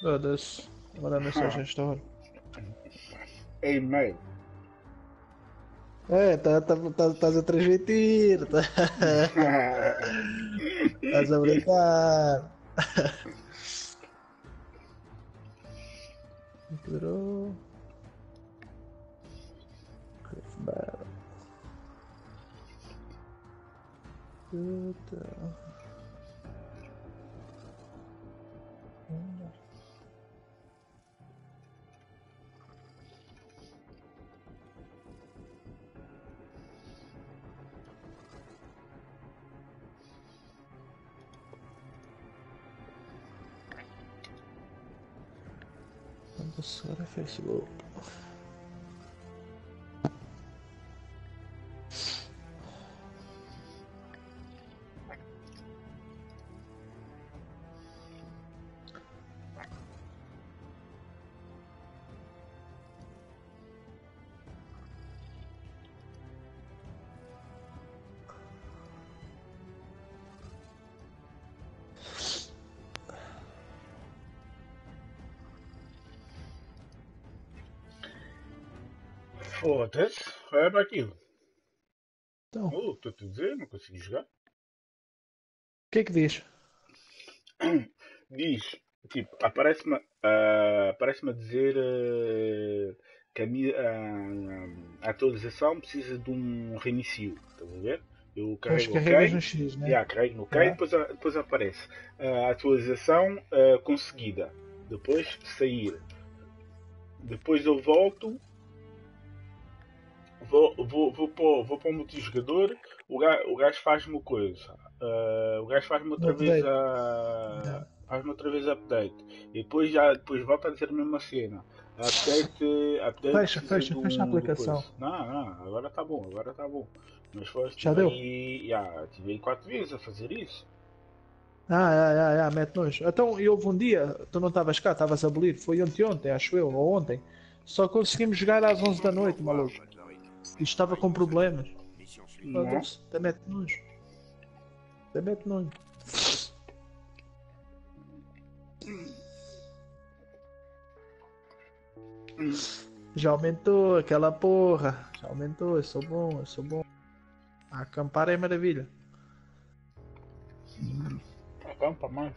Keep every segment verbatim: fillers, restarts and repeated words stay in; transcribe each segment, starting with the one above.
Foda-se. Vou mandar mensagem esta hora. É e-mail. É, estás tá, tá, tá a transmitir. Tá. Estás a brincar. Liberou. Cliff Barrel. Puta. Agora é Facebook. Foda-se. Olha para aquilo. Então, o Oh, estou-te a dizer, não consigo jogar. que é que diz? Diz, tipo, aparece-me ah, aparece-me a dizer ah, que a, mi- ah, a atualização precisa de um reinicio. Estás a ver? Eu Depois carrego carregas OK, no X, né? yeah, carrego no OK e Yeah. depois, a- depois aparece a atualização ah, conseguida. Depois sair. Depois eu volto. Vou, vou, vou, para, vou para o multijogador, o gajo, o gajo faz-me coisa. Ah, o gajo faz-me No outra vez update. a. Yeah. Faz-me outra vez update. E depois já depois volta a dizer a mesma cena. Update, update Fecha, precisa fecha, de fecha a um do aplicação. coisa. Não, não, agora está bom, agora está bom. Mas foi, Já estive deu? aí. Já, estive aí quatro vezes a fazer isso. Ah, ah, ah, ah, mete nojo. Então, e houve um dia, tu não estavas cá, estavas a abolir, foi ontem, acho eu, ou ontem. Só conseguimos jogar às onze da noite, maluco. Isto estava com problemas. Não. Foda-se, até mete nojo. Até mete nojo. Já aumentou aquela porra. Já aumentou, eu sou bom, eu sou bom. A acampar é maravilha. Acampa mais.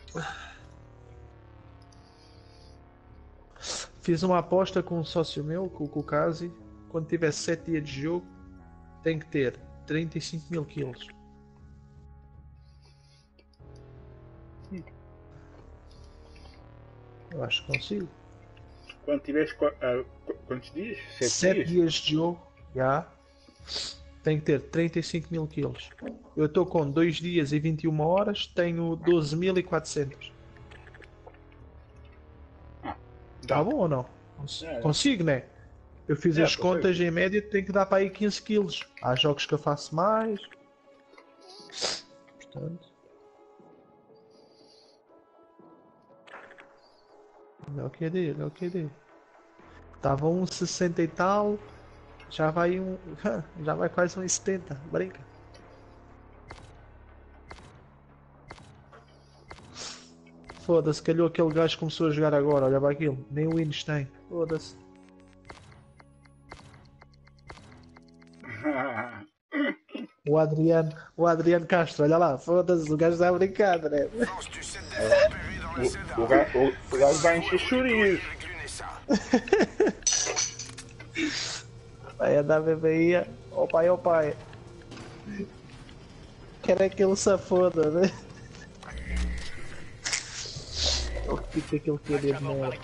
Fiz uma aposta com um sócio meu, com o Kukazi. Quando tiver sete dias de jogo, tem que ter trinta e cinco mil quilos. Eu acho que consigo. Quando tiveres qua- ah, qu- quantos dias? Sete sete dias? dias de jogo, já. Tem que ter trinta e cinco mil quilos. Eu estou com dois dias e vinte e uma horas, tenho doze mil e quatrocentos. Ah, Tá dá. bom ou não? Cons- É, é. Consigo, né? Eu fiz É, as consegue. contas, em média tem que dar para aí quinze quilos. Há jogos que eu faço mais. Portanto. É o que é dele, é o que é dele. Estava um sessenta e tal. Já vai um. Já vai quase um setenta. Brinca. Foda-se, calhou aquele gajo que começou a jogar agora. Olha para aquilo. Nem o Wins tem. Foda-se. O Adriano, o Adriano Castro, olha lá, foda-se, o gajo está a brincar, né? o, o, gajo, o, o gajo vai encher chouriço. Vai andar mesmo aí, ó pai, ó pai. Quer é que ele se foda, né? O que fica aquele querer de merda.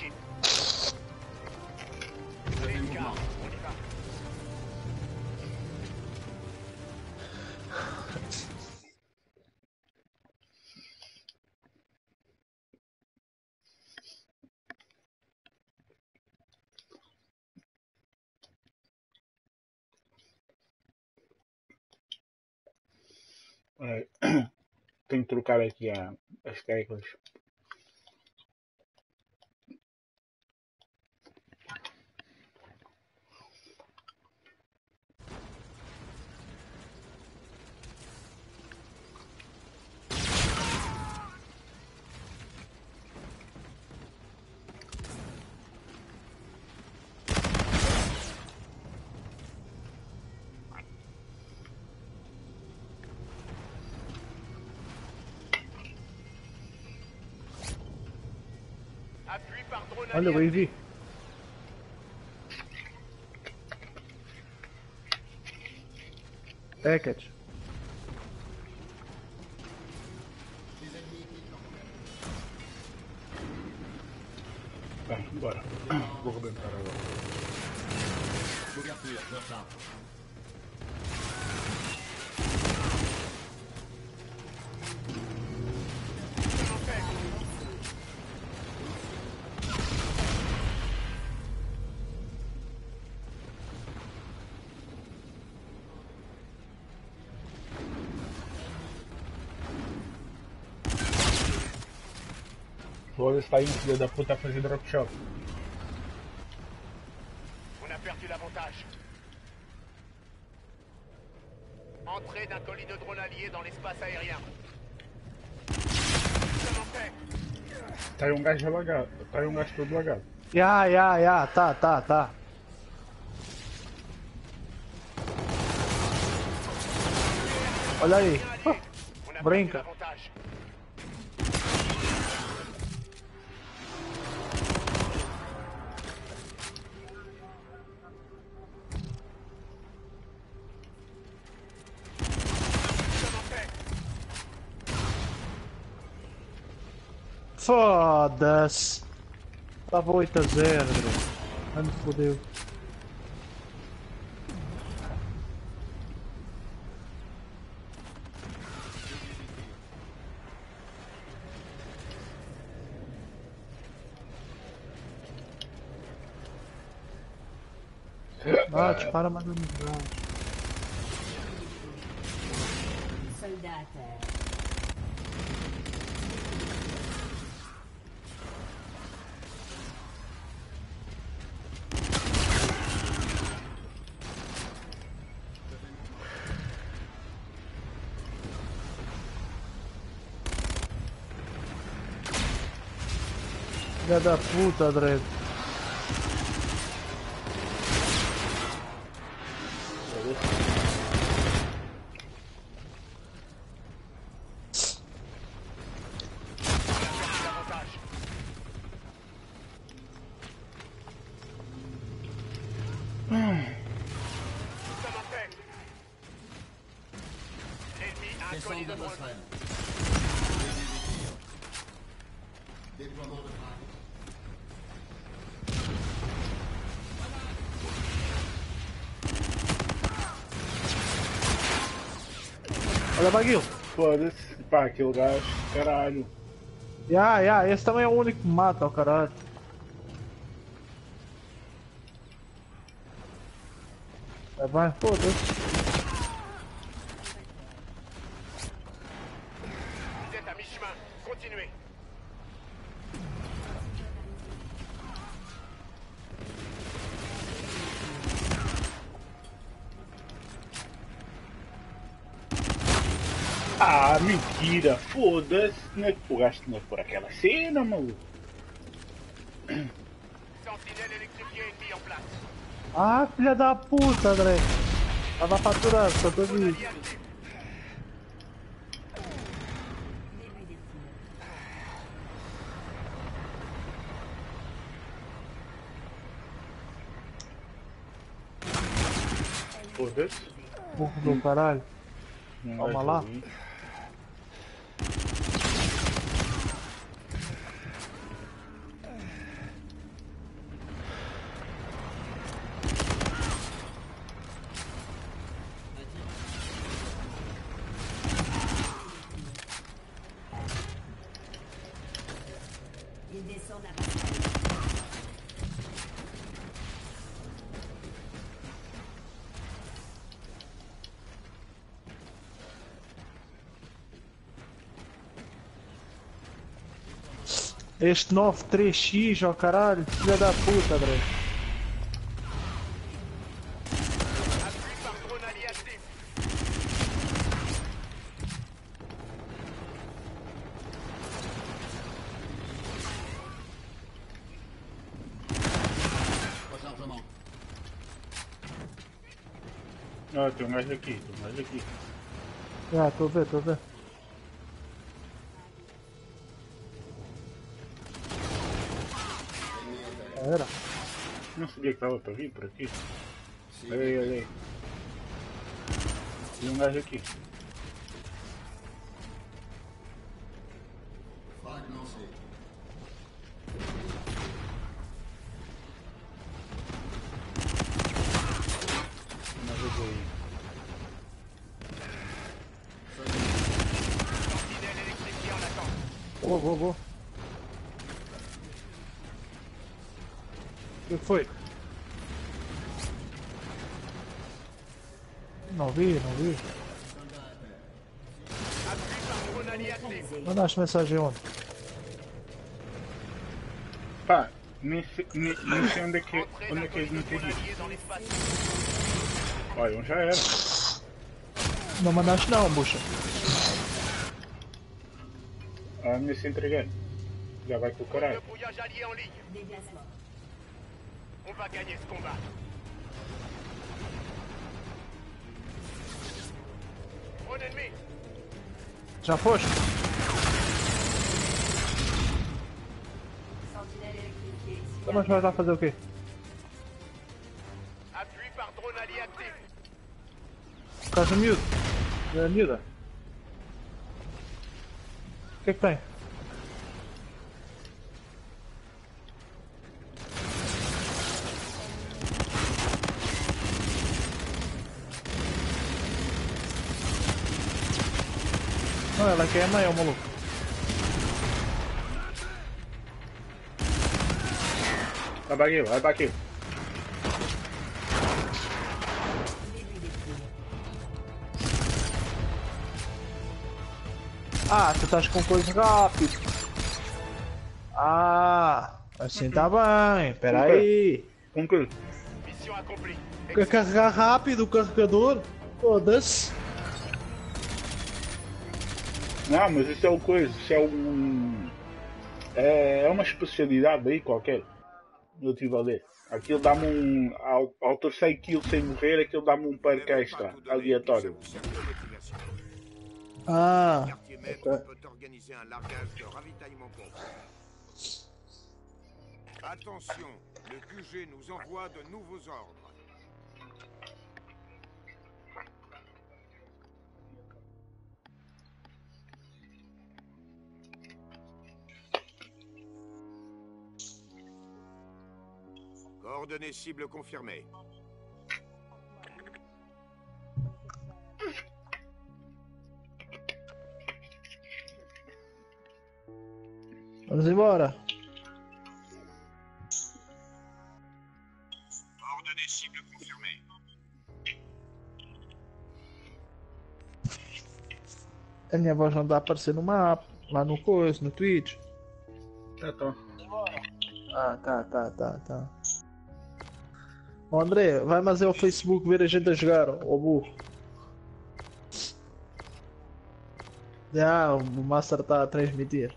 É, tenho que trocar aqui a, as teclas. Appui par drone Olha o allié. A V. Package. Tá, bora. Vou arrebentar agora. Couverture, je charge. Foda-se, tá aí um filho da puta a fazer drop shot. On a perdu l'avantage. Entrée d'un colis de drones alliés dans l'espace aérien. Comment fait? Tá aí um gajo lagado. Tá aí um gajo todo lagado. Ya, ya, ya, tá, tá, tá. Olha aí. On a perdu Brinca. l'avantage. Comment fait? Foda-se. Tava oito a zero, bro. Ai, me fodeu. Ah, dispara mais um gás. Soldat à terre. Filha da puta, Dredd. L'avantage. Comment fait? L'ennemi a un colis Descente de drones. d'atmosphère. Déploiement de phare. Olha, Baguil. Foda-se. Pá, aquele gajo. Caralho. Ya, ya, esse também é o único que mata, ó caralho. Vai, vai, foda-se. Vous êtes à mi-chemin. Continuez. Ah, mentira. Foda-se. Não é que o gajo tinha por aquela cena, maluco. Sentinelle électrifiée ennemie en place. Ah, filha da puta, Dredd. Tava faturando, só tô Drone de... allié actif. Foda-se. Burro do caralho. Um Calma gajo lá. ali. Il descend la passerelle. Este nove três X, ó caralho. Filha da puta, Dredd. Appui par drone allié actif. Rechargement. Ah, tem um gajo aqui. Tem um gajo aqui. Já, tô vendo, tô vendo. Era. Não sabia que estava para vir por aqui. Olha aí, olha aí. Tem um gajo aqui. Frag lancé. Uma vez aí. Sentinelle électrifié en attente. Boa, boa, boa. O que foi? Não vi, não vi. Appui par drone allié actif. Mandaste mensagem onde? Pá, nem sei, nem, nem sei onde é que, Entrée onde d'un é que eles colis me de drone têm allié dans l'espace. Olha, um já era. Não mandaste não, bucha. A minha se entregar. Já vai com o Drone caralho. de brouillage allié en ligne. Déplacement. On va gagner ce combat. Drone ennemi. Já foste? Sentinelle électrifiée. Então nós vai lá fazer o quê? Appui par drone allié actif. Casa miúdo. É miúda. O que é que tem? Não, ela quer mãe, é o maluco. Vai para aqui, vai para aqui. Ah, tu estás com coisa rápido. Ah, assim tá bem. Pera aí. Com que? Mission accomplie. Quer carregar rápido o carregador? Foda-se. Não, mas isso é o coisa, isso é um. É, é uma especialidade aí qualquer. Eu estive a ler. Aquilo dá-me um. Ao, ao terceiro kill sem morrer, aquilo dá-me um perk extra, aleatório. Ah, Quartier maître ok. peut organiser un largage de ravitaillement complet. Attention, le Q G nous envoie de nouveaux ordres. Coordonnées cible confirmées. Vamos embora. Coordonnées cible confirmées. A minha voz não dá a aparecer no mapa. Lá no coisa, no Twitch. Já tá. Ah, tá, tá, tá, tá. Ó, André, vai mais é ao Facebook ver a gente a jogar, ó burro. Já, o Master tá a transmitir.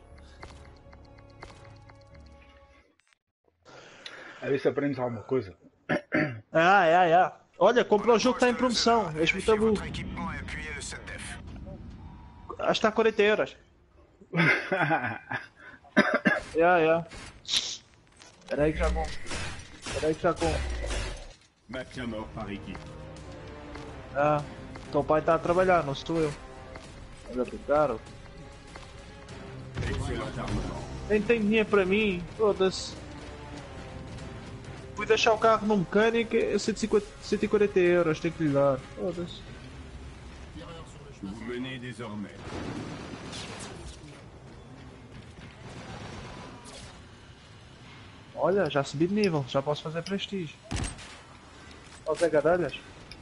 A ver se aprendes alguma coisa. Ah, é, é. Olha, comprou o jogo que está em promoção. És muito burro. Équipement et appuyez le SETEF. Acho que está a quarenta euros. Já, já. Espera aí que já com. Espera aí que já com. Maintien mort par équipe. Ah, teu pai está a trabalhar, não sou eu. Olha que caro. Excellent armement. Nem tem dinheiro para mim. Foda-se. Fui deixar o carro no mecânico, é cento e cinquenta, cento e quarenta euros, tem que lhe dar. Foda-se. Vous menez désormais. Olha, já subi de nível, já posso fazer prestígio. Ó Zé Gadalhas.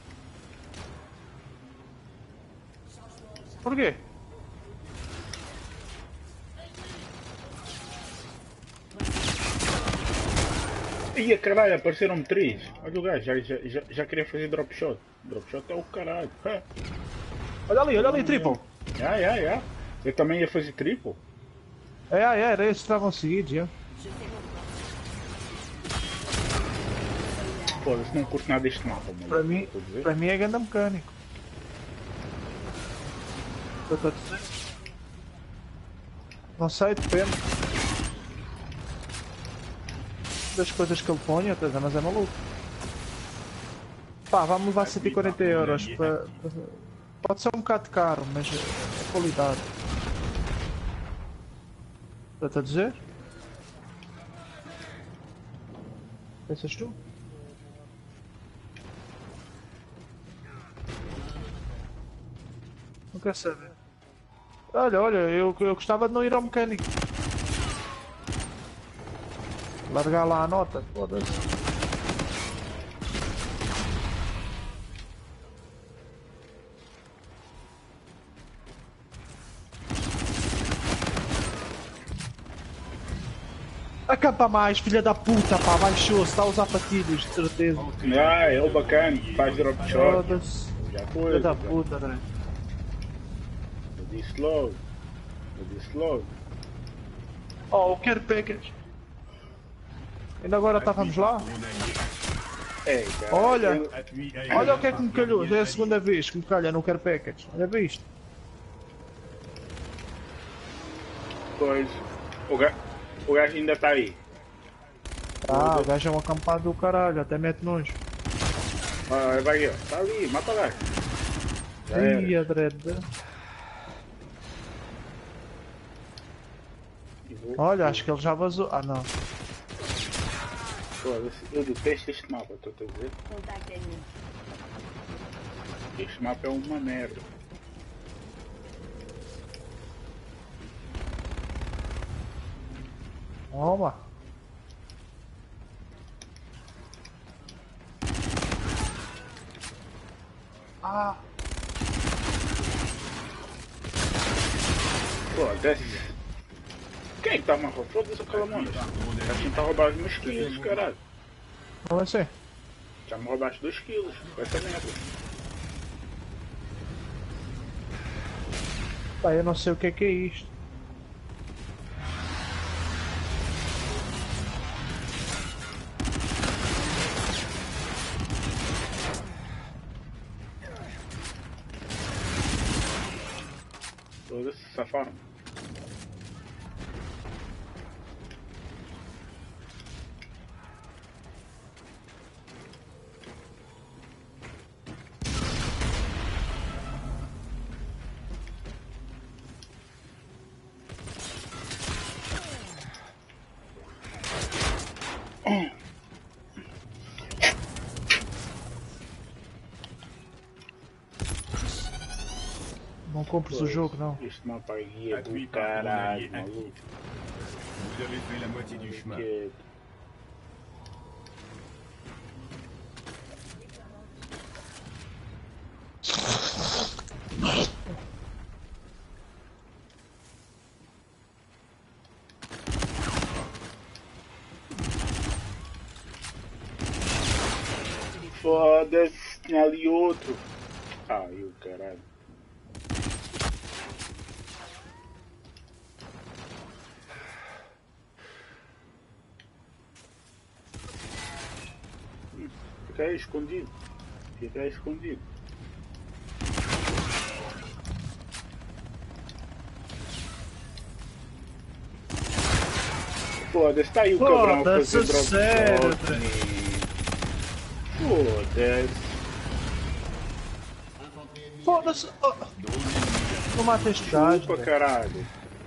Por quê? Ih, caralho, apareceram-me três. Olha o gajo, já, já, já, já queria fazer drop shot. Drop shot é o caralho. É. Olha ali, olha ali, triple. Já, já, já. Eu também ia fazer triple. É, é, era esses que estavam seguidos, já. Foda-se, não curto nada deste mapa, mano. Para mim, Estou a dizer. para mim é ganda mecânico. Eu estou a dizer. Não sei, depende. das coisas que ele põe, até, mas é maluco. Pá, vamos levar cento e quarenta euros para... Pode ser um bocado caro, mas é qualidade. Está a dizer? Pensas tu? Não quer saber. Olha, olha, eu, eu gostava de não ir ao mecânico. Largar lá a nota, foda-se. Acampa mais, filha da puta, pá, baixou-se, está a usar patilhos, de certeza. Ah, é o bacana, faz drop shot. Foda-se. Já Filha foi. da já. puta, André. Eu disse logo. Eu disse logo. Oh, eu quero package. Ainda agora estávamos lá? É, cara. Olha, eu- Appui olha o que é que me calhou, já é a segunda vez que me calha, não quero package. Olha para isto. Pois. O gajo, o gajo ainda está aí. Ah, o gajo é um acampado do caralho, até mete nojo. Ah, vai aqui, ó. Está ali, mata o gajo. Já era. Ia, dread. E vou- Olha, acho que ele já vazou. Ah, não. Foda-se, eu detesto este mapa, estou a dizer. Contact ennemi. Este mapa é uma merda. Toma. Ah, Foda-se. Quem está a roubar? Foda-se aquela mano. Já me está a roubar os meus quilos, caralho. como assim? Já me roubaste dois quilos. Vai ser merda. Pá, eu não sei o que é que é isto. Foda-se, safaram. Não compres o jogo, não. Este mapa aí é Appui do par caralho, journalier maluco. actif. Vous avez fait la moitié du chemin. Que- Foda-se, tinha ali outro. Ai, o caralho. Fica aí escondido. Fica aí escondido. Foda-se, tá aí o cabrão a Foda-se, fazer drop sério, shot, man. Foda-se. Foda-se! Oh. Não mata este gajo. Chupa, velho. caralho.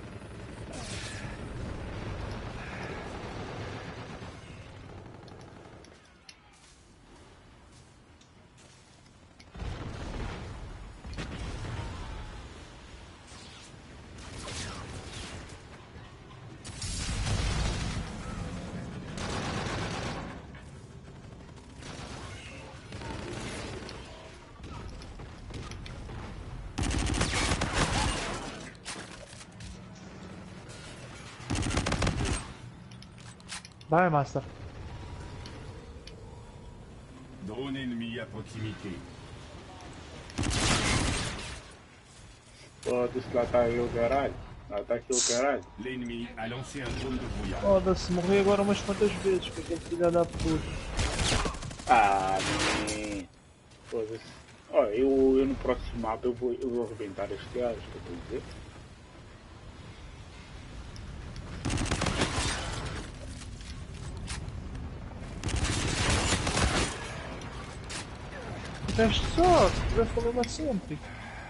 Vai, Master. Drone ennemi à proximité. Foda-se, lá tá aí o caralho. Lá tá aqui o caralho. L'ennemi a lancé un drone de brouillard. Foda-se, morri agora umas quantas vezes, porque aquele filho da puta. Ah, man. Foda-se. Olha, eu, eu no próximo mapa eu vou, eu vou arrebentar este gajo, que eu vou dizer. Teste só, vai falar sempre.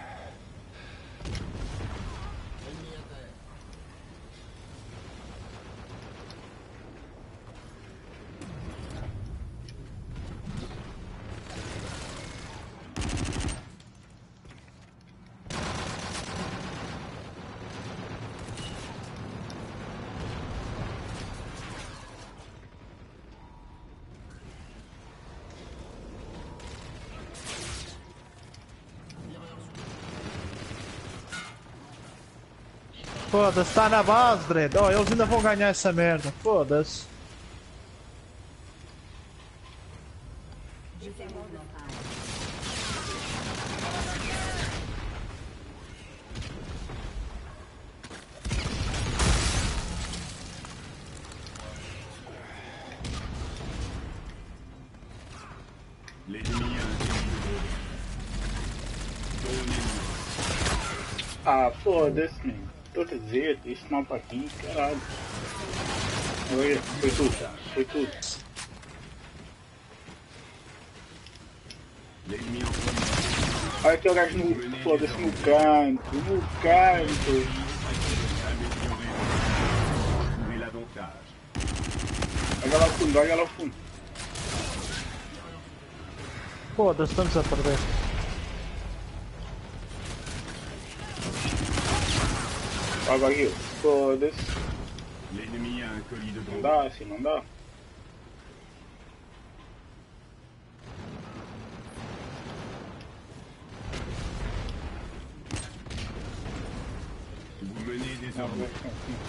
Foda-se, tá na base, Dredd. Oh, eles ainda vão ganhar essa merda. Foda-se. L'ennemi a intelligent. Donnez-lui. Ah, foda-se, mano. Tô te dizer, esse mapa aqui, caralho. Foi, foi tudo, foi tudo. L'ennemi en premier. Olha aquele gajo no, foda-se, no canto, no canto. Améliorez. Trouvez l'avantage. Olha lá o fundo, olha lá o fundo. Foda-se, estamos a perder. Olha aqui, foda-se. L'ennemi a un colis de Não drone. dá, assim não dá. Vous menez Não, désormais. vai ficar assim.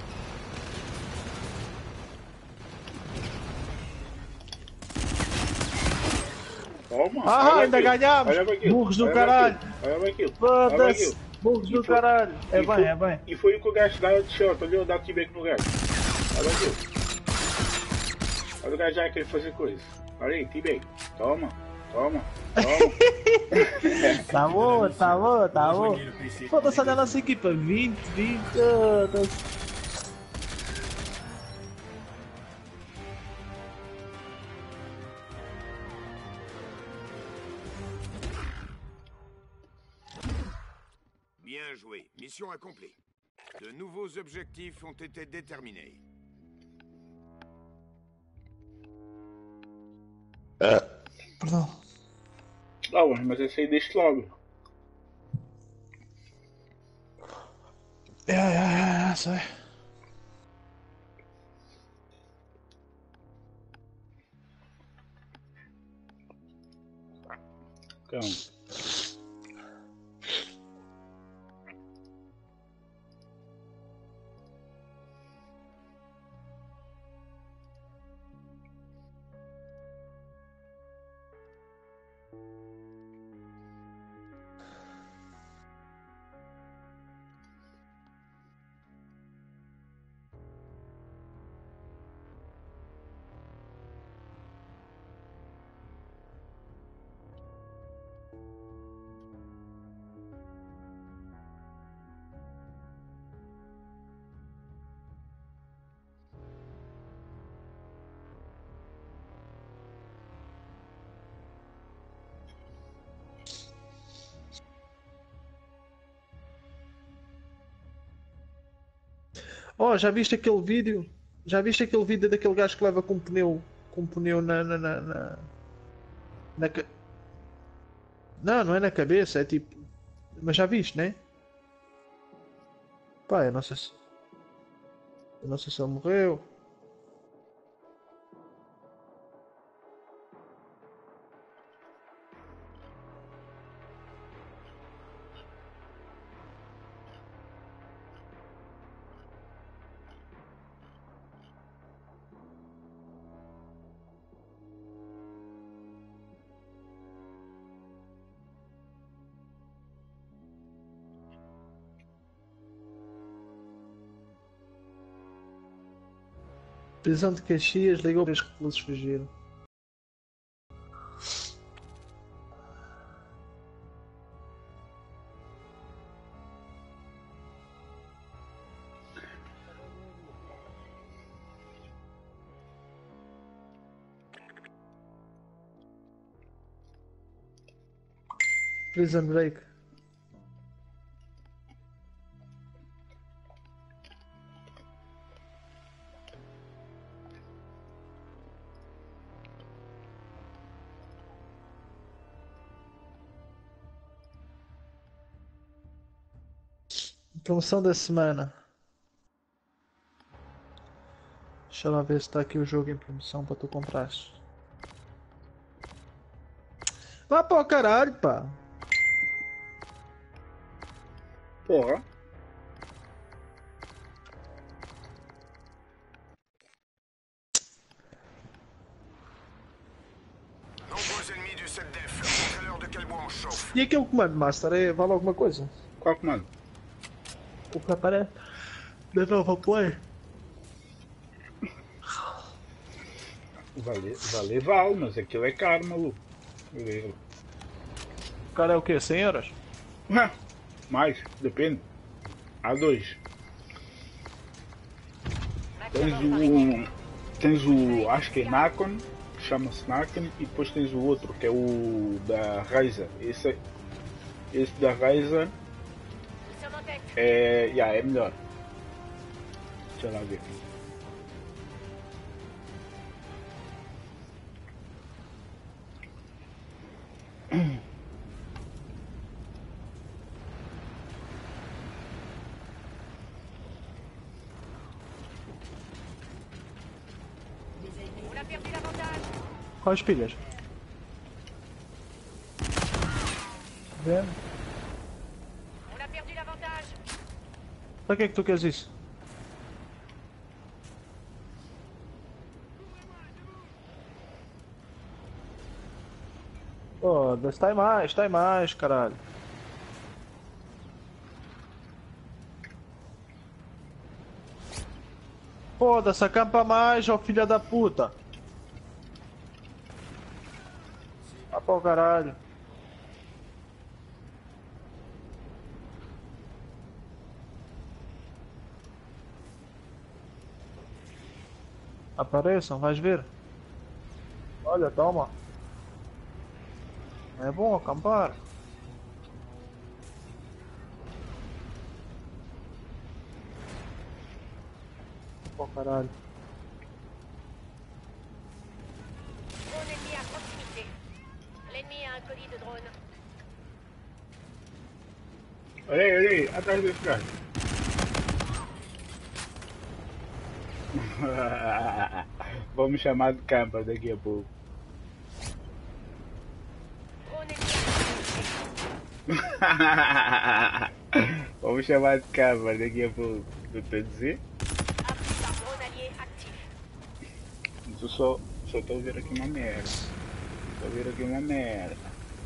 Toma, Ah, olha ainda aquilo, ganhámos. olha para aquilo, Burros do olha para caralho. aquilo, Olha para aquilo, olha para Foda-se. aquilo. Burros E do foi- caralho. É e bem, foi- é bem. E foi o que o gajo dá de shot, olha, dá feedback no gajo. Olha aquilo. Olha o gajo já quer fazer coisa. Olha aí, feedback. Toma, toma, toma. Tá bom, tá bom, tá bom. Rejoignez le P C. Foda-se, olha a nossa equipa. vinte, vinte. Foda-se. Bien joué. Mission accomplie. De nouveaux objectifs ont été déterminés. Perdão. Ah, ué, mas esse aí deixa logo. É, é, é, é, sei. Calma. Oh, já viste aquele vídeo? Já viste aquele vídeo daquele gajo que leva com um pneu, com um pneu na, na, na, na, na ca- Não, não é na cabeça, é tipo... Mas já viste, né? Pá, eu não sei se... Eu não sei se ele morreu. Prisão de Caxias ligou para os reclusos fugiram. Prison Break. Promoção da semana. Deixa lá ver se está aqui o jogo em promoção para tu comprares. Vá para o caralho, pá. Porra. Nombreux ennemis du sept def. Montrez l'heure de quel bois on chauffe. E aquele comando master é, vale alguma coisa? Qual comando? O que aparece da nova play. Vale, vale, vale, mas aquilo é caro, maluco. Vale. O cara é o quê? cem euros? Ah, mais, depende. Há dois. Tens o. Tens o. Acho que é Nacon, que chama-se Nacon, e depois tens o outro, que é o da Razer. Esse, é- esse da Razer é. Yeah, é melhor. Deixa lá ver. On a perdu l'avantage. Quais pilhas? Vendo? On a perdu l'avantage. Para que é que tu queres isso? Foda-se, está em mais, está em mais, caralho. Foda-se, acampa mais, ó filha da puta. Vá para o caralho. Apareçam, vais ver. Olha, toma. É bom acampar. Oh caralho. Drone ennemi à proximité. L'ennemi a un colis de drone. Olha aí, olha aí, atrás desse cara. Vamos chamar de camper daqui a pouco. Drone ennemi à proximité. Vamos chamar de camper daqui a pouco. Tu estou a dizer? Appui par drone allié actif. Eu só só estou a ver aqui uma merda. Estou a ver aqui uma merda.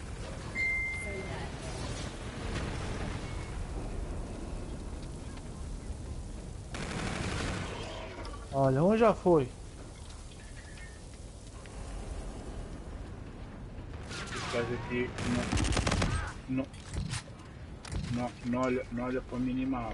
Olha, um já foi. Estás aqui, não, não, não, não, olha, não olha para o minimapa.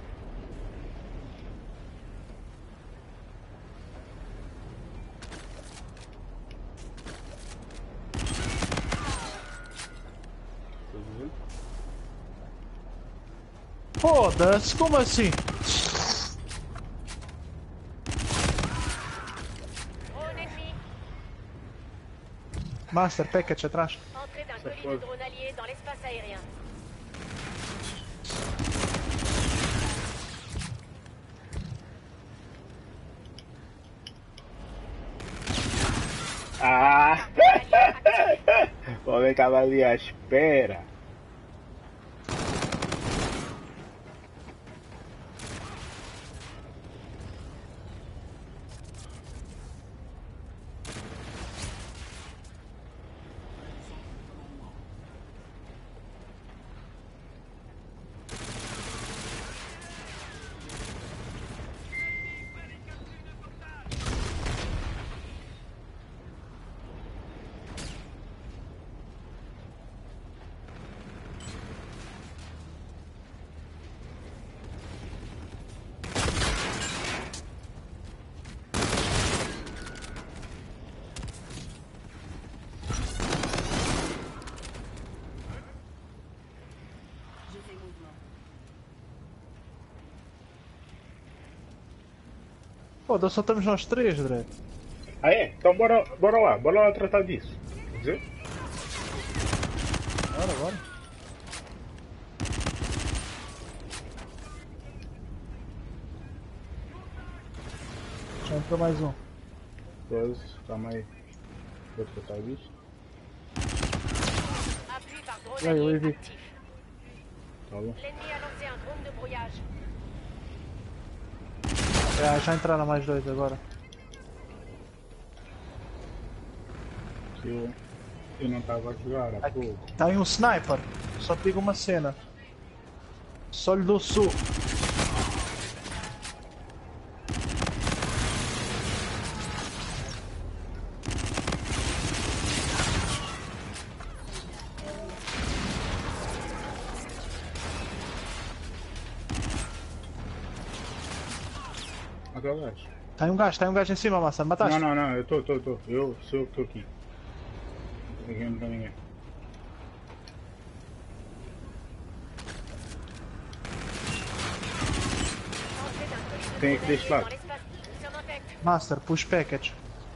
Foda-se, como assim? Drone ennemi. Master package atrás. Entrée d'un Ça colis pose. de drone allié dans l'espace aérien. Ah! Allié actif. O homem estava ali à espera. Pô, só estamos nós três, Dredd. Ah é? Então bora, bora lá, bora lá tratar disso. Quer dizer? Bora, bora. Já entrou mais um. Pois, calma aí. Vou tratar disso. Appui par Ouais, drone oui, allié oui. actif. Tá bom. L'ennemi a lancé un drone de brouillage. É, já entraram mais dois agora. Que eu, eu não estava a jogar há Aqui. pouco. Tá aí um sniper. Só te digo uma cena. Só lhe dou soco. Mas eu acho. Tem um gajo, tem um gajo em cima, massa. Mataste? Não, não, não, eu tô, tô, tô. Eu sou eu que tô aqui. Aqui não tem ninguém. Entrée d'un colis de Tem drone aqui deste allié lado. dans l'espace. Sur nos têtes. Master, push package.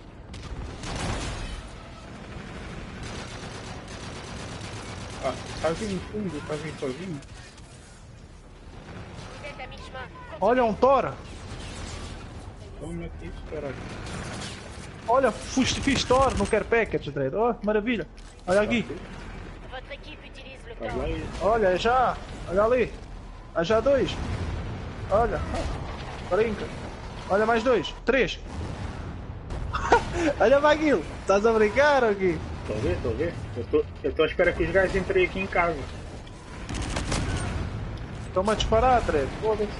Ah, tá vindo no fundo, tá vindo sozinho. Vous êtes à mi-chemin. Olha, um Thor. Toma aqui isso, caralho. Olha, fiz, fiz Thor, não quero package, Dredd. Oh, maravilha. Olha aqui. Votre équipe utilise le Faz corps. lá e. Olha, já. Olha ali. Há já dois. Olha. Brinca. Olha mais dois. Três. Olha para aquilo. Estás a brincar ou quê? Tô a ver, tô a ver. Eu tô, eu tô à espera que os gajos entrem aqui em casa. Estão-me a disparar, Dredd. Foda-se.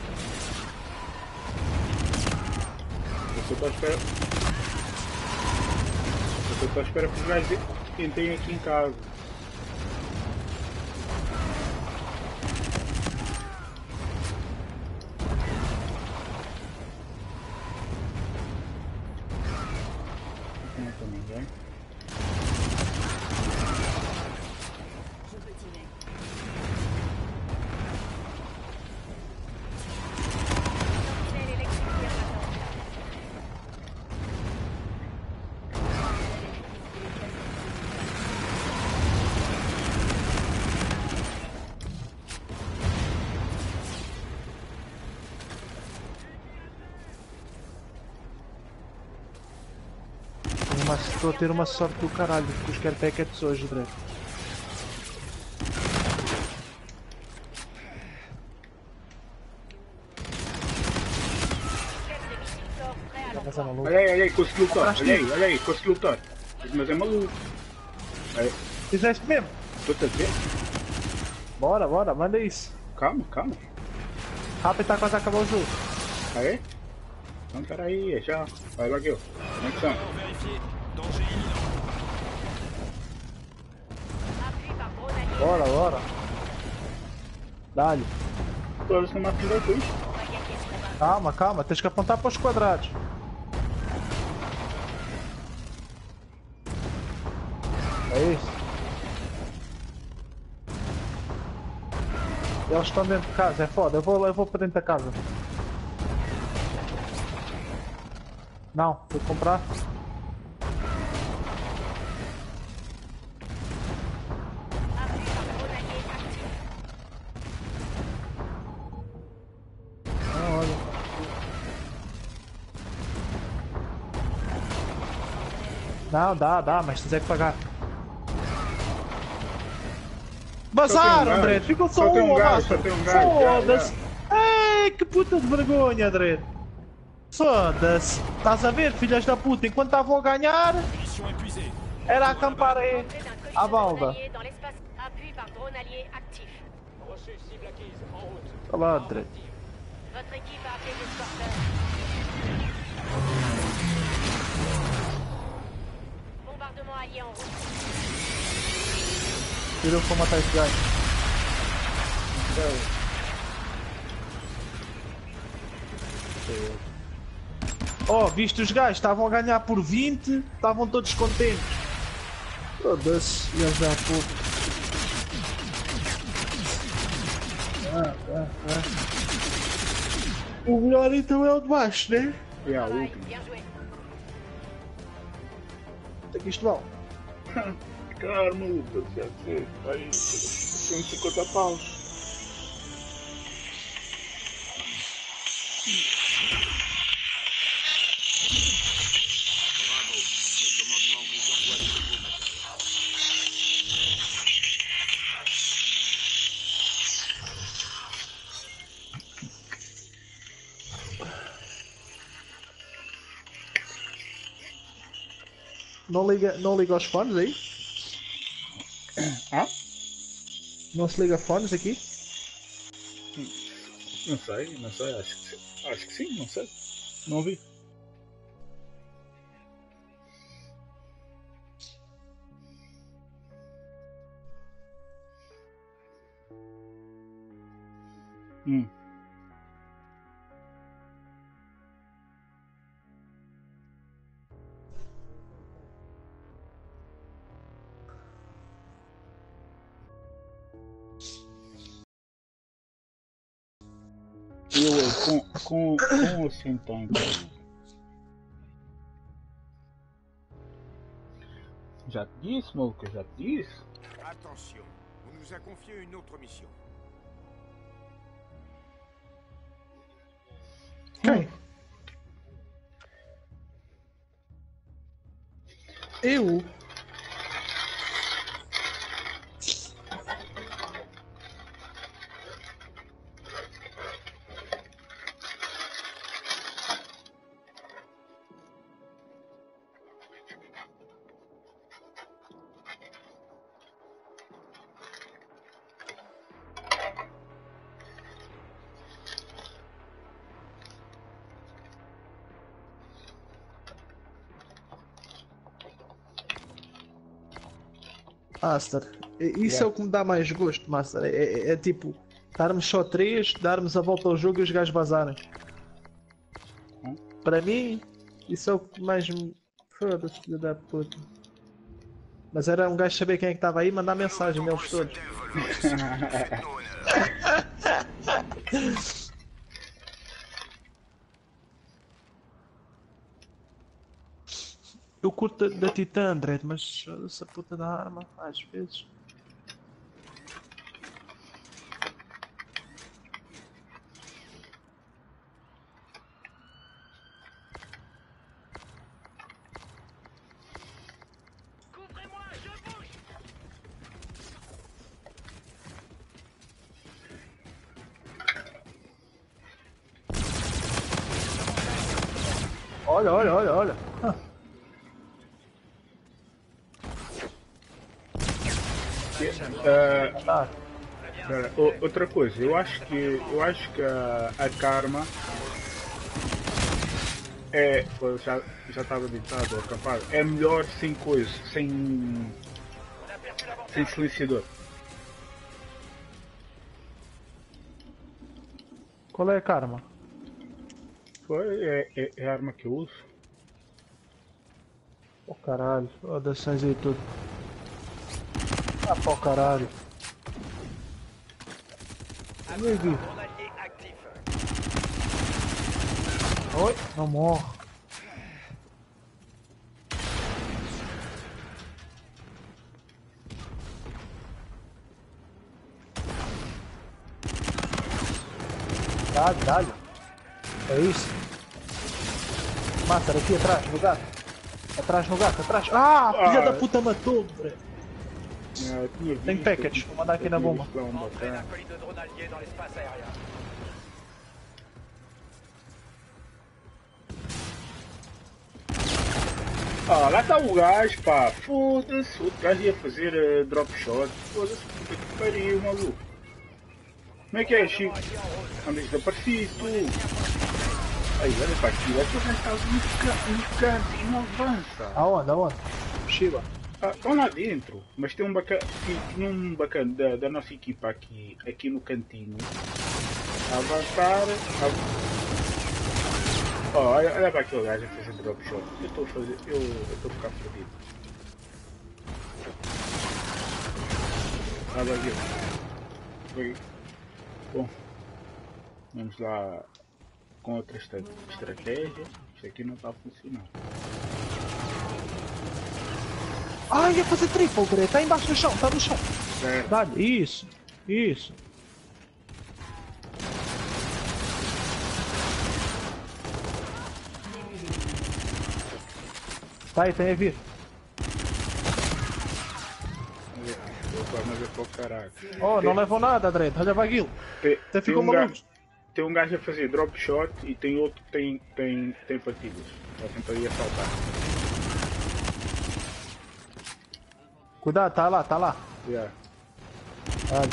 Eu tô à espera. Eu tô à espera que os gajos entrem aqui em casa. Não tem ninguém. Sentinelle électrifiée en attente. Tenho uma- Estou a ter uma sorte do caralho com os care packets hoje, Dredd. Chef de missile Thor prêt à Mas é l'emploi. maluco. Olha aí, olha aí, consegui lutar. Compraste Olha aí, isso? olha aí, consegui lutar. Mas é maluco. Aí, Fizeste mesmo? estou-te a dizer? Bora, bora, manda isso. Calma, calma. Rápido, está quase a acabar o jogo. Ah é? Então peraí, é já. Vai lá, Gil. Conexão. Appui par drone allié. Bora, bora. Dá-lhe. Todos estão matando aí, On va gagner ce combat. Calma, calma, tens que apontar para os quadrados. É isso. Eles estão dentro de casa, é foda. Eu vou, eu vou para dentro da casa. Não, vou comprar. Appui par drone allié actif. Não, olha. Não, dá, dá, mas tens é que pagar. Vazaram, gajo. Dredd! Ficou só, Só tem um um, gajo, Master. só tem um gajo, Foda-se! Ei, que puta de vergonha, Dredd! Foda-se! Estás a ver, filhas da puta, enquanto estavam a ganhar, era a acampar aí Entrée d'un colis à de drone balda. allié dans l'espace. Appui par drone allié actif. Olha lá, Dredd. Votre équipe a appelé l'escorteur. Bombardement allié en route. Tirou para matar esse gajo. Oh, viste os gajos? Estavam a ganhar por vinte, estavam todos contentes. Foda-se, eles já pouco. Ah, ah, ah. O melhor então é o de baixo, né? É a Travail, última. bien joué. Tem que isto vale. Caramba, Lucas, já sei. Aí, cento e cinquenta paus. Bravo. Le commandement vous envoie de nouveaux matériels. Não liga, não liga aos fones aí? Ah? Não se liga fones aqui? Não sei, não sei, acho que sim. Acho que sim, não sei. Não vi. Hum. Eu, eu, com, com, com ou sem tanque? Já te disse, maluco, já te disse. Attention, on nous a confié une autre mission. Quem? Eu? Master, isso Yeah. é o que me dá mais gosto, Master. É, é- é tipo, darmos só três, darmos a volta ao jogo e os gajos vazarem. Hum. Para mim, isso é o que mais me. Foda-se, filho da puta. Mas era um gajo saber quem é que estava aí e mandar mensagem neles todos. Eu curto da, da Titan, André, mas essa puta da arma, às vezes. Couvrez-moi, je bouge. Olha, olha, olha, olha. Ah, Ah, Pera, o- outra coisa, eu acho que eu acho que a, a Karma é, pô, já já estava ditado, ó, capaz, é melhor sem coisa, sem sem silenciador. qual é a karma? Foi é, é, é a arma que eu uso. Oh caralho, audações aí tudo. Ah, pô, caralho. E aqui? Oi? Não morre. Dá, dá. É isso. Massa, aqui atrás, no gato. Atrás no gato, atrás. Ah, filha Ah. da puta matou, bre. Ah, eu tinha Tem visto, package, vou mandar aqui eu na tinha bomba. visto lá um bacana. Colis de drone allié dans l'espace aérien. Ah, lá tá o gajo, pá. Foda-se, o outro gajo ia fazer eh, drop shot. Foda-se, puta que pariu, maluco. Como é que é, Chico? Andas desaparecido, tu. Aí, olha para aqui, é que o gajo está ali no ca- no canto e não avança. Aonde, aonde? Shiba. Ah, estão lá dentro, mas tem um bacana, tinha um bacana da, da nossa equipa aqui, aqui no cantinho. A avançar. A... Oh, olha, olha para aquele gajo a fazer drop shot. Eu estou a fazer. Eu estou a ficar perdido. Olha aqui. Foi. Bom. Vamos lá com outra estra- estratégia. Isso aqui não tá funcionando. Ai, ia fazer triple, Dre. Tá embaixo do chão, tá no chão. Certo. Dá-lhe, isso, isso. Tá aí, tem a vir. Opa, mas eu tô caralho. Oh, não levou nada, Dre. Olha para aquilo. Tem, Até tem, ficou um maluco. gajo, tem um gajo a fazer drop shot e tem outro que tem, tem, tem partidas. Vai tentar ir assaltar. Cuidado, tá lá, tá lá. Yeah. Olha.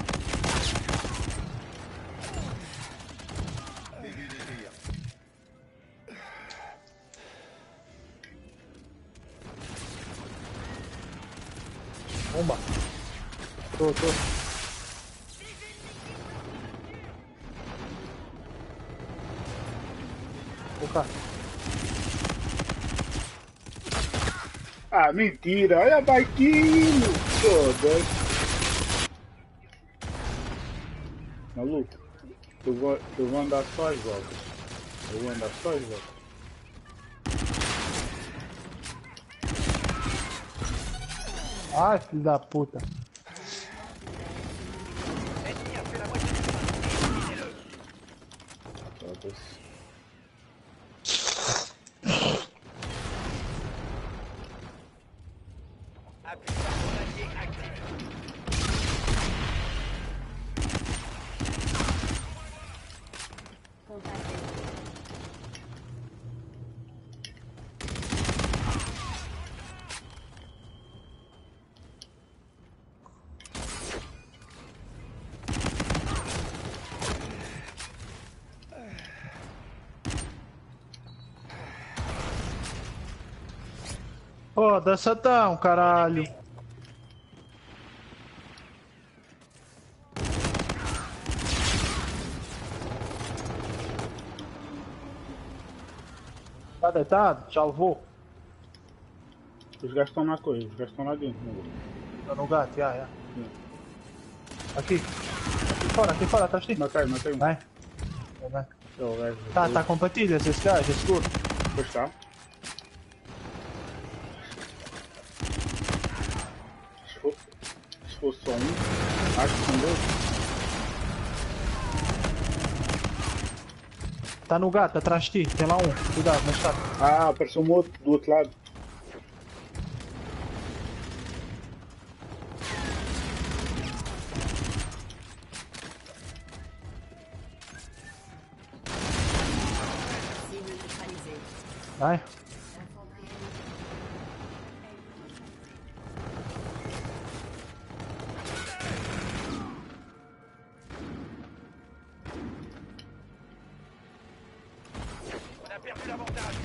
Bomba. Tô, tô. Opa. Ah, mentira! Olha barquinho! Foda-se! Maluco, eu vou, eu vou andar só as voltas. Eu vou andar só as voltas. Ai, filho da puta. Foda-se. Ó, dança tão, caralho. Tá deitado? Já levou? Os gajos estão na coisa, os gajos estão lá dentro. Maluco. Tá no gato, já, já. Sim. Aqui. Aqui fora, aqui fora, tá assim. Matei, matei um. Vai. Vai. É o gajo. Tá, tá com patilhas esse gajo, esse gordo. Pois está. Se for- se fosse só um, acho que são dois. Tá no gato, atrás de ti. Tem lá um. Cuidado, mas tá. Ah, apareceu um outro do outro lado. Vai. On a perdu l'avantage.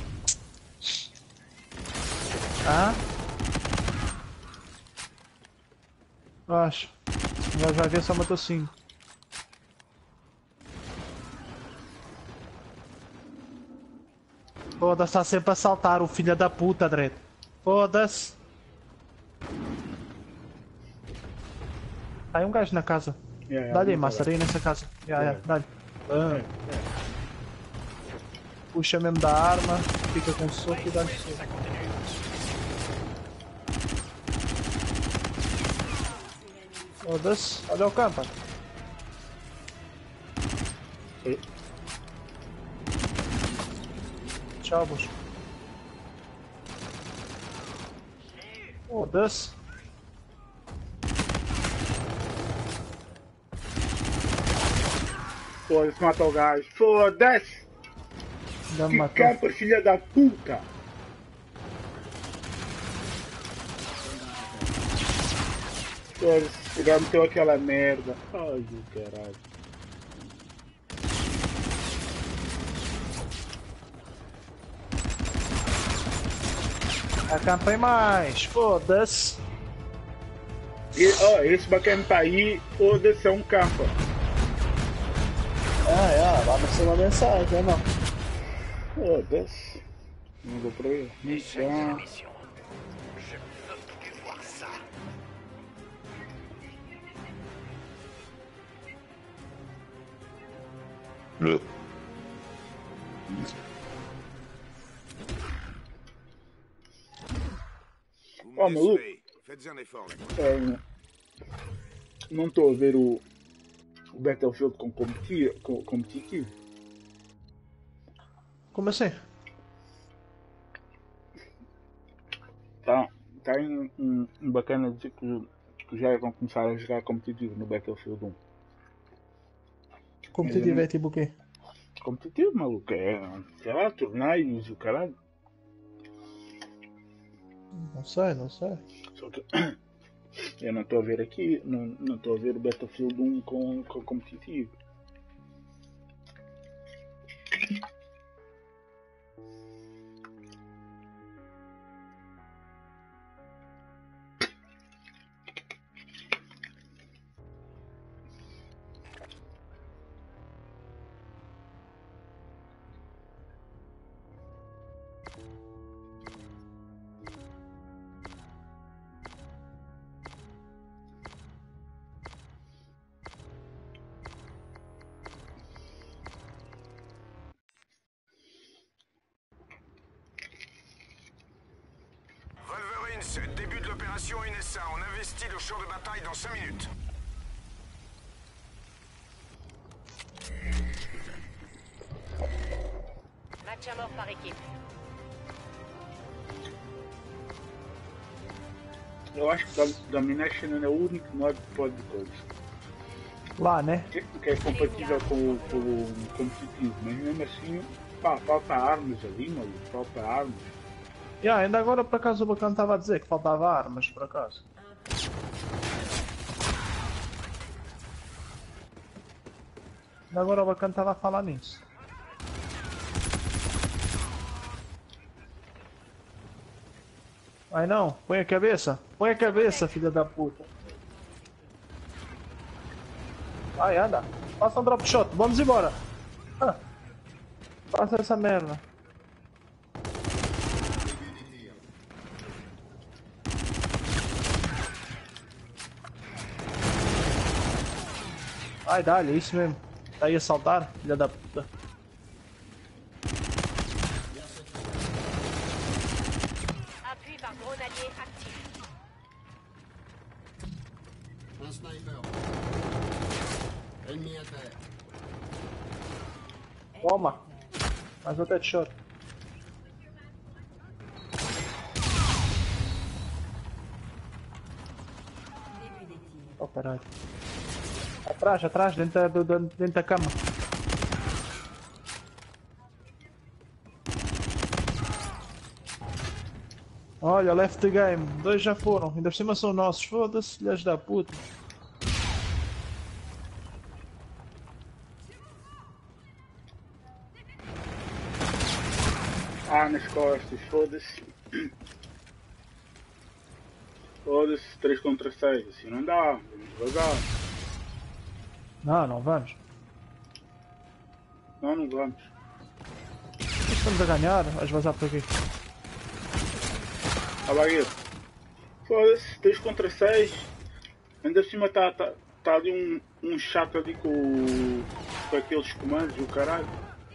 Ah. Acho. Já vai ver, só matou cinco. Foda-se, tá sempre a saltar o filho da puta, Dredd. Foda-se. Aí um gajo na casa. Yeah, yeah, Dá-lhe aí, não Master, tá aí nessa casa. Já, Yeah. já, dá-lhe. Ah. Puxa mesmo da arma, fica com soco e dá-lhe soco. Foda-se, olha o campo. bem. Tchau, bucho. Foda-se. Foda-se, mata o gajo. Foda-se! Ainda me Que matou. capa, filha da puta! Foda-se, o gajo meteu aquela merda. Ai, do caralho. Acampei mais. Foda-se. E, ó, esse bacana tá aí, foda-se, é um campa. Ah, é, lá vai ser uma mensagem, é não. Foda-se. Não vou pra ele. Échec de la Então, mission. Je veux plus voir ça. Oh, maluco. décevé. Faites un effort, là. É, não estou a ver o, o Battlefield com competi- com- competitivo. Como assim? Tá, tá em, em, em bacana dizer que, que já vão começar a jogar competitivo no Battlefield um. Competitivo é tipo o quê? Competitivo, maluco, é, sei lá, torneios e o caralho. Não sei, não sei. Só que eu não estou a ver aqui, não não estou a ver o Battlefield um com, com competitivo. Wolverine, début de l'opération N S A. On investit le champ de bataille dans cinq minutes. Match à mort par équipe. Eu acho que Dom- Domination é o único modo que pode coisa. Lá, né? Que, que é compatível com, o- com o competitivo, mas mesmo assim, pá, falta armas ali, maluco, falta armas. Yeah, ainda agora por acaso o bacana estava a dizer que faltava armas, por acaso. Ainda agora o bacana estava a falar nisso. Ai não, põe a cabeça, põe a cabeça, filha da puta. Vai, anda, passa um drop shot, vamos embora. Ah, passa essa merda. Ai, dá-lhe, é isso mesmo. Tá aí a saltar, filha da puta. Appui par grenadier actif. Un sniper. Ennemi à terre. Toma, mais outro headshot. Oh, caralho. Atrás, atrás, dentro da, do- da- dentro da cama. Olha, left the game. Dois já foram. Ainda por cima são nossos. Foda-se, filhas da puta. Ah, nas costas, foda-se. Foda-se, três contra seis, assim não dá, vamos vazar. Não, não vamos. Não, não vamos. Estamos a ganhar. Vais vazar por aqui. Olha lá aí. Foda-se, três contra seis. Ainda por cima está tá, tá ali um, um chato ali com, o- com aqueles comandos e o caralho.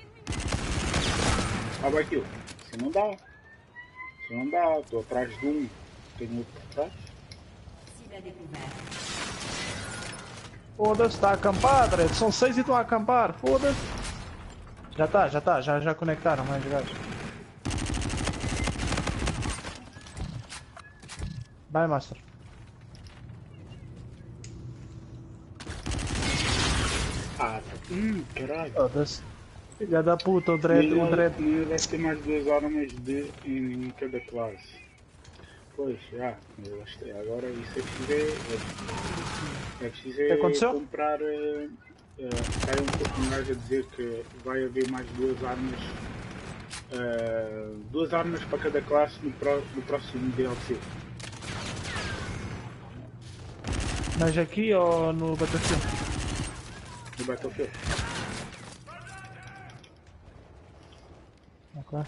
Olha aquilo. Assim não dá. Assim não dá, estou atrás de um. Tenho outro por trás. Foda-se, está a acampar, Dredd. São seis e estão a acampar. Foda-se. Já está, já está. Já, já conectaram mais gajos. Vai, Master. Ah, hum, caralho. Foda-se. Filha da puta, o Dredd, o Dredd. Não deve ter mais duas armas de, em, em cada classe. Pois, já, eu gostei. Agora isso é preciso é, é preciso O que aconteceu? comprar. Uh, uh, cai um, um gajo a dizer que vai haver mais duas armas. Uh, duas armas para cada classe no, pro, no próximo D L C. Mas aqui ou no Battlefield? No Battlefield. Ok.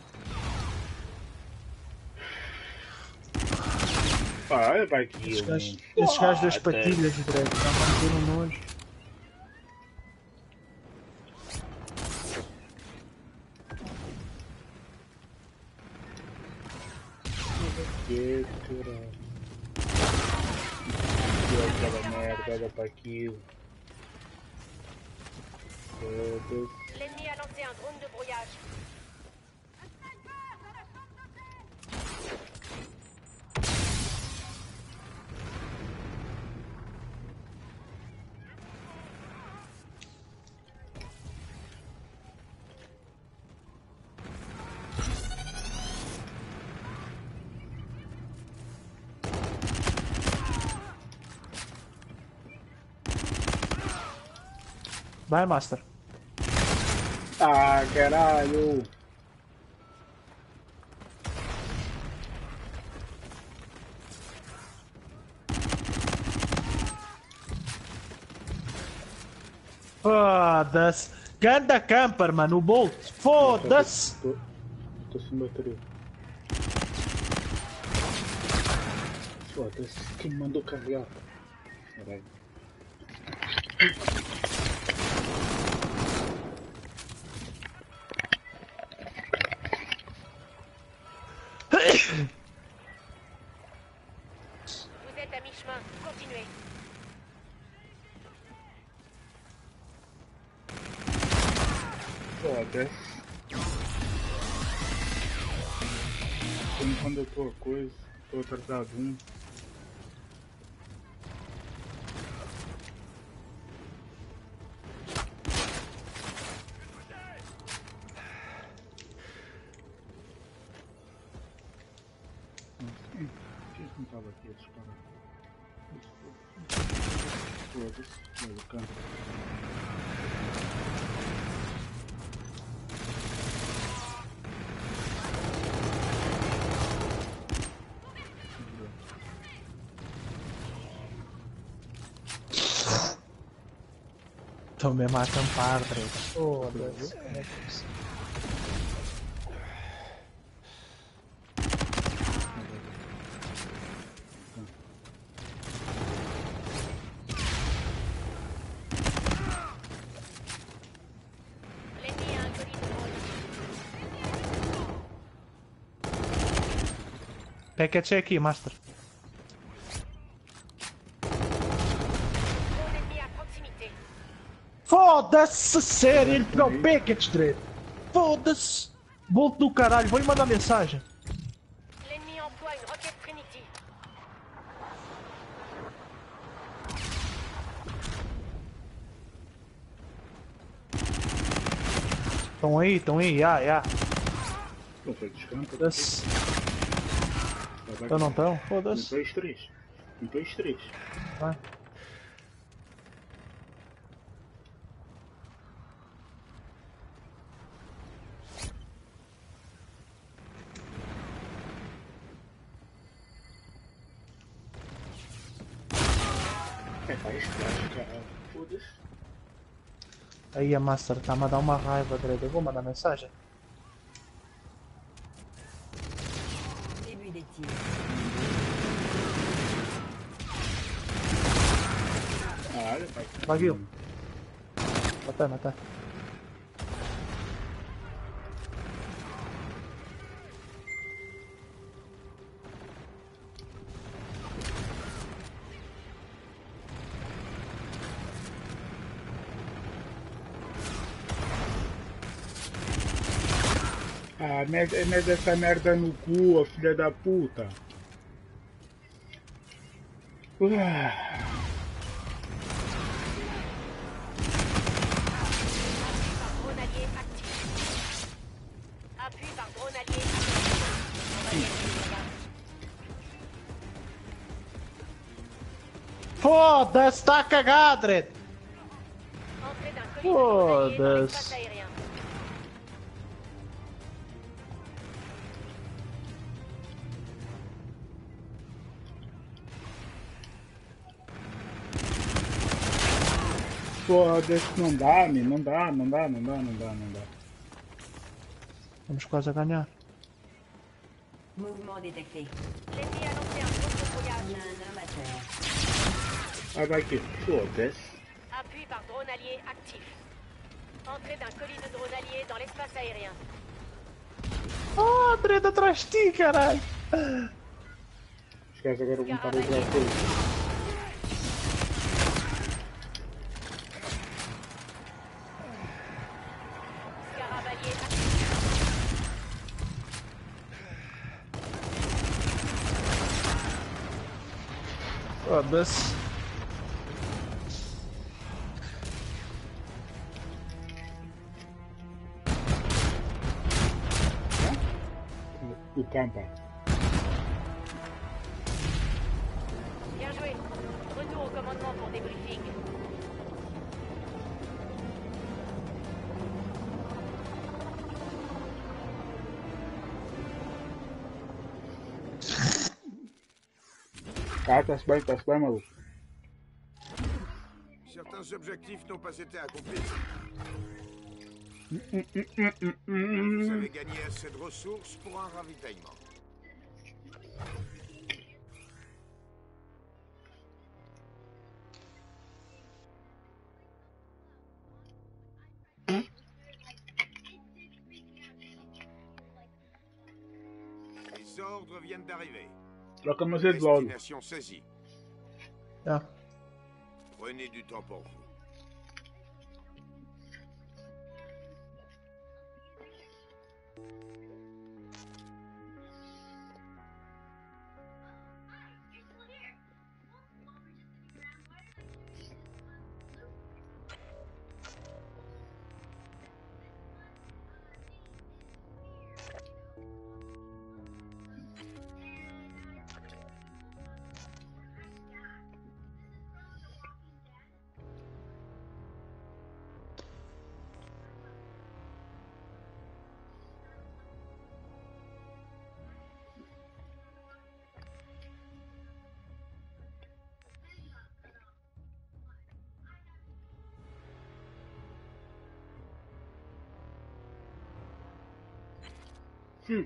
Ah, olha para aqui. Esses um- gajos, esses gajos das Ah, patilhas, Dredd. Estão a meter um nojo. Eu cacete, caralho. Aquela merda, olha para aquilo. Foda-se. L'ennemi a lancé un drone de brouillage. Vai, Master. Ah, caralho! Foda-se. Ganda camper, mano, o Bolt. Foda-se. Estou sem bateria. Foda-se, quem me mandou carregar? Caralho. Vous êtes à mi-chemin. Continuez. Foda-se. Como quando eu tô a coisa, tô atrasado um. Não tava aqui a disparar. Foda-se, mas o canto. Tô me matando para, Drake. Foda-se. L'ennemi a un colis de drone. Package é aqui, Master. Drone ennemi à proximité. Foda-se, sério, ele pegou o package, Drake. Foda-se. Bolt do caralho, vou lhe mandar mensagem. L'ennemi emploie une roquette Trinity. Tão aí, tão aí, ya, ya. Não foi descanso. Foda-se. Tão não tão? Um, Foda-se. dois, três. Um, dois, três. Vai. É pá, este gajo, caralho. Foda-se. Aí a Master tá a dar uma raiva, Drake. Eu vou mandar mensagem. Début des tirs. Ah, olha, pai. Baguio. Matar, matar. Ah, mete mete essa merda no cu, ó, filha da puta. Ah. Drone allié actif. Appui par drone allié actif. Foda-se, tá cagado, Drake. Entrée d'un colis de drone allié dans l'espace Foda-se. aérien. Foda-se, não dá, meu, não dá, não dá, não dá, não dá, não dá. Vamos quase a ganhar. Mouvement détecté. L'ennemi a lancé un drone de Il y brouillage. a un homme à terre. Ah, vai aqui. Foda-se. Appui par drone allié actif. Entrée d'un colis de drone allié dans l'espace aérien. Oh, Drake atrás de ti, caralho. gajos agora vão estar a usar coisas. Foda-se. O campo. Bien joué. Retour au commandement pour débriefing. Ah, tá-se bem, tá-se bem, maluco. Certains objectifs n'ont pas été accomplis. Vous avez gagné assez de ressources pour un ravitaillement. Les ordres viennent d'arriver. Troca mais é de logo. Destination saisie. Ah. Prenez du temps pour vous. Hum.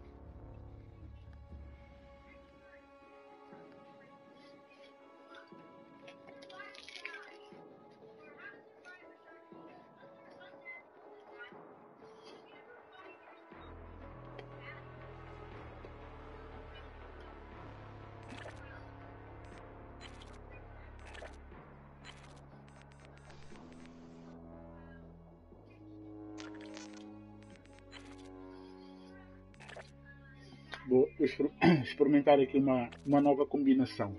Vou exper experimentar aqui uma, uma nova combinação.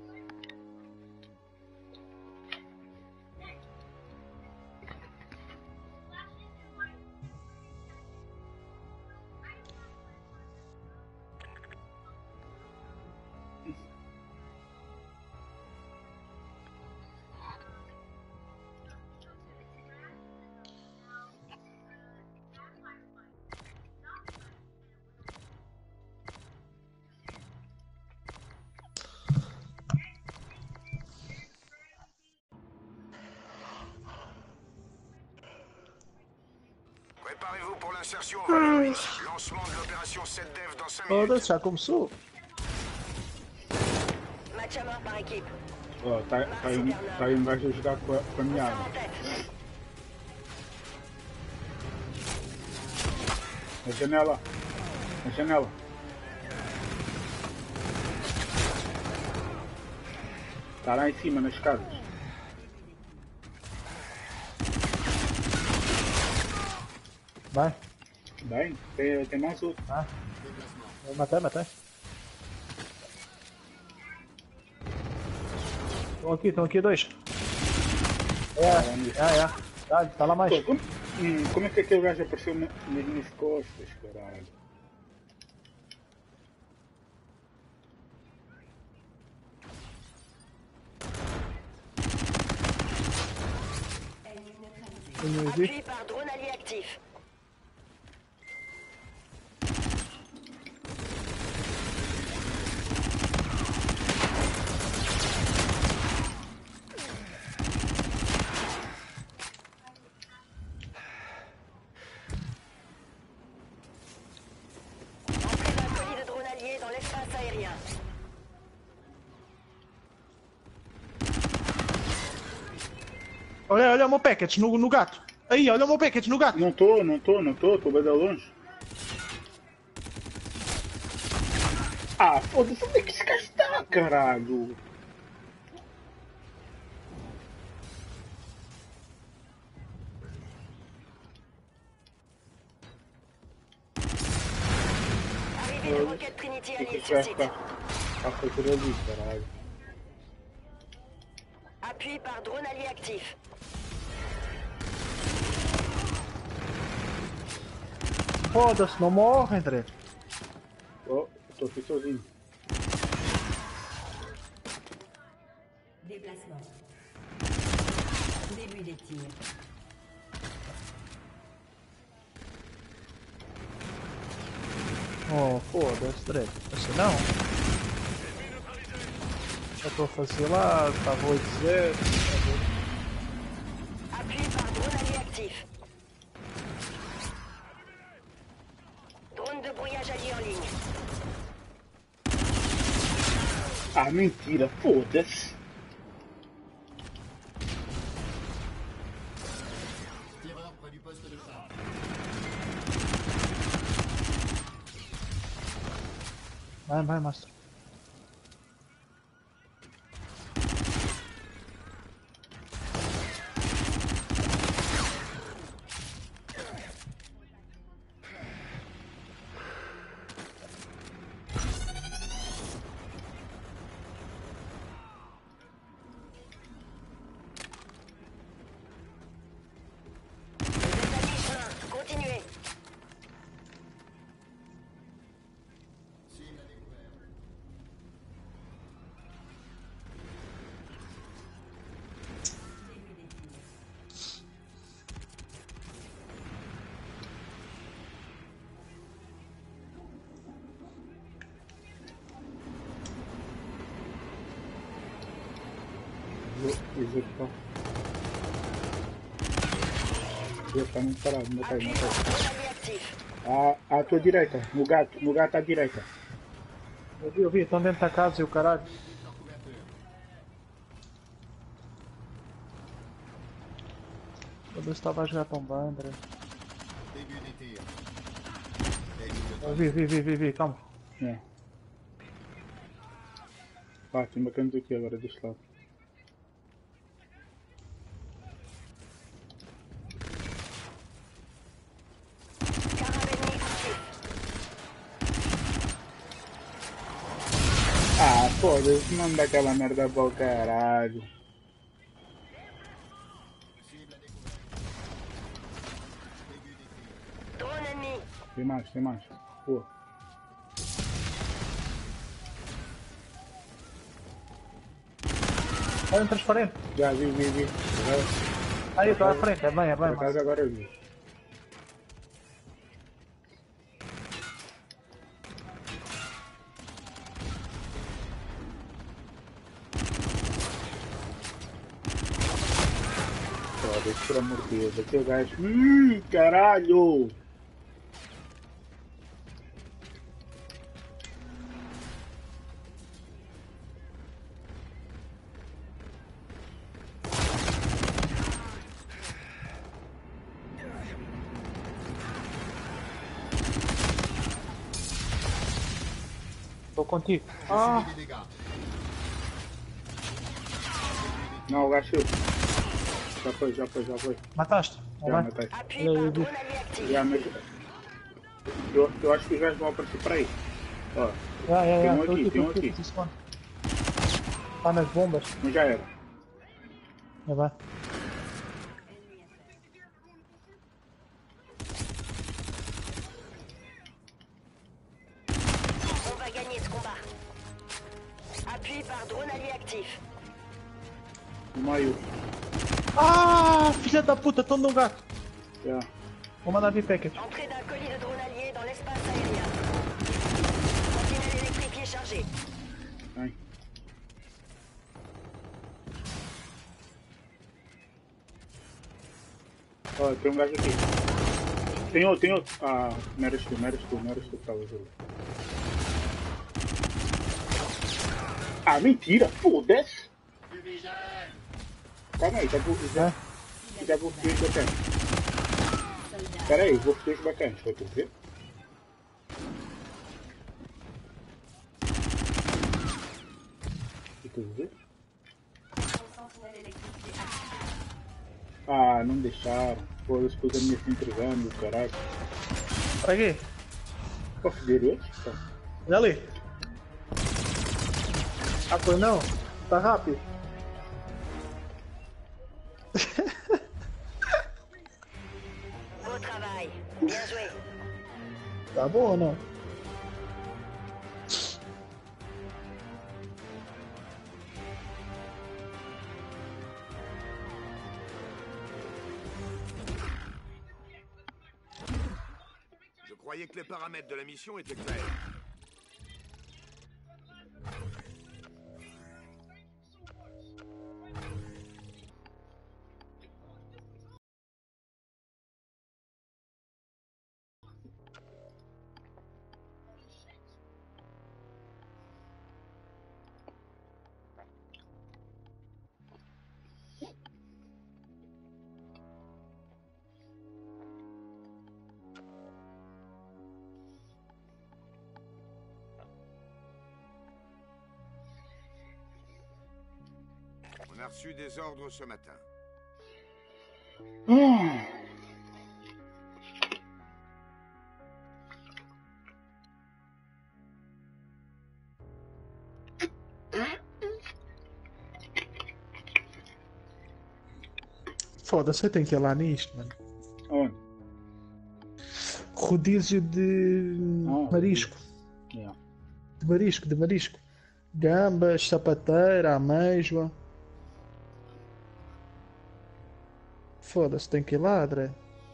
Préparez-vous pour l'insertion Valorant. Lancement de l'opération sept Dev dans cinq minutes. Foda-se, já começou. Match à mort par équipe. Ó, tá, tá, aí, um- tá aí um gajo a jogar com a, com a minha Sort arma. en tête. Na janela. Na janela. Tá lá em cima, nas escadas. Vai. Bem, tem, tem mais outro. Ah. Eu matei, matei. Estão aqui, estão aqui dois. É, é, é. Tá, tá lá mais. Pô, como, hum, como é que aquele gajo apareceu na- nas minhas costas, caralho? Tenho vi. Appui par drone allié actif. Entrée d'un colis de drone allié dans l'espace aérien. Olha, olha o meu package no, no gato. Aí, olha o meu package no gato. Não tô, não tô, não tô, tô bem de longe. Ah, foda-se, onde é que esse gajo está, caralho? Arrivée de roquette Trinity O que alliée que sur vai site. ficar? A procura ali, caralho. Appui par drone allié actif. Foda-se, não morre, André. Oh, tô aqui sozinho. Déplacement. Début des tirs. Oh, foda-se, André. Assim não. Já estou a fazer lá, estava oito a zero. Appui par drone allié actif. Drone de brouillage allié en ligne. Ah, mentira, foda-se. Tireur près du poste de phare. Vai, vai, Master. Continuez. Cible à découvert. Vou executar. Já tá muito parado, não tá aí, não Appui tá par aí. drone allié actif. À, à tua direita, no gato, no gato à direita. Eu vi, eu vi, estão dentro da casa e o caralho. Leur couverture. Eu estava a jogar tão bem, André. Début des tirs. Eu vi, vi, vi, vi, vi, calma. É. Pá, tem bacanas aqui agora deste lado. Carabe ennemi actif. Ah, foda-se, não dá aquela merda para o caralho. Cible à découvert. Début des tirs. Drone ennemi. Tem mais, tem mais. Pô. Olha, transparente. Já vi, vi, vi. Agora, Aí, estou à frente, é bem, é por bem, acaso Master. agora eu vi. Foda-se, por amor de Deus. Aqui o gajo. Hum, caralho! Estou contigo. Ah, Des dégâts. Não, o gajo. Já foi, já foi, já foi. mataste. Tá Já bem? matei. Appui Là, par il est drone allié actif. Já, mas. Eu, eu acho que os gajos vão aparecer para aí. Ó, Já, já, Tem já. um Estou aqui, aqui, tem um estou aqui, aqui. estou aqui. Está nas bombas. mas já era. É bem. On va gagner ce combat. Appui par drone allié actif. No meio. Ah, filha da puta, estão no gato. Já. Vou mandar vir package. Entrée d'un colis de drone allié dans l'espace aérien. Sentinelle électrifiée chargée. Vem. Ó, tem um gajo aqui. Tem outro, tem outro. Ah, não eras tu, não eras tu, não eras tu que estavas ali. Ah, mentira! Foda-se! Calma aí, já vou. Já, já vou foder os bacanas. Espera aí, vou foder os bacanas, vai tu ver? estás a ver? Ah, não deixaram. Foda-se, depois a minha se entregando, caralho. Para quê? Para foder eles? Então. Olha ali. Ah, pois não? Tá rápido. Beau travail. Bien joué. Tá bom ou não? Je croyais que les paramètres de la mission étaient clairs. On a reçu des ordres ce matin. Hum. Foda-se, eu tenho que ir lá nisto, mano. Onde? Rodízio de Ah, marisco. Yeah. De marisco, de marisco. Gambas, sapateira, ameijoa. Foda-se, tem que ir lá, André.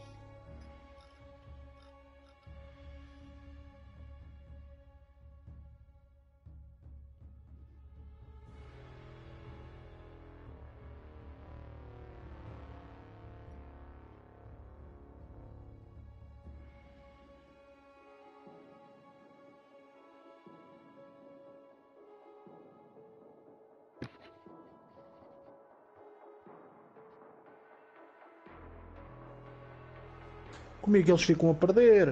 Comigo eles ficam a perder.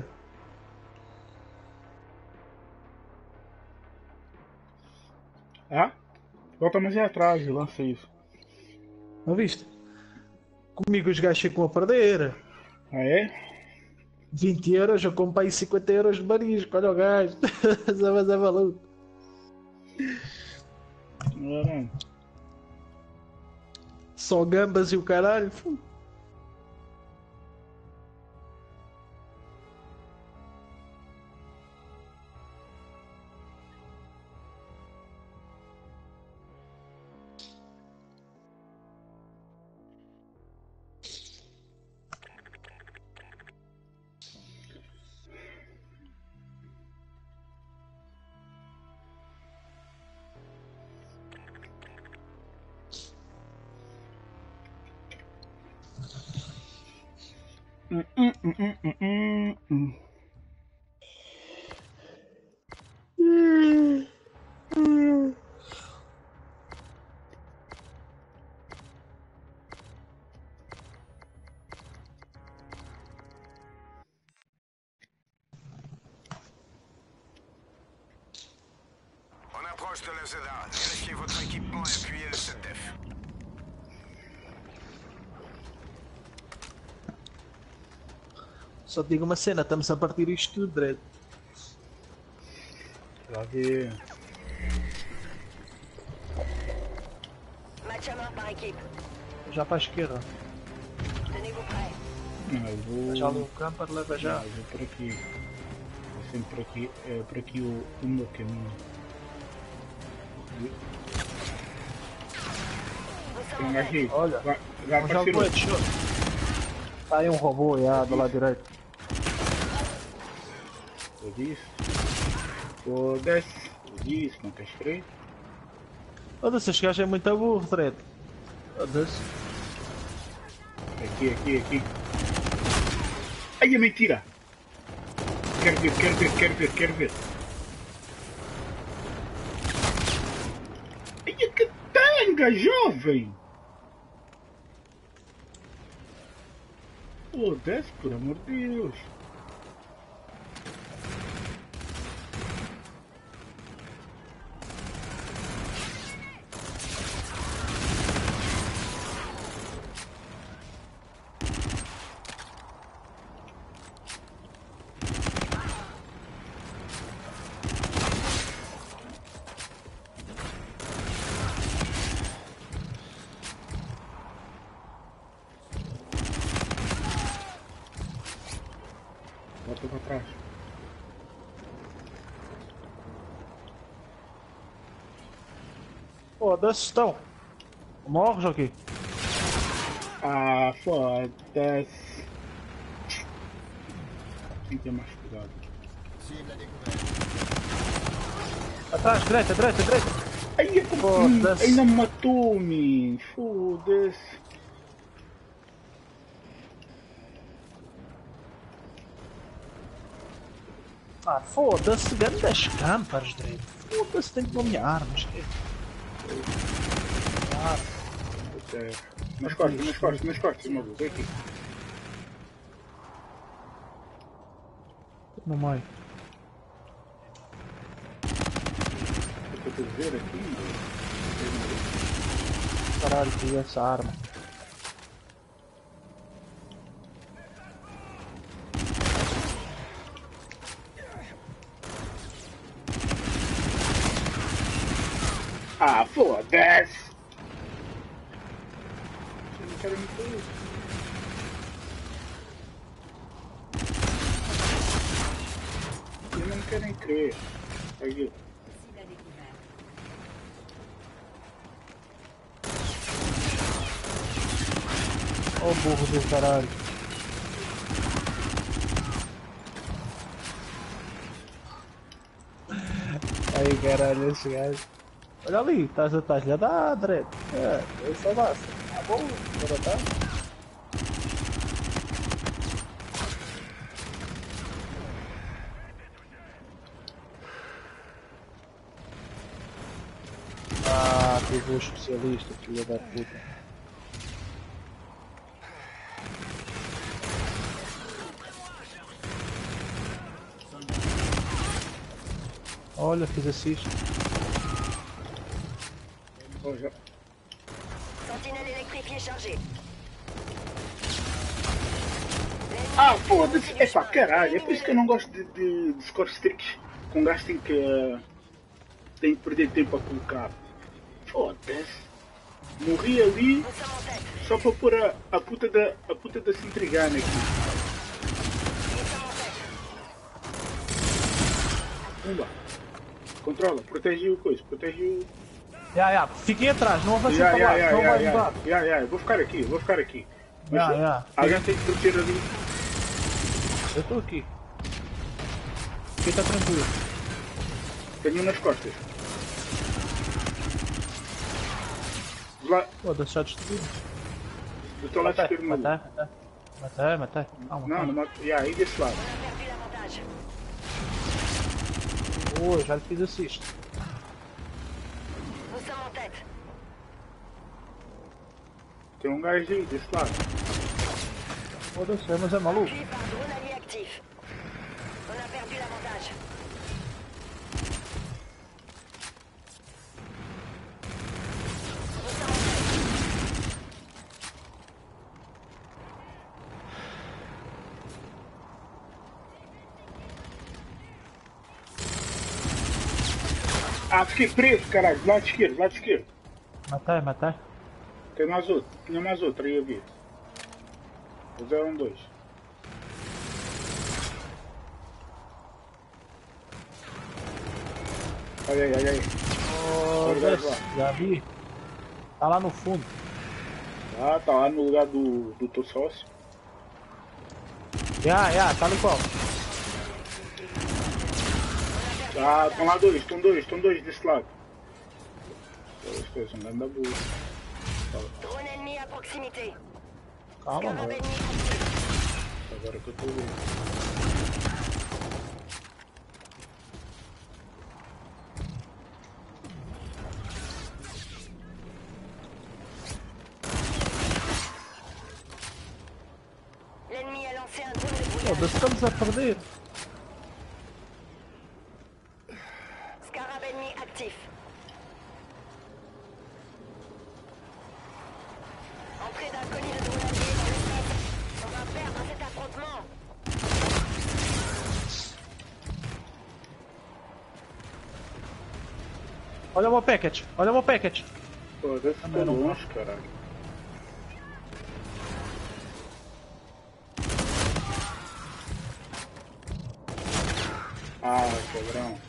Ah? Volta mais aí atrás e lança isso. Não viste? Comigo os gajos ficam a perder. Ah é? vinte euros, eu compro aí cinquenta euros de marisco. Olha o gajo. Mas é maluco. Não. Só gambas e o caralho. Fu. Hum, hum, hum, hum, hum, hum. On approche de la Z A. Vérifiez votre équipement et appuyez le sept F. Só te digo uma cena, estamos a partir isto tudo, Dredd. Lá ver. Match à mort par équipe. Já para a esquerda. Tenez-vous prêts. Não, eu vou. Já ali o camper leva já. Não, eu vou por aqui. É sempre por aqui. É por aqui o, o meu caminho. Vous Tem um savez. gajo aí. Olha. Vai, vai Já aparecer foi, outro. show. Tá aí um robô já do lado direito. Eu disse. Foda-se. Eu disse, não queres crer? Foda-se, este gajo é muito burro, Dredd. Foda-se. Aqui, aqui, aqui. Ai, é mentira! Quero ver, quero ver, quero ver, quero ver. Ai, que tanga, jovem! Oh, desce, por amor de Deus! estou para trás. Foda-se, estão. Morres ou quê? Ah, foda-se. Tem que ter mais cuidado. Cible à découvert. Atrás, direita, direita, direita. Ai, eu Foda-se. ainda me matou-me. Foda-se. Ah, foda-se, grandes campers, direito. Foda-se, tenho que nomear armas. Que... Ah, É, nas costas, nas costas, nas costas, maluco. Vem aqui. no meio. Eu estou a ver aqui. Caralho, que essa arma. Ah, foda-se! Vocês não querem me ter. Vocês não querem crer. Aqui. Ó o burro do caralho. Aí caralho, esse gajo. Olha ali, estás atrás, já dá direto. É, esse é massa. Tá bom, agora tá. Ah, pegou o especialista, filha da puta. Olha, fiz assist. Oh, já. Sentinelle électrifiée chargée. Ah, foda-se! É pá, caralho, é por isso que eu não gosto de, de, de score sticks com um gajo tem que. Uh, tem que perder tempo a colocar. Foda-se! Morri ali Nous sommes en tête. só para pôr a, a puta da. a puta da Centrigana aqui. Nous sommes en tête. Pumba! Controla, protege o coisa, protege o. Ya, ya, fiquem atrás, não avancem Ya, para ya, baixo, ya, não ya, vai ya, mudar. ya, ya, eu vou ficar aqui, eu vou ficar aqui. Mas Ya, ya. alguém tem que proteger ali. Eu estou aqui. Fica tranquilo. Tenho um nas costas. Lá, Foda-se, já destruído. do teu lado Matei, esquerdo, maluco. matei, matei. Matei, matei. Calma, Não, calma. não mato. Ya, aí desse lado. On a perdu l'avantage. Oi, já lhe fiz assist. Nous sommes en tête. Tem um gajo aí desse lado. Foda-se, mas é maluco. Puis par drone allié actif. On a perdu l'avantage. Nous sommes en tête. Ah, fiquei preso, caralho. Do lado esquerdo, do lado esquerdo. Matei, matei. Tem mais outro. Tinha mais outro aí a ver. Eles eram dois. Olha aí, olha aí. Olha o gajo lá. Foda-se, já vi. Tá lá no fundo. Ah, tá lá no lugar do, do teu sócio. Ya, ya, tá ali qual. Ah, estão lá dois, estão dois, estão dois desse lado. Dois, dois, um grande burro. Drone ennemi à proximité. Calma, Scarab mano. ennemi actif. Agora que eu tô vendo. L'ennemi a lancé un drone de brouillage. Foda-se, estamos a perder. Scarab ennemi actif. Entrée d'un colis de drone allié dans l'espace. On va perdre cet affrontement. Olha o meu package, olha o meu package. Pô, deve ficar não longe, caralho. Ah, cabrão.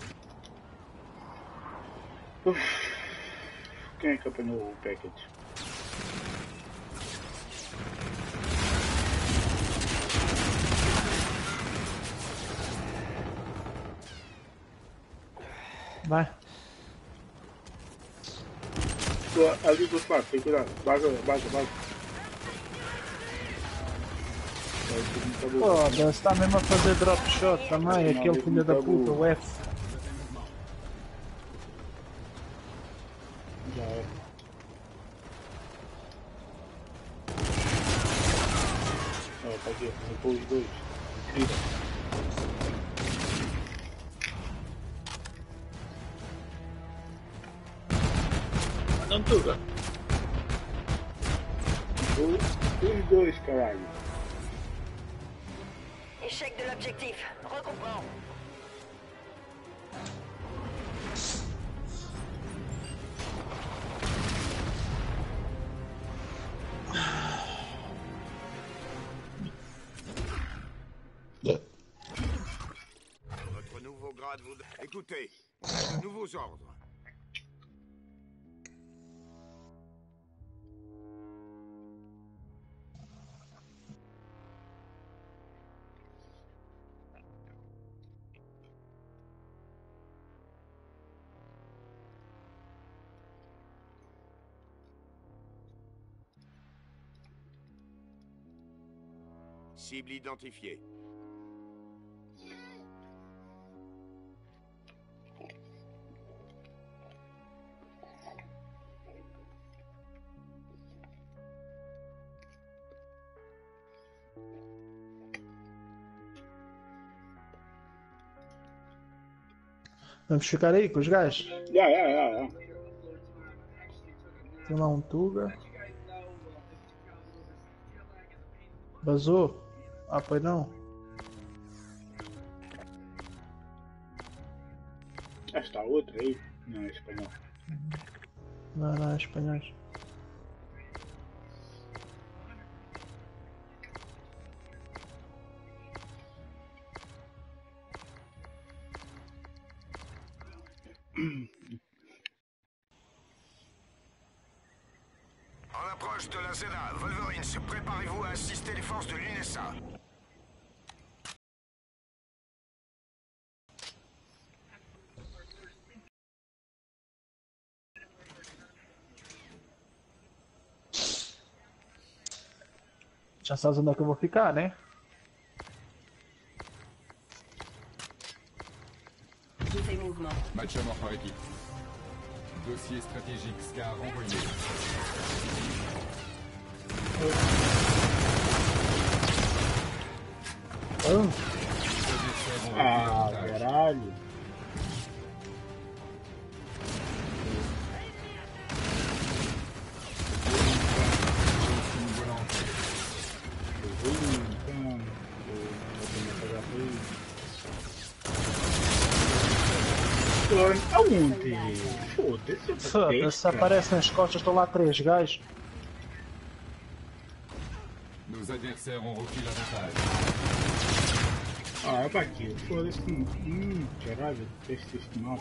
Uf. Quem é que apanhou o package? Vai. Tô ali do outro lado, tem cuidado. Vaza, vaza, vaza. Foda-se, está mesmo a fazer drop shot também, aquele filho da puta, o F. Já é. Ó, tá aqui, limpou os dois. Incrível. Não tudo. Os dois, caralho. Échec de l'objectif. Recouvrant. Votre nouveau grade vous... Écoutez, de nouveaux ordres. Cible identifiée. Vamos ficar aí com os gajos? Já, já, já, já. Tem lá um Tuga. Vazou? Ah, pois não. Ah, está outro aí. Não, é espanhol. Não, não, é espanhóis. En approche de la Z A, Wolverine, préparez-vous à assister les forces de l'U N S A. Já sabes onde é que eu vou ficar, né? Tout fait mouvement. Match à mort par équipe. Dossier stratégique Scar envoyé. Oh, Ah, caralho. Aonde? Foda-se. foda-se, aparece nas costas, estão lá três gajos. Nos adversaires ont repris l'avantage. Ah, é pra aqui. Foda-se. Hum, caralho. Teste este mapa.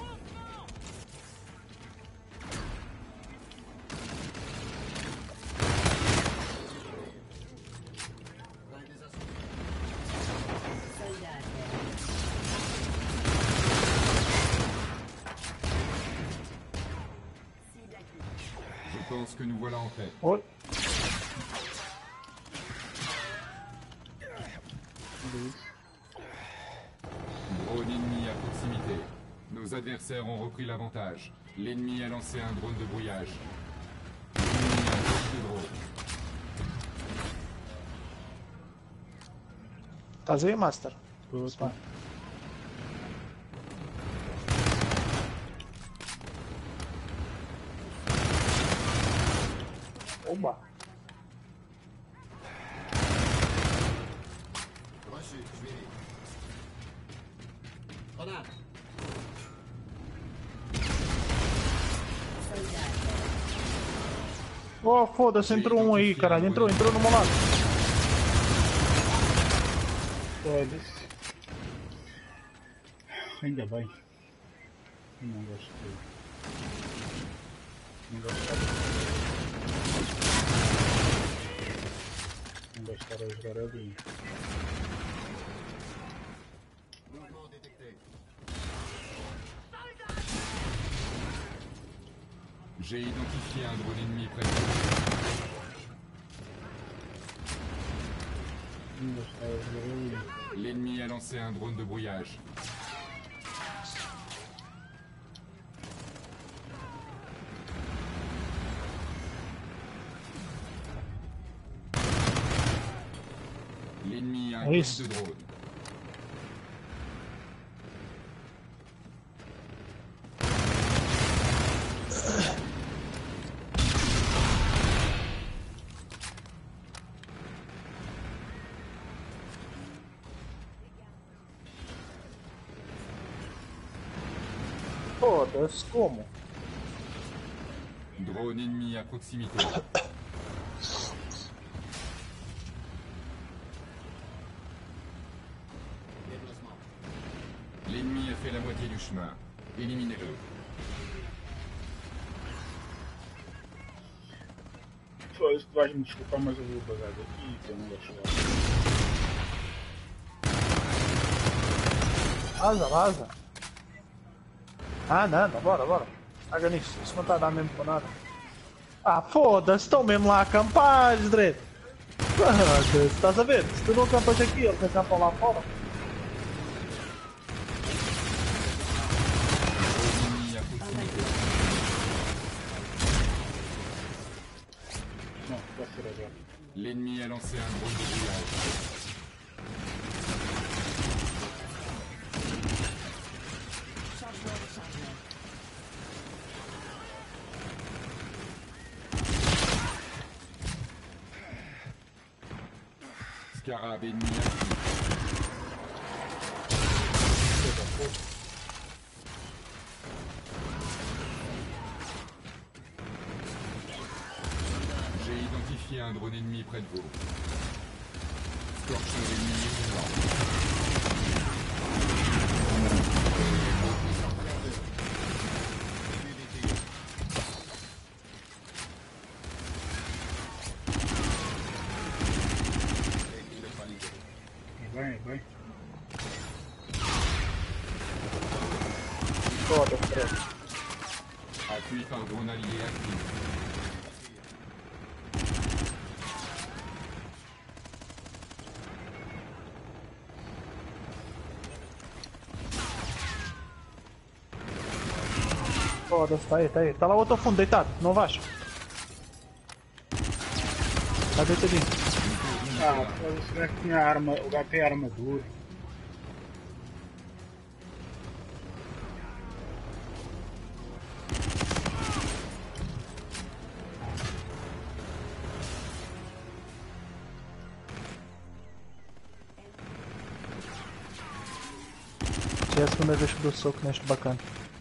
Je pense que nous voilà en tête. Oi. Drone ennemi à proximité. Nos adversaires ont repris l'avantage. L'ennemi a lancé un drone de brouillage. L'ennemi a lancé le drone. Estás aí, Master? Tô, tô. Oba. Reçu, je vais vite. Grenade. Oh, foda-se, entrou um aí, caralho. Entrou, entrou no meu lado. Foda-se. Ainda bem. Não gosto de. Não gosto de. Não gosto de estar a jogar ali. Mouvement détecté. J'ai identifié un drone ennemi près de vous. Não gosto de estar a jogar ali. L'ennemi a lancé un drone de brouillage. L'ennemi a un Oui. colis de drone. Foda-se, como? Drone ennemi à proximité. Déplacement. L'ennemi a fait la moitié du chemin. Éliminez-le. Foda-se, tu vais me desculpar, mas eu vou pagar daqui que eu não gosto de jogar. Vaza, vaza. Ah, não, não, bora, bora. Caga nisso, isso não tá a dar mesmo por nada. Ah, foda-se, estão mesmo lá a acampar, direito. Foda-se, estás a ver? Se tu não acampas aqui, eles acampam lá fora. Ennemi à proximité. Não, vai ser agora. L'ennemi a lancé un drone de brouillage. Scarab ennemi actif. J'ai identifié un drone ennemi près de vous. Scorcher ennemi imminent. Vai, vai. Foda-se, Fred. Appui par drone allié actif. Foda-se, tá aí, tá aí. Tá lá o outro fundo, deitado, não vais. Tá deitadinho. Ah, foda-se, o gajo tinha arma, o gajo tem armadura. Já é a segunda vez que dou soco neste bacana.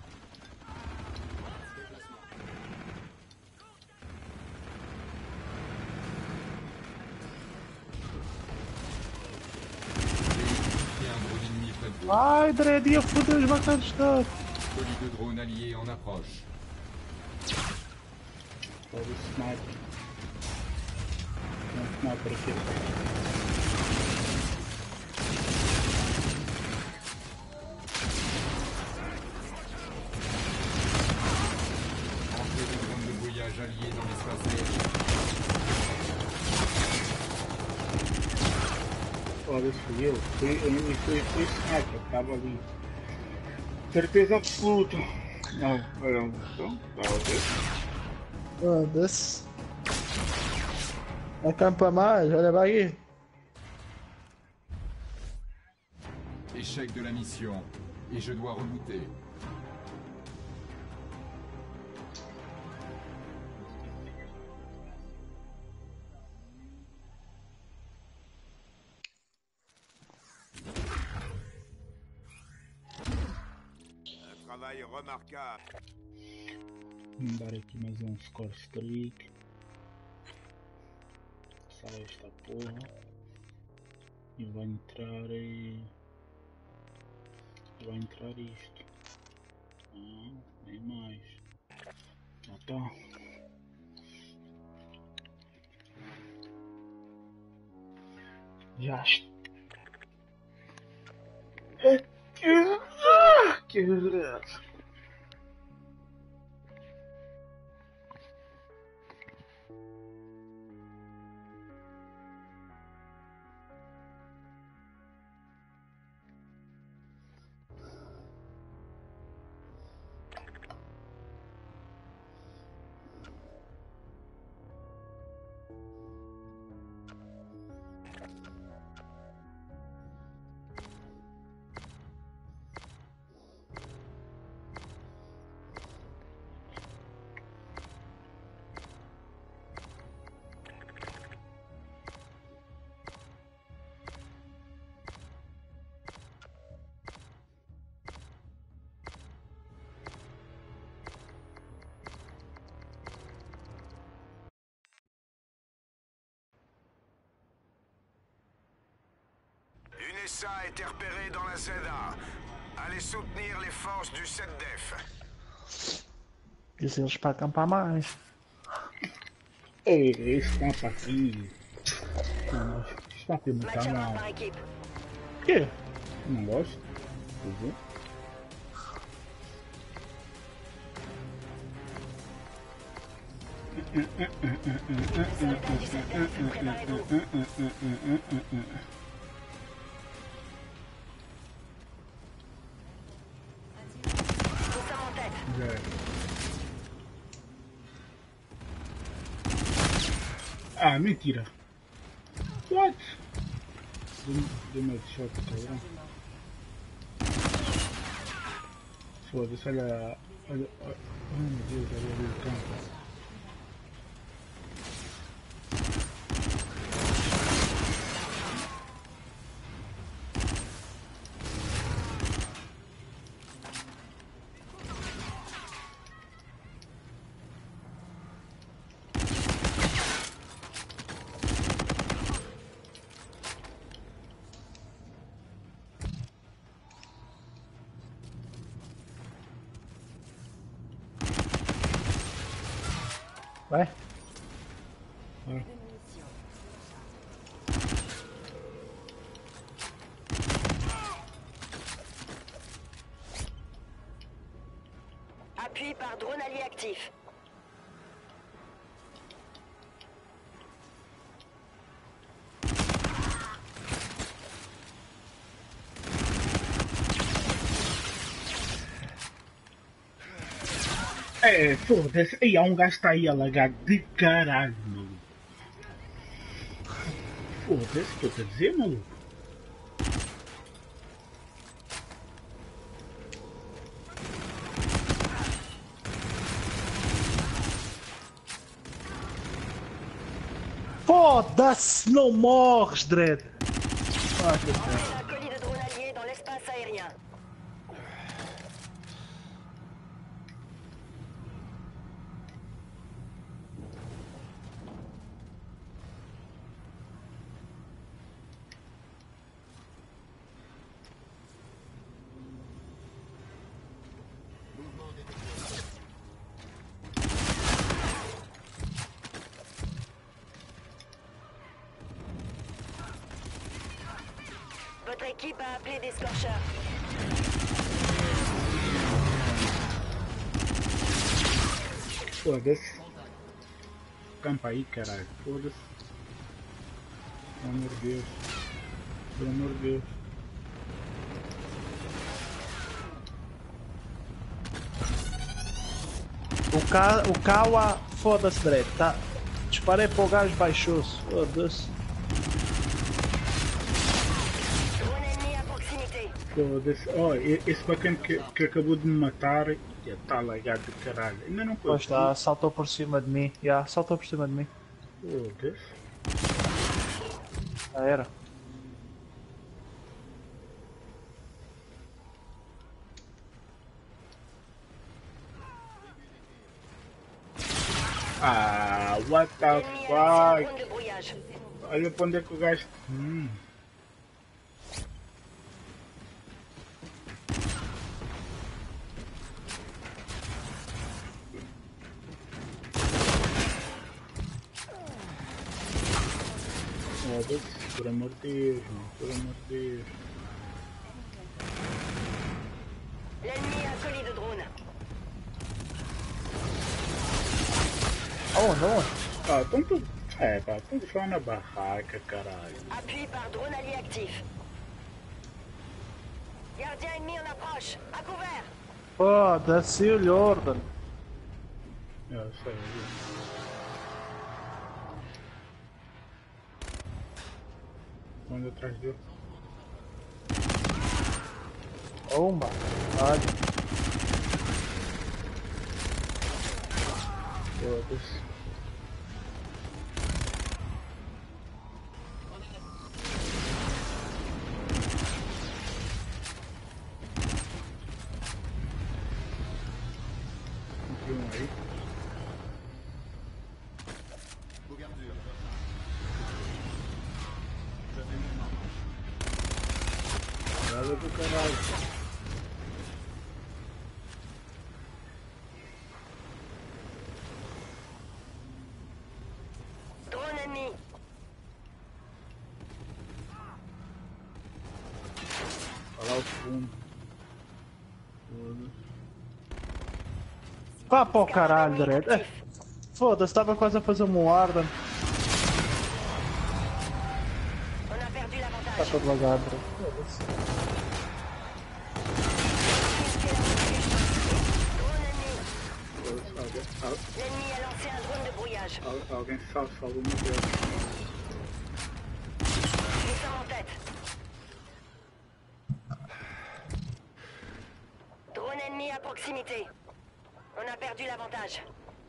J'ai identifié un drone ennemi près de vous. Ai, Dredd, ia foder os bacanas todos. Colis de drone allié en approche. Foda-se, sniper. Tem um sniper aqui. Entrée de drone de brouillage allié dans l'espace aérien. Foda-se, fui eu. Fui, eu não fui, fui sniper, estava ali. Certeza absoluta. Não, não, então, estava a ver. Foda-se. Acampa mais, olha para aqui. Échec de la mission. Et je dois rebooter. Un travail remarquable. Vamos dar aqui mais um score streak. Sai esta porra. E vai entrar aí. Vai entrar isto. Não, nem mais. Já tá. Já está. Que desgraça. Une S A a été repérée dans la Z A. Allez soutenir les forces du sept def. Diz eles para acampar mais. Ei, esse campo aqui. Não, isto não tem muita Match à mort mal. par équipe. Quê? Não gosto? Quer dizer? Sauvetage du sept def, préparez-vous. Nous sommes en tête. Já é. Ah, mentira. What? Deu-me headshot, cabrão. Foda-se, olha. Olha. Olha. Ai meu Deus, olha ali o campo. Vai. Appui par drone allié actif. É, foda-se. Aí há um gajo que está aí a lagar de caralho, maluco. Foda-se, estou-te a dizer, maluco. Foda-se, não morres, Dredd. Ah, que Entrée d'un colis de drone allié dans l'espace aérien. Mouvement détecté. Votre équipe a appelé des scorchers. Foda-se. Campa aí, caralho. Foda-se. Pelo amor de Deus. Pelo amor de Deus. O, Ka o Kawa, foda-se, Dredd, tá? Disparei para o gajo, baixou-se. Foda-se. Drone ennemi à proximité. Foda-se. Oh, e- esse bacana que, que acabou de me matar. Já está lagado de caralho. Ainda não Pois consegui. está, saltou por cima de mim. Já, saltou por cima de mim. Foda-se. Já era. Ah, what the Ennemi a lancé un fuck? drone de brouillage. Olha para onde é que o gajo. Hum. Foda-se, por amor de Deus, mano, por amor de Deus. L'ennemi a un colis de drone. Aonde, aonde? Ah, então tu. É, pá, tudo só na barraca, caralho. Appui par drone allié actif. Gardien ennemi en approche. À couvert. Foda-se, o Jordan. Eu sei. Onde atrás dele? Bomba. Olha. Foda-se. Tem um aí. Ouverture. Nada do caralho. Drone ennemi. Olha lá o fundo. Foda-se. Vá para o caralho, Dredd. É. Foda-se, estava quase a fazer um Warden. On a perdu Está l'avantage. todo lagado, Dredd. Foda-se. Drone ennemi. Foda-se. Alguém, al- L'ennemi a lancé un drone de brouillage. al- alguém salva alguma coisa. Nous sommes en tête. Drone ennemi à proximité. On a perdu l'avantage.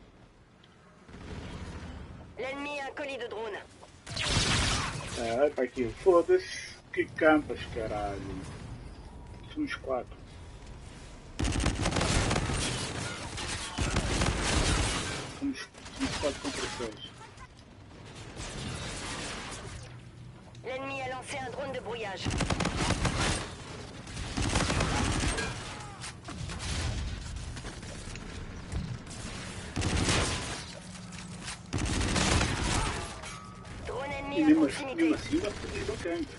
L'ennemi a un colis de drone. Ah, tá aqui. Foda-se. Que campas, caralho. Somos quatro. Somos, somos quatro contra seis. L'ennemi a lancé un drone de brouillage. Drone E ennemi à mesmo assim, proximité. mesmo assim dá pra fazer o campo.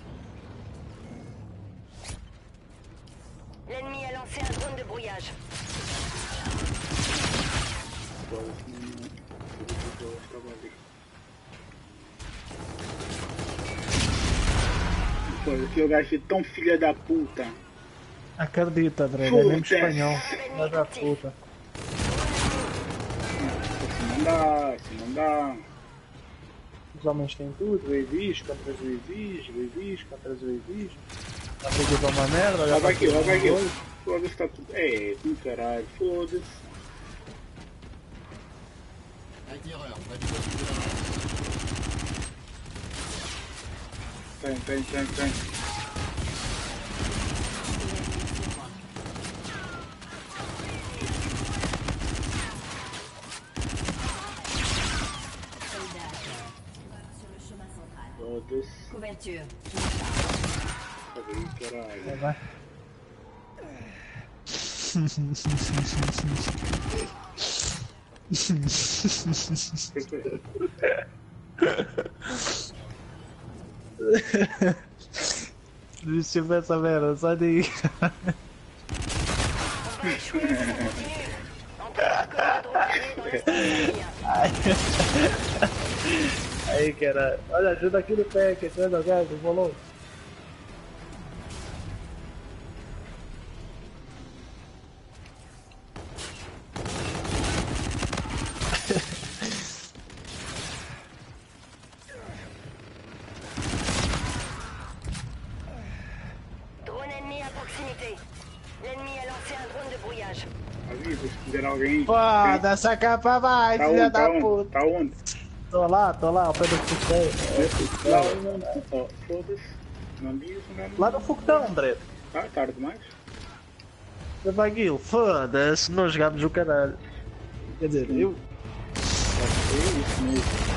L'ennemi a lancé un drone de brouillage. Foda-se, não. Foda-se, eu estava ali. Foda-se, o gajo é tão filha da puta. Acredita, Dredd. É mesmo Puta. espanhol. Filha da puta. Assim não dá, assim não dá. Os homens têm tudo. O Evis contra os Evis. O Evis contra os Evis. A briga para uma merda. Olha Olha para aqui, olha aqui. dois. Foda-se, tá tudo. É, com caralho, foda-se. Un tireur, près du poste de la main. Tem, tem, tem, tem. Foda-se. Couverture. Cadê aí, caralho? Vai. Se tiver essa merda, sai daí. On va échouer si ça continue. Entre un colis de drone allié dans l'espace aérien. Aí, cara. Olha, ajuda aqui no pé, que você é gajo, rolou. Drone ennemi à proximité. L'ennemi a lancé un drone de brouillage. Avisa, se tiver alguém. Foda, essa capa vai, Tá filha onde? Tá da onde? puta. Tá onde? Tô lá, tô lá, ao pé do foguetão. Lá, não, não. Ó, foda-se. Não diz, não. Lá no foguetão, André. Ah, tarde demais. Da Baguil, foda-se, nós jogámos o caralho. Quer dizer, eu. É isso mesmo.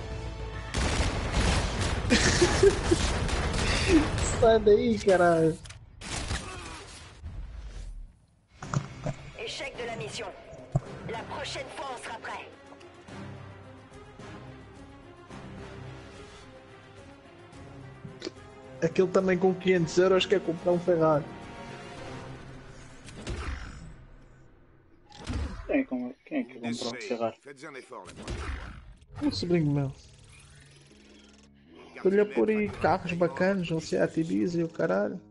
Sai daí, caralho. Échec de la mission. La prochaine fois, on sera prêt. Aquele também com quinhentos euros quer comprar um Ferrari. Quem é, que- quem é que comprou um Désolé, Ferrari? faites un effort la prochaine fois. Um sobrinho meu. Estou-lhe a pôr aí carros bacanas, um Seat Ibiza e o caralho.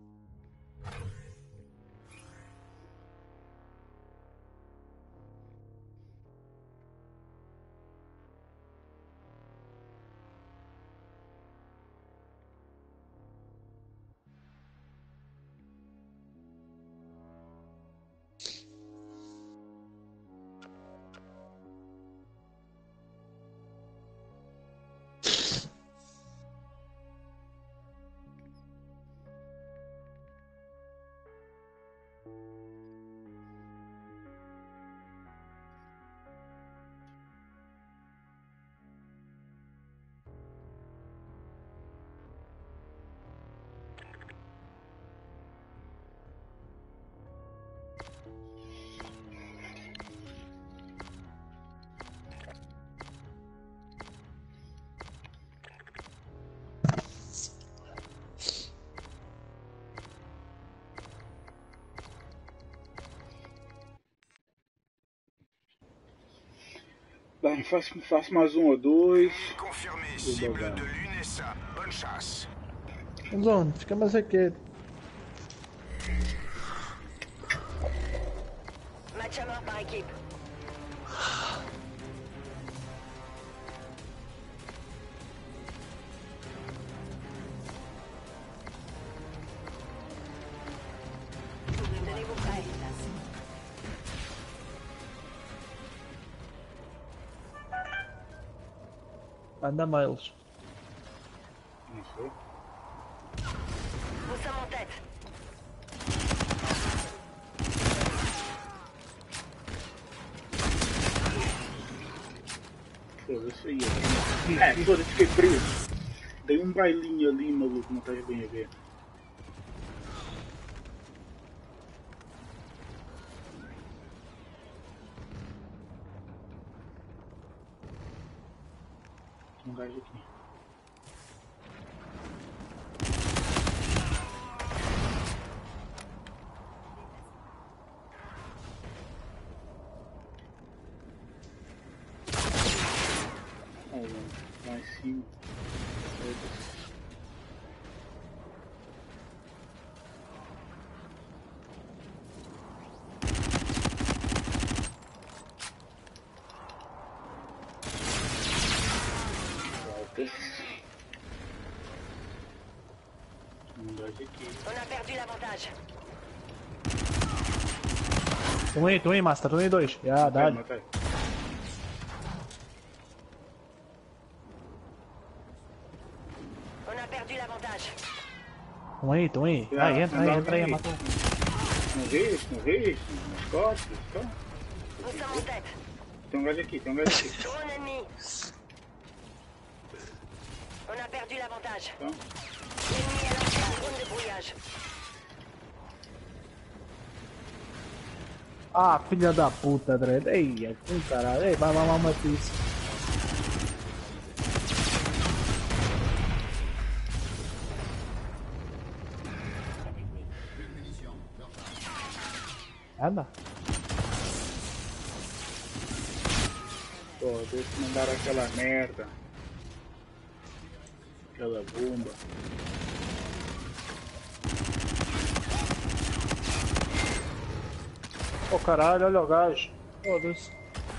Bem, faço, faço mais um ou dois. Confirmé, cible de l'U N E S A. Bonne chasse. Vamos onde? Fica mais aqui. Match à mort par équipe. Tenez-vous prêts. Manda mails. Não sei. Nous sommes en tête. Foda-se aí. É, foda-se, fiquei preso. Dei um bailinho ali, maluco, não estás bem a ver. Tem um gajo aqui. Olha, lá em cima. Foda-se. Um gajo aqui. On a perdu l'avantage. Tão aí, tão aí, Master. Tão aí dois. Já, dá. Matei. On a perdu l'avantage. Tão aí, tão aí. Já, Vai, entra aí, andava entra aí, aí. matou. Não vês? Não vês? Nas costas? Tá? Nous sommes en tête. Tem um gajo aqui, tem um gajo aqui. Drone ennemi. On a perdu l'avantage. Então, L'ennemi a lancé un drone de brouillage. Ah, filha da puta, Dredd. Ei, é com caralho. Ei, vai mamar uma pizza. Anda. pô, deixa eu mandar aquela merda. Aquela bomba. Ô caralho, olha o gajo. Foda-se.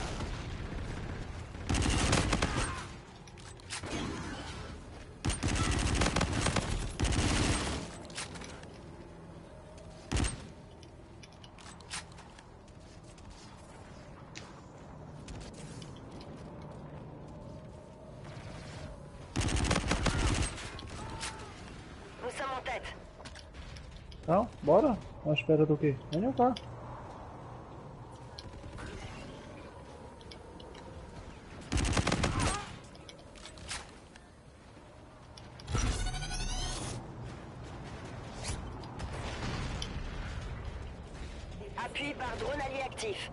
Nous sommes en tête. Então, bora. À espera do quê? Venham cá. Appui par drone allié actif.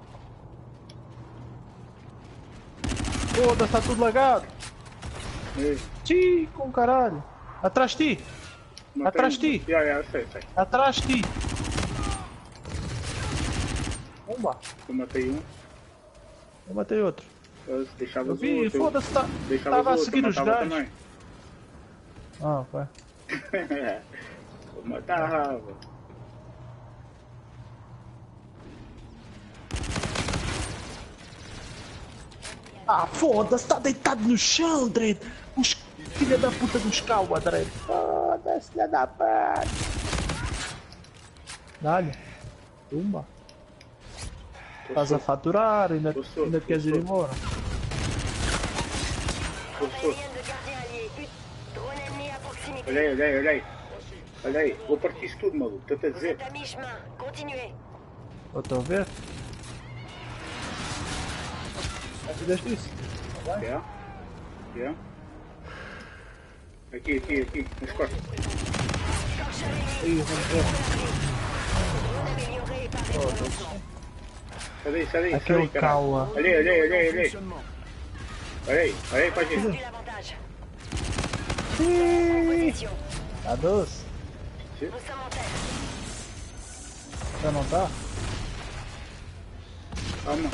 Foda-se, tá tudo lagado. Ei, Ti, com caralho. Atrás de ti. Matei Atrás um. de ti. Já, já, sei, sei. Atrás de ti. Bomba. Eu matei um. Eu matei outro. Eu deixava Eu os vi, outros. eu foda-se, tá, Deixava tava a os outros, seguir eu os matava gajos. também. Ah, ok. Eu matava. Ah, foda-se, tá deitado no chão, Dredd. Os filha da puta dos Kawa, Dredd. Foda-se, filha da puta. Dá-lhe. Tumba. Estás a faturar, ainda, Passou, ainda queres ir passou. embora. Passou. Aérienne de gardien allié. Drone ennemi à proximité. Olha aí, olha aí, olha aí. Olha aí, vou partir isso tudo, maluco. Estou a Vous dizer. êtes à mi-chemin. Continuez. Eu estou a ver. Já fizeste isso? Yeah. Yeah. Aqui, aqui, aqui. Nas costas. Ih, vamos ver. Drone amélioré et paré pour lancement. Sai daí, sai daí, sai Aquele daí, caralho. Kawa. Olha aí, olha aí, olha aí, olha aí. Olha aí, olha aí pra gente. Perdu l'avantage. Ih, Position. tá doce. Nous sommes en tête. Já não tá? Calma.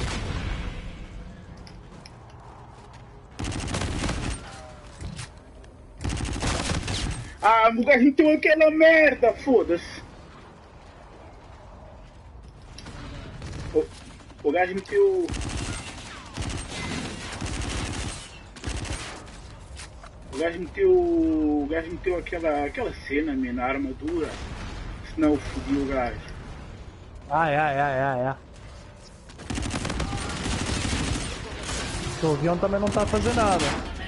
Ah, o gajo meteu aquela merda, foda-se. O, o gajo meteu... O gajo meteu... O gajo meteu aquela, aquela cena, man, na armadura. Senão fodiu o gajo. Ai, ai, ai, ai, ai. O avião também não está a fazer nada.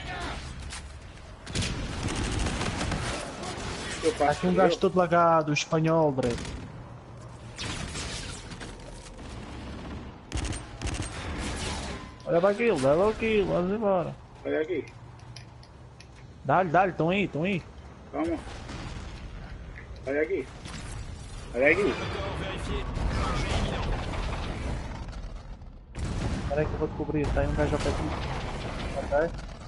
Eu Está faço aqui um eu. gajo todo lagado, o espanhol, Dredd. Olha para aquilo, leva aquilo, vamos embora. Olha aqui. Dá-lhe, dá-lhe, estão aí, estão aí. Calma. Olha aqui. Olha aqui. Espera aí que eu vou te cobrir, está aí um gajo ao pé de ti. Ok?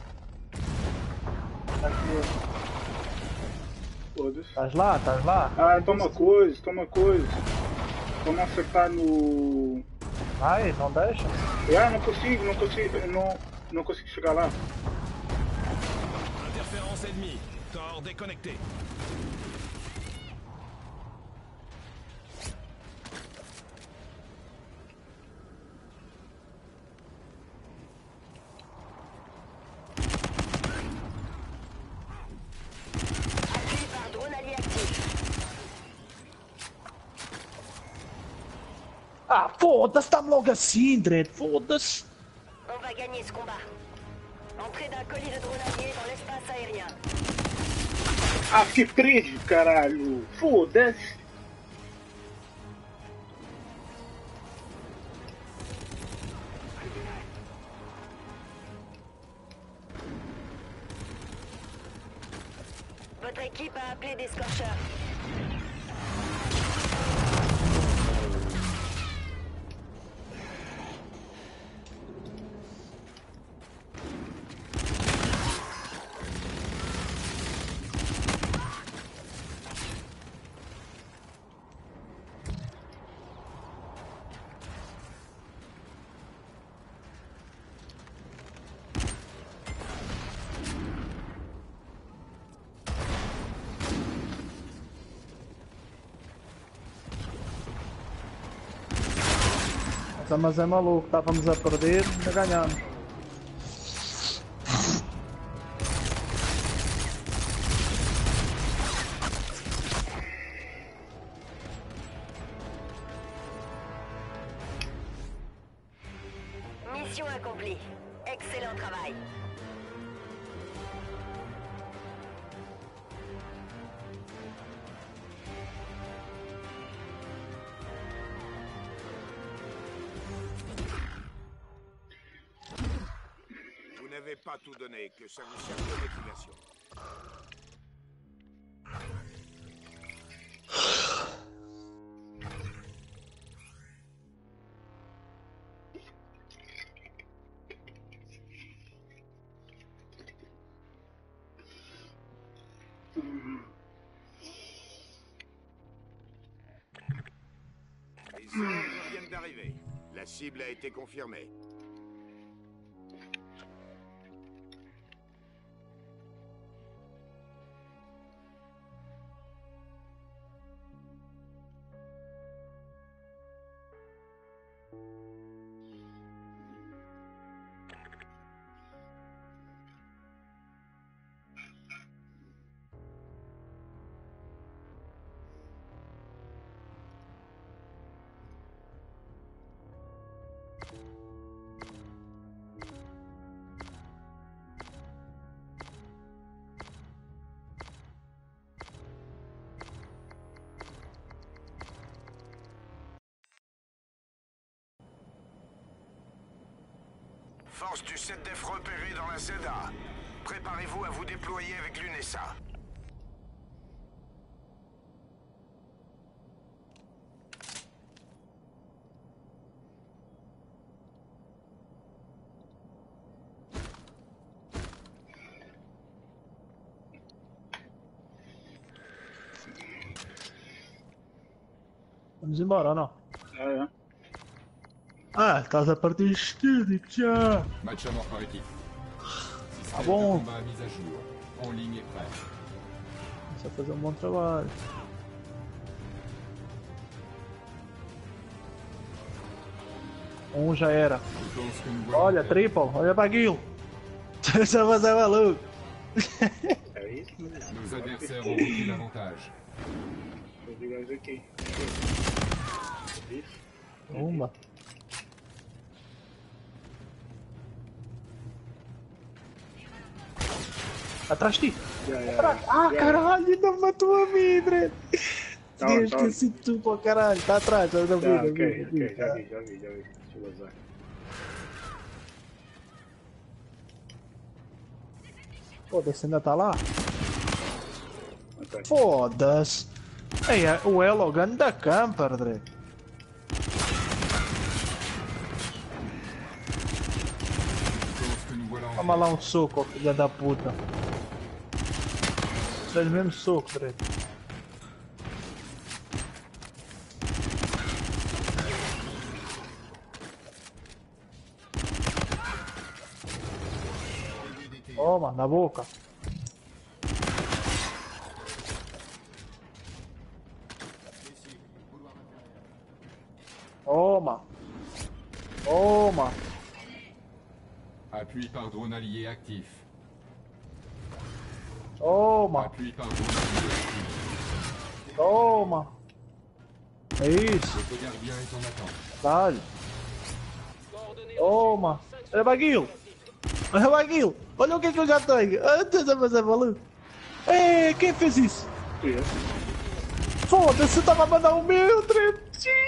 Está aqui outro. Foda-se. Estás lá, estás lá. Ah, toma coisa, toma coisa. Vamos acertar no... Vai, não deixa. Ah, não consigo, não consigo, não, não consigo chegar lá. Interférence ennemie. Tor déconnecté. Appui par drone allié actif. Ah, foda-se, dá-me logo assim, Dredd, foda-se. On va gagner ce combat. Entrée d'un colis de drone allié dans l'espace aérien. Ah, fiquei preso, caralho. Foda-se. Votre équipe a appelé des scorchers. Mas é maluco, estávamos a perder, ainda ganhamos. Mission accomplie. Excellent travail. Vous n'avez pas tout donné, que ça vous serve de motivation. arrivé. La cible a été confirmée. Force du sept Def repérée dans la Z A. Préparez-vous à vous déployer avec l'U N E S A. Vamos embora ou não? Ah, é. Ah, estás a partir esquerda, já. Match à mort par équipe. Ah Système bon? de combat mise à jour. En ligne et prêt. Começa a fazer um bom trabalho. Um já era. Je pense que nous voilà Olha, prêts. triple, olha para aquilo. Essa você é maluco. É isso, né? Nos adversaires ont repris l'avantage. Vou ligar isso aqui. Isso. Uma. Atrás de ti. Já, já, Atrás. já. Ah, Já. caralho, ainda me matou a mim, André. Tá, Tinha tá. esquecido de tu para caralho. Está atrás, está na Tá, vida. ok, ok, já vi, já vi, já vi. Deixa eu vazar. Foda-se, ainda está lá? Ok. Foda-se. Ei, é- o Elo ganda camper, André. Je pense que nous voilà en Toma lá um soco, filha da puta. Fez mesmo soco, André. Toma, na boca. Toma. Toma. Appui par drone allié actif. Toma. Appui par drone allié actif. Toma. É isso. Votre gardien est en attente. Caralho. Toma. Olha para aquilo. Olha para aquilo. Olha o que é que eu já tenho. Ah, estás a fazer maluco. Ei, quem fez isso? Fui eu. Foda-se, eu estava a mandar o meu, trem.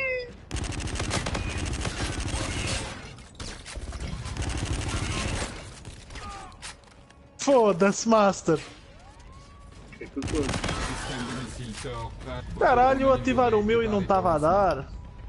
Foda-se, Master. Que que foi? Système de missile Thor prêt. Caralho, eu ativar o meu e não estava a dar.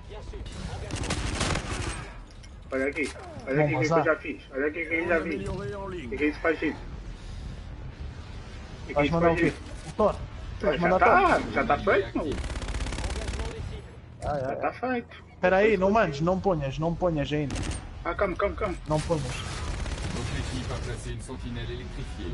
Olha aqui. Olha Vamos aqui o que vazar. eu já fiz. Olha aqui o que eu já fiz. O que isso faz isso? O que Vais isso mandar o faz quê? isso? O Thor. Vais Já mandar tá, Thor. já tá feito, maluco. Ah, Já é. tá feito. Espera aí, não mandes, não ponhas, não ponhas ainda. Ah, calma, calma, calma. Não ponhas. Votre équipe a placé une sentinelle électrifiée.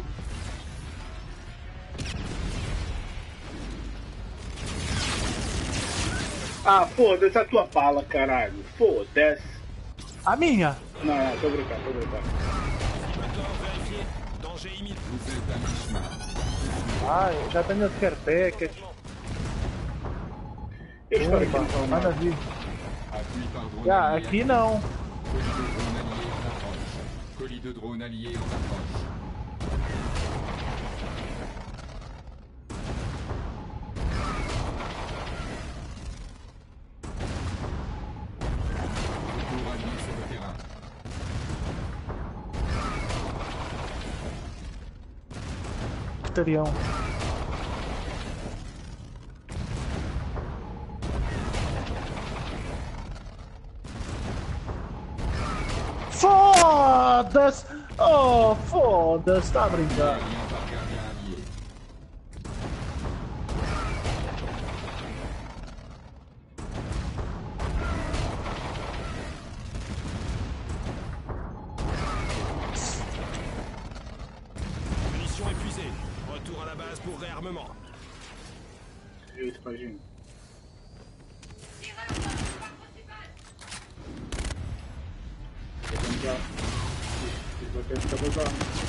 Ah, foda-se a tua bala, caralho. Foda-se. A minha? Não, não, tô brincando, tô brincando. Vous êtes à mi-chemin. Ah, eu já tenho as carpecas. Eu espero que Opa, não vão manda mais. vir. Appui par drone Já, allié aqui não. Colis de drone allié en approche. Colis de drone allié en approche. Retour allié sur le terrain. Portarião. Foda-se! Oh, foda-se, tá a brincar. Aérien par gardien allié. armement. É isso pra gente. Vamos já. Isso vai ter que acabar.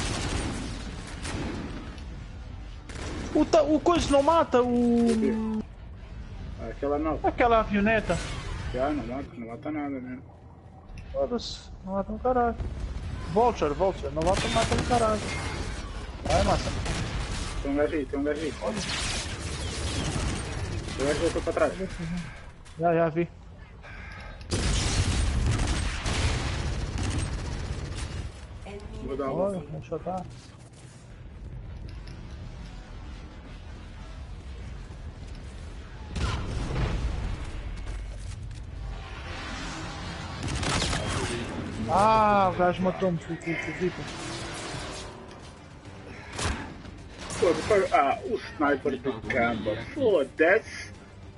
O, ta- o coisa não mata o. Aquela não. Aquela avioneta. Já não mata, não mata nada, né? Foda-se, não mata um caralho. Vulture, Vulture, não mata, mata um caralho. Vai, massa. Tem um gajo aí, tem um gajo aí. Olha. Tem um gajo voltou pra trás. Já, já vi. Vou dar uma Olha, volta. deixa eu dar. Ah, o gajo matou-me com o Vitor. Foda-se. Ah, o sniper do Camba. Foda-se.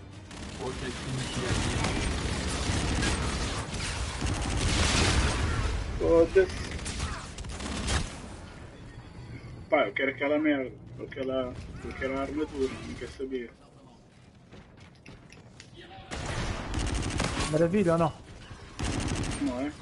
Foda-se. Pá, eu quero aquela merda. Aquela, aquela armadura, não quer saber. Maravilha ou não? Não é?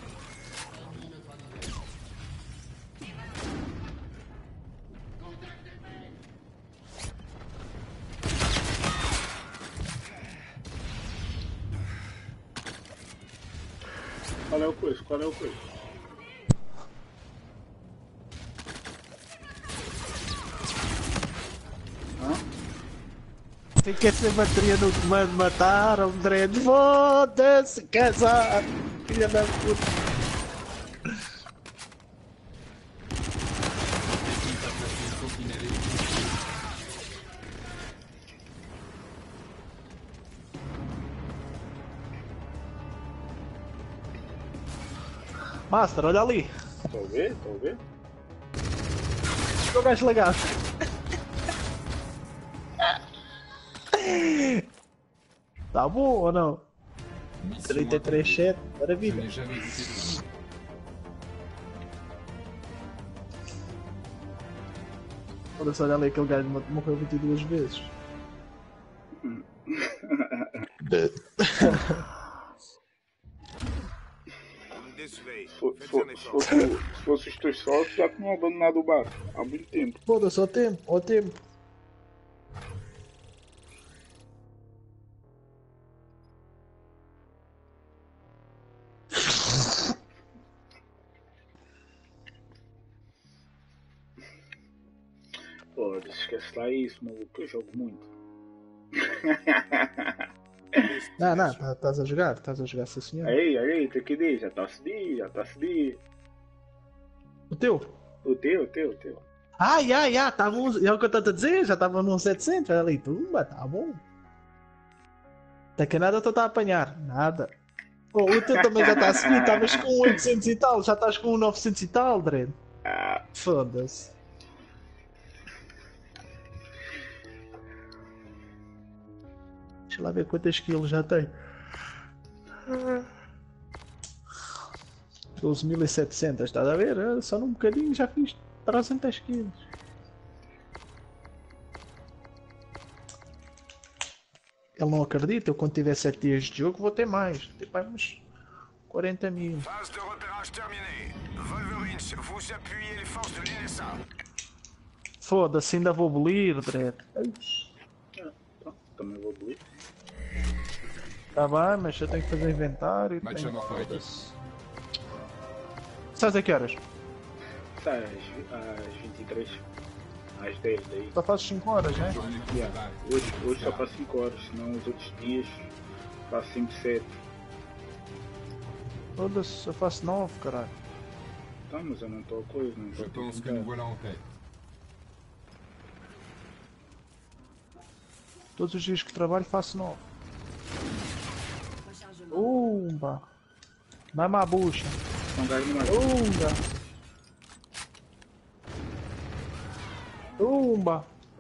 Qual é o coisa? Qual é o coisa? Hã? Fiquei sem bateria no comando, mataram o Dredd. Foda-se, casar. Filha da puta. Master, olha ali. Estou a ver? Estou a ver? O gajo legal. Tá bom ou não? Mission trinta e três accomplie. sete, Je maravilha. n'ai jamais douté de vous. Olha só, olha ali, aquele gajo morreu vinte e duas vezes. Vous me décevez. Se fo- Faites fo- un se effort. fosse, se fosse os teus sócios, já tinham abandonado o barco há muito tempo. Foda-se, ao tempo, ao tempo. Pô, esquece lá isso, maluco, eu jogo muito. Não, não, tá- estás a jogar, estás a jogar, sim senhor. Aí, aí, tem que ir, já está a subir, já está a subir. O teu? O teu, o teu, o teu. Ai, ai, ai, estava um, é o que eu estou a dizer, já estava num setecentos, olha ali, tumba, tá bom. Daqui a nada eu estou a apanhar, nada. Oh, o teu também já está a subir, estavas com oitocentos e tal, já estás com novecentos e tal, Dredd. Ah, Foda-se. Deixa lá ver quantas quilos já tem. doze mil e setecentos, estás a ver? Eu só num bocadinho já fiz trezentos quilos. Ele não acredita, eu quando tiver sete dias de jogo vou ter mais. Ter mais uns quarenta mil. Phase de repérage terminée. Wolverines, vous appuyez les forces de l'I N S A. Foda-se, ainda vou abolir, Dredd. então, também vou abolir. Tá bem, mas eu tenho que fazer inventário. Match Tenho... à mort ready. Sabes a que horas? Sai às, às vinte e três, às dez daí. Só fazes cinco horas, né? Journée de Yeah. travail. Hoje, hoje só faço cinco horas, senão os outros dias faço cinco, sete. Foda-se, eu faço nove, caralho. Tá, mas eu não estou a coisa, não Je estou a pense que nous tentar. voilà en tête. Todos os dias que trabalho faço nove. Umba! Vai-me à bucha. Não gajo mais. Umba! Umba!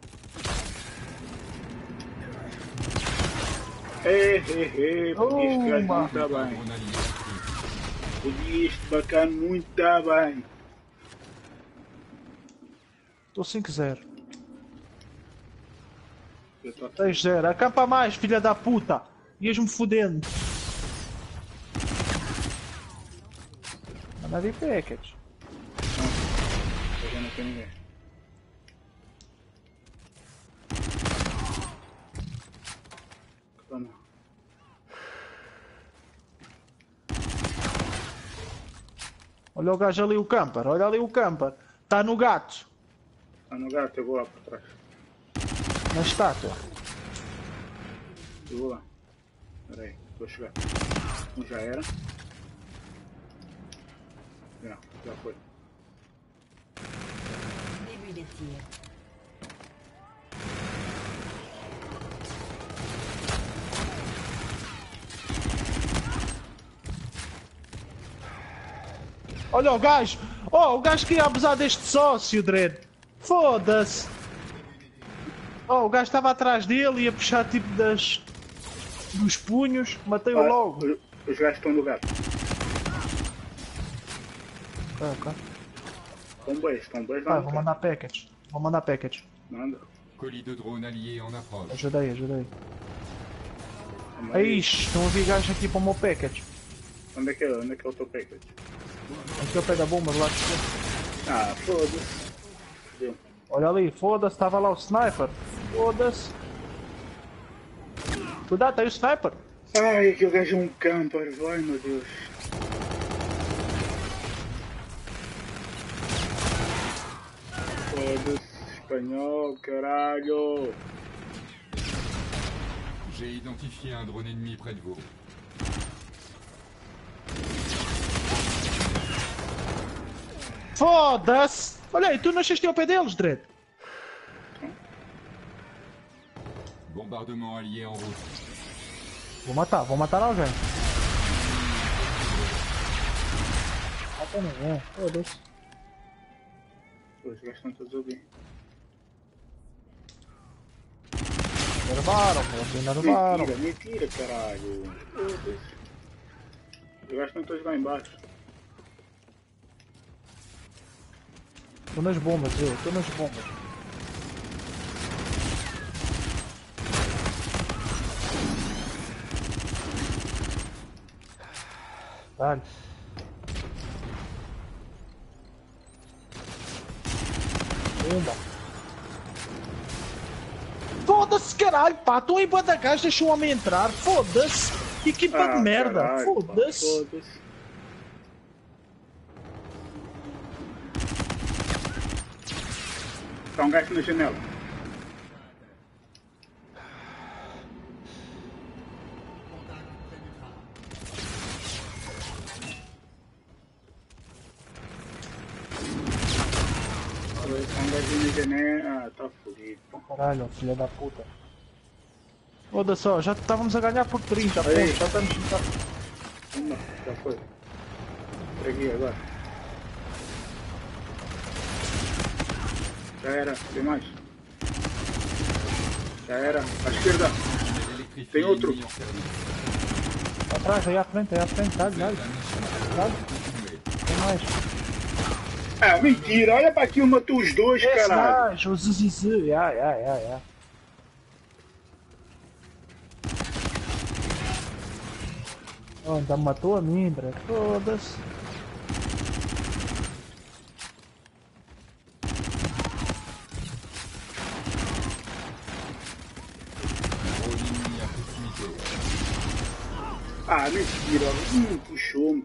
É, é, é, porque este gajo não Uma. está bem. Adrénaline active. Porque este bacana muito está bem. Estou cinco zero. Eu tô aqui. seis zero. Acampa mais, filha da puta. Ias-me fodendo. Manda vir package. Eu não tenho ninguém. Vamos. Olha o gajo ali, o camper. Olha ali o camper. Está no gato. Tá no gato, eu vou lá por trás. Na estátua. Eu vou lá. Pera aí, vou chegar. Um já era. Não, já foi. Début des tirs. Olha o gajo. Oh, o gajo que ia abusar deste sócio, Dredd. Foda-se. Oh, o gajo estava atrás dele, ia puxar tipo das... dos punhos. Matei-o Ah, logo. Os, os gajos estão no gato. Ok, ok. Estão dois, estão dois lá Vai, no vou gato. mandar package. Vou mandar package. Manda. Colis de drone allié en approche. Ajudei, ajudei. Toma Aí, estão a vir gajos aqui para o meu package. Onde é que é, onde é, que é o teu package? Aqui ao pé da bomba, do lado esquerdo. Ah, foda-se. Fudeu. Olha ali, foda-se, estava lá o sniper. Foda-se. Cuidado, tem o sniper. Ai, aquele gajo é um camper, vai meu Deus. Foda-se, espanhol, caralho. J'ai identifié un drone ennemi près de vous. Foda-se! Olha aí, tu nasceste ao pé deles, Dredd. Bombardement allié en route. Vou matar, vou matar alguém. Mata ninguém, foda-se. Pô, os gajos estão todos ali. Nervaram, pô, nervaram. Mentira, mentira, caralho. Foda-se. Os gajos estão todos lá embaixo. Tô nas bombas, eu, tô nas bombas. Dale. Bomba. Foda-se, caralho, pá, tô em banda gás, deixa o homem entrar, foda-se. Que equipa Ah, de merda, caralho, foda-se. pá, foda-se. Tá um gajo na janela. Tá um gajo na janela. Ah, tá fodido. Caralho, filha da puta. Foda-se, ó, já estávamos a ganhar por trinta Aí. pontos, já estamos... Já... Não, já foi. Peguei agora. Já era, tem mais. Já era, à esquerda. Électrifié Tem outro. ennemi en service. Atrás, aí à frente, aí à frente, dale, dale. Dale, Continuez. tem mais. Ah, mentira, olha pra aqui, eu matou os dois, Esse caralho. gajo, o Zizizi, ya, ya, ya, ya. Oh, ainda matou a mim, Dredd, foda-se. Drone ennemi à proximité. Ah, mentira, hum, puxou-me.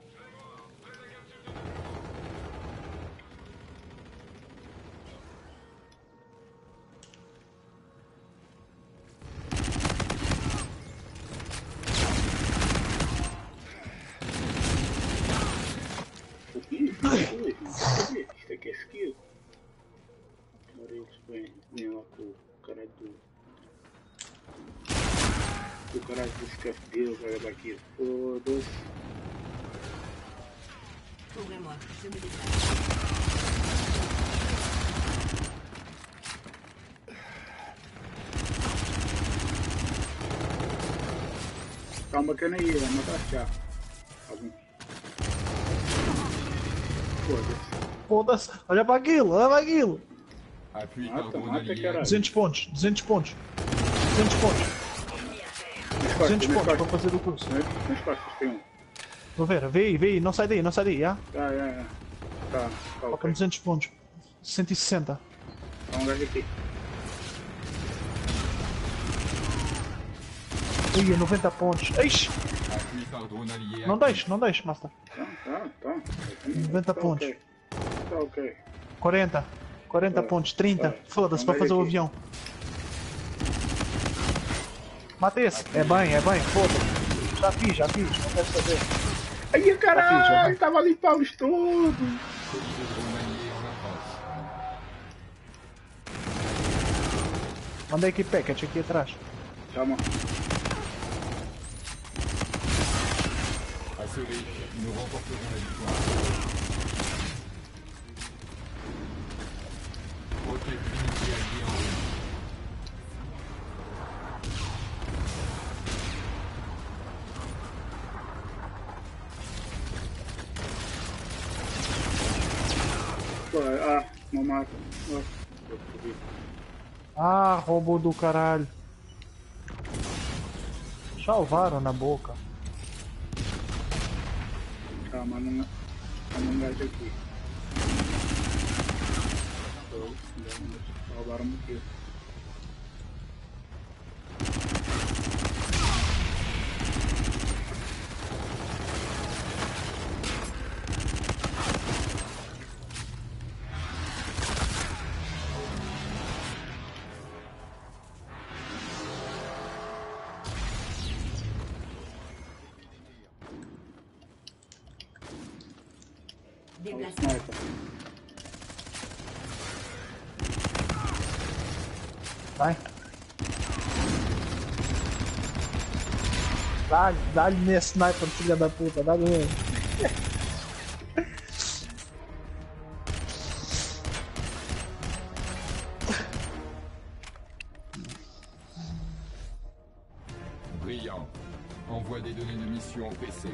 Isto aqui é skill. Agora eles vêm, vêm lá com o caralho do. Com o caralho do scuff deles, olha daqui. Foda-se. Ouvrez-moi, je me déplace. Calma que eu nem ia, mas tá já. Algum. Foda-se. Foda-se, olha para aquilo, olha para aquilo. Appui Mata, par drone mata, allié. caralho. duzentos pontos, duzentos pontos. duzentos pontos. Nas costas, duzentos nas pontos para costas. fazer o curso. Nas, nas costas tem um. Vou ver, vê aí, vê aí, não sai daí, não sai daí, já? Tá, é, é. Tá, tá Faltam ok. duzentos pontos. cento e sessenta. Tá um gajo aqui. Aí, noventa pontos. Eixe! Appui par drone allié. Não deixe, não deixe, Master. Tá, tá, tá. noventa Tá pontos. ok. Tá ok. quarenta. quarenta Tá. pontos, trinta. Tá. Foda-se Então para vai fazer o aqui. avião. Mata esse. É bem, é bem, foda-se. Já fiz, já fiz, não quero saber. Ai, já caralho, fiz. tava ali paus todos. Colis de drone allié en approche. Mandei aqui package aqui atrás. Calma. Assuré, nous remporterons la victoire. Roquette unité alliée en route. Vai, ah, não mata. Nossa, eu fui. Ah, robô do caralho. Salvaram na boca. Calma, não é. Calma, um gajo aqui. Salvaram aqui. Sniper. Vai. Dá-lhe, dá-lhe nesse sniper, filha da puta, dá-lhe nele. Brillant. Envoie des données de mission au P C.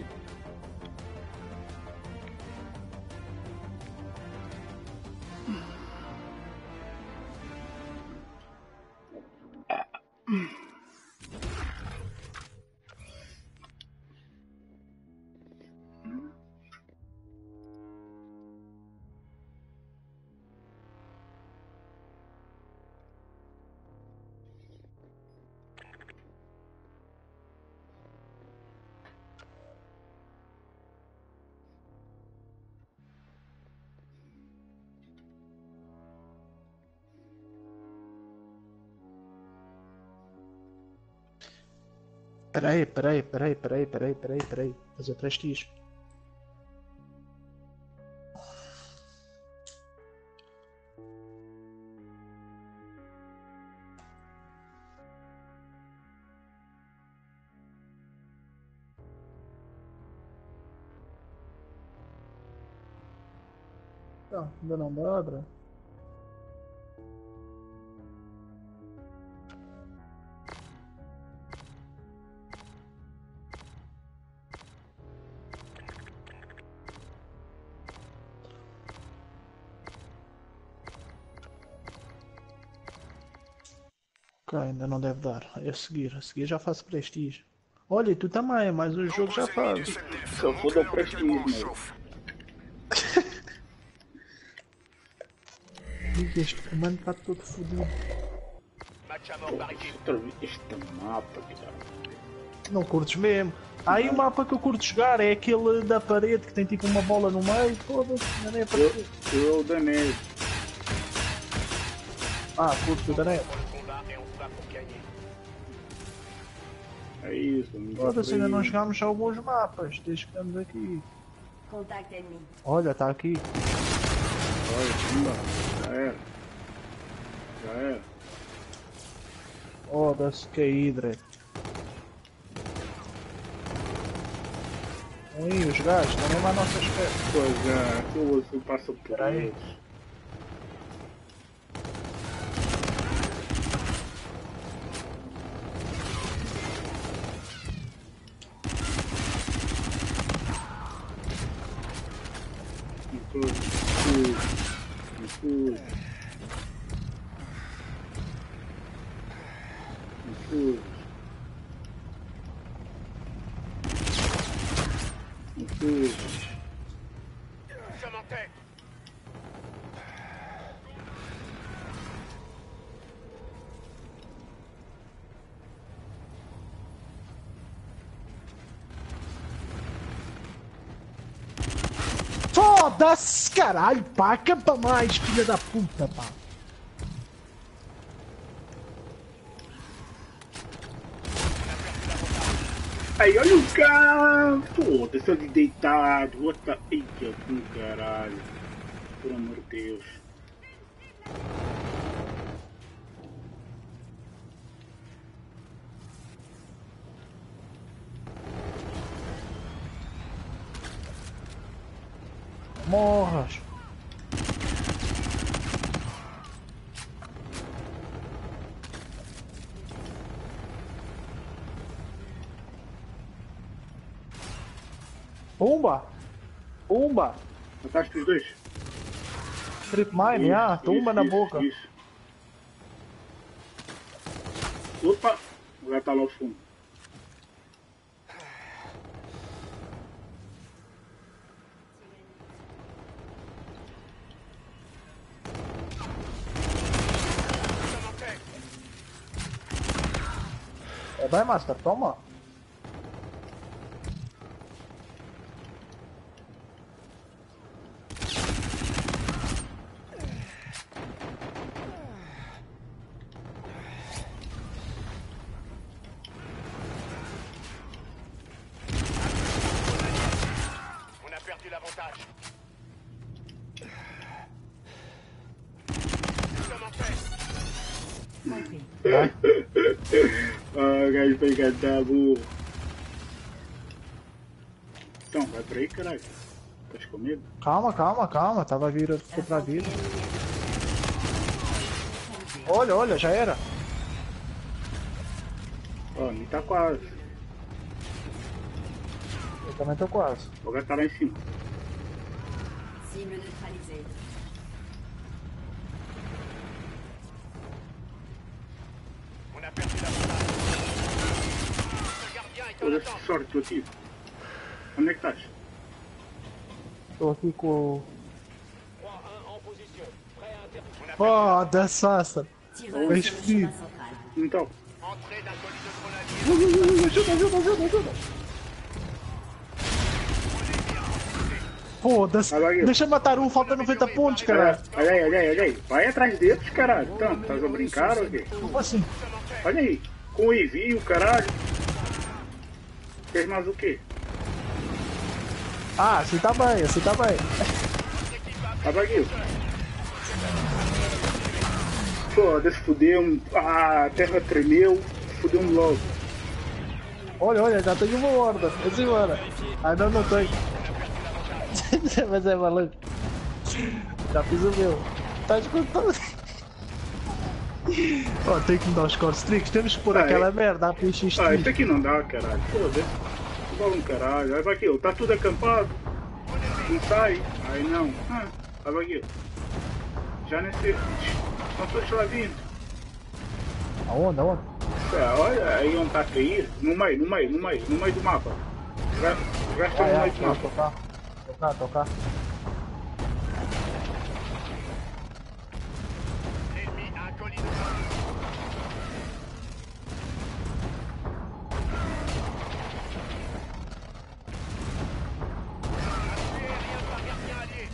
Peraí, peraí, peraí, peraí, peraí, peraí, peraí. Fazer prestígio. Não, ainda não dá, bro. Ok, ainda não deve dar. É a seguir, a seguir já faço prestígio. Olha, e tu também, mas o jogo já Nombreux ennemis faz. du SETDEF. Só foda o Montrez-moi prestígio, quel meu. chauffe. Diga, este comando está todo fodido. Outra vez este mapa, cara. Não curtes mesmo. Há aí o mapa que eu curto jogar, é aquele da parede que tem tipo uma bola no meio. Foda-se, não é para Eu, quê? eu o da neve. Ah, curto da neve. É isso, não tá Foda-se, ainda não frio. jogámos alguns mapas, desde que estamos aqui. Contact ennemi. Olha, está aqui. Olha, pumba. Já era. Já era. Foda-se, caí direto. Aí, os gajos, estão mesmo à nossa espera. Pois é, aquilo azul passa por Espera aí. eles. Tudo, tudo, tudo. Ui. Ui. Sommes en tête. Foda-se, caralho, pá, acampa mais, filha da puta, pá. Aí, olha o cara! Foda-se, ali deitado. Outra. Eita, do caralho. Por amor de Deus. Morras. Pumba! Pumba! Mataste os dois? Strip mine, ah, tumba na isso, boca. Isso. Opa! O gato tá lá ao fundo. É, vai, Master, toma. On a perdu l'avantage. Sommes en tête. Ah, gajo vai engatar, burro. Então, vai por aí, caralho. Estás com medo? Calma, calma, calma, tava virando, ficou pra vida. Olha, olha, já era. Ó, nem tá quase. Eu também tô quase. O gato tá lá em cima. Cible neutralisée. On a perdu l'avantage. Le gardien est en Olha attente. que sorte que eu tive. Onde é que estás? Tô aqui com... trois un en position. Prêt à intervenir. Foda-se, Sassa. Tireur Mas sur le filho. chemin central. Então. Entrée d'un colis de grenadier. Ajuda, ajuda, ajuda, ajuda. Foda-se. Olha aí. Deixa eu matar um, falta noventa pontos, caralho. Olha aí, olha aí, olha aí. Vai atrás deles, caralho. Então, estás a brincar ou quê? Como assim? Olha aí. Com o envio, caralho. Fez mais o quê? Ah, assim tá bem, assim tá bem. Abaguil. Foda-se, fudeu-me. Ah, a terra tremeu. Fudeu-me logo. Olha, olha, já tenho uma horda. Vamos embora. Ah, não, não tenho. Mas é maluco. Já fiz o meu. Tá escutando? Ó, tem que mudar os core streaks. Temos que pôr Ah, aquela é? merda a P X Ah, isso três. aqui não dá, caralho. Foda-se. Vale um caralho. Abaguil, tá tudo acampado. Não sai. Aí não. Ah, Abaguil. Já nem sei. Não todos lá vindo. Aonde, aonde? É, olha aí onde tá a cair. No meio, no meio, no meio, no meio do mapa. Os gajos os gajos estão Ah, no é, meio do vou mapa. tocar. Tocar, tocar. L'ennemi a un colis de grenadier. Appui aérien par gardien allié.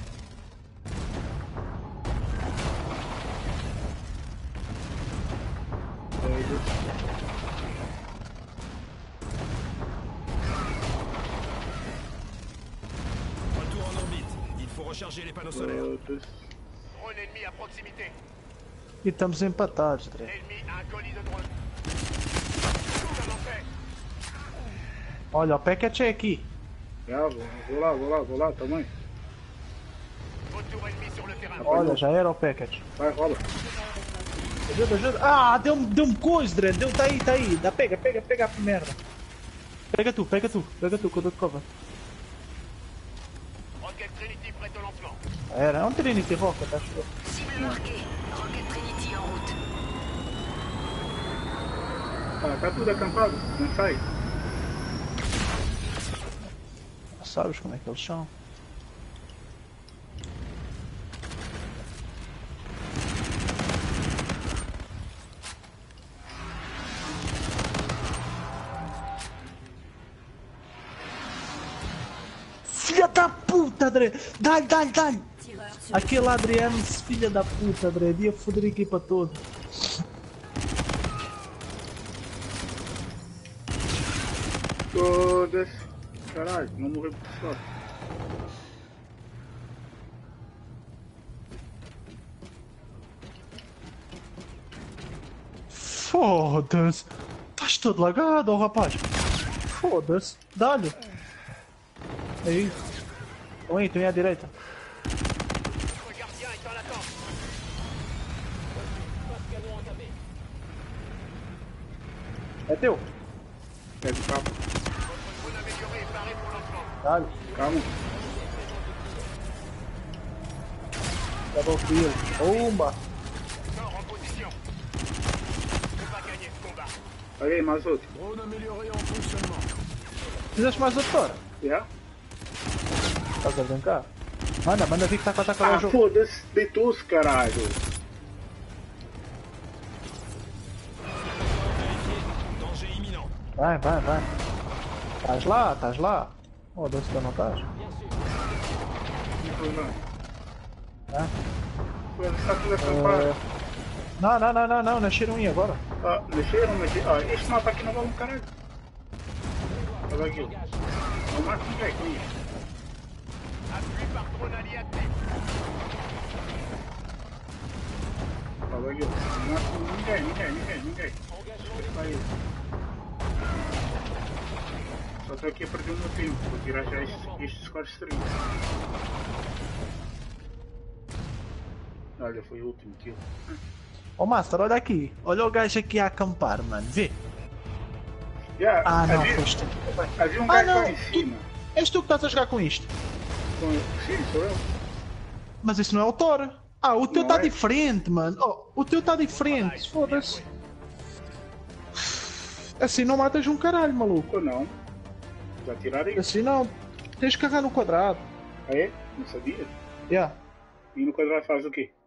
Retour en orbite. Il faut recharger les panneaux solaires. Foda-se. Drone ennemi à proximité. E estamos empatados, Dre. L'ennemi a un colis de drone. Sommes en tête. Olha, o packet é aqui. Já, vou, vou lá, vou lá, vou lá também. Retour ennemi sur le terrain. Olha, já era o packet. Vai, rola. Ajuda, ajuda. Ah, deu-me deu coisa, Dre. Deu, tá aí, tá aí. Dá, pega, pega, pega a merda. Pega tu, pega tu, pega tu, que eu dou de cover. Rocket Trinity prête au lancement. Era, é um Trinity Rocket, acho que. Cible marquée. Rocket Trinity en route. Ah, tá tudo acampado, não sai. Sabes como é que eles são? Filha da puta, André! Dá-lhe, dá-lhe, dá-lhe! Aquele Adriano, filha da puta, André, ia foder a equipa toda. Todas. Caralho, não morreu por sorte. Foda-se! Estás todo lagado, oh, rapaz! Foda-se! Dá-lhe! Aí! Estão aí, estão aí à direita! É teu! É de papo. Dá-lhe! Calma. Double kill! Bomba! Olha aí, mais outro. Drone amélioré en fonctionnement. Fizeste mais outro fora? Yeah? Estás a brincar? Manda, manda vir que está a atacar Ah, o jogo! foda-se, deitou-se, caralho. Danger imminent. Vai, vai, vai! Estás lá, estás lá! Foda-se, tu não estás? Não foi não. Ah. Foda-se, está tudo acampado. Uh... Não, não, não, não, não, nasceram aí agora. Ah, mexeram, mexeram. Ah, este mapa aqui não vale um caralho. Olha aquilo. Não mata ninguém com isso. Olha aquilo. Não mata ninguém, ninguém, ninguém, ninguém. Olha isso. Só estou aqui a perder o meu tempo. Vou tirar já este, este score stream. Olha, foi o último kill. Ô Master, olha aqui. Olha o gajo aqui a acampar, mano. Vê. Yeah, Ah, não, havia, foste. havia um Ah, gajo não. lá em cima. És tu que estás a jogar com isto? Com... Sim, sou eu. Mas isso não é o Thor. Ah, o teu Não está é? diferente, mano. Oh, o teu está diferente. Foda-se. Assim não matas um caralho, maluco. Ou não? Já tiraram isso? Assim não. Tens que carregar no quadrado. Ah, é? Não sabia? Yeah. E no quadrado faz o quê?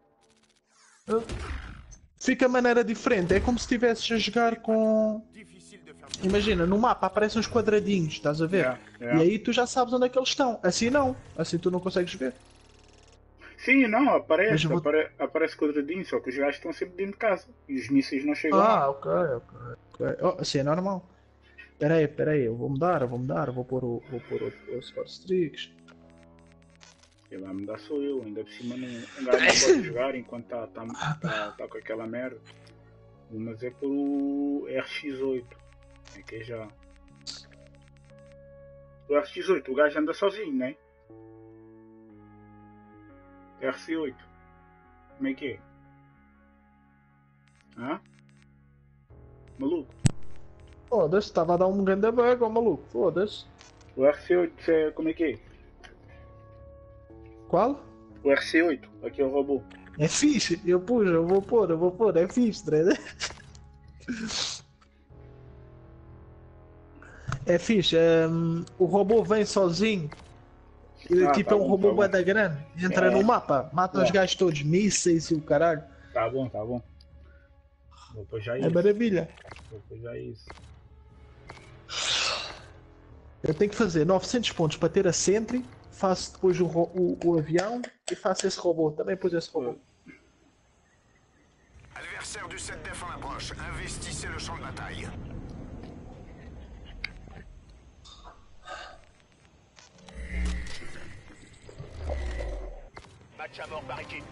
Fica a maneira diferente. É como se estivesses a jogar com... Imagina, no mapa aparecem uns quadradinhos, estás a ver? Yeah, yeah. E aí tu já sabes onde é que eles estão. Assim não. Assim tu não consegues ver. Sim, não, aparece, Mas eu vou- apare, aparece quadradinho, só que os gajos estão sempre dentro de casa. E os mísseis não chegam Ah, lá. ok, ok. ok. Oh, assim é normal. Espera aí, espera aí. Eu vou mudar, eu vou mudar. Eu vou pôr o, vou pôr o, o Score Streaks. Quem vai mudar sou eu, ainda por cima não, um gajo não pode jogar enquanto está tá, tá, tá com aquela merda. Mas é por o R X oito. É que é já. O R X oito, o gajo anda sozinho, né? R C oito. Como é que é? Hã? Maluco. Foda-se, estava a dar um grande bug, ó maluco. Foda-se. O R C oito, é, como é que é? Qual? O R C oito, aqui é o robô. É fixe. Eu pus, eu vou pôr, eu vou pôr. É fixe, Dredd. É fixe. Um, o robô vem sozinho. Ele, Ah, tipo, tá é um bom, robô tá bué bom. da grande. Entra É. no mapa, mata os É. gajos todos, mísseis e o caralho. Tá bom, tá bom. Vou pôr já É isso. maravilha. Vou pôr já isso. Eu tenho que fazer novecentos pontos para ter a Sentry. Faço depois o, ro- o, o avião e faço esse robô. Também pus esse robô. Adversaire du sept def en approche. Investissez le champ de bataille. Match à mort par équipe.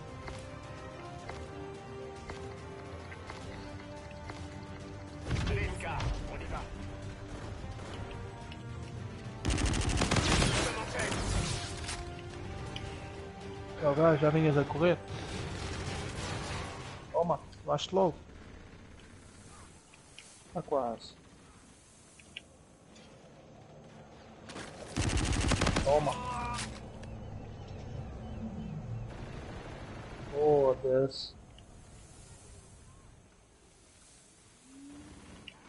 Linka, on y va. Ó, gajo, já vinhas a correr. Toma, vais logo. Está quase. Toma. Foda-se.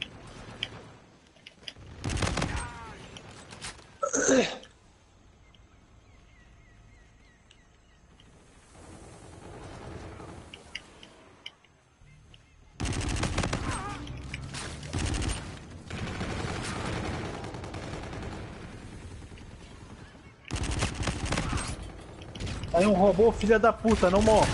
Aí um robô, filha da puta, não morre.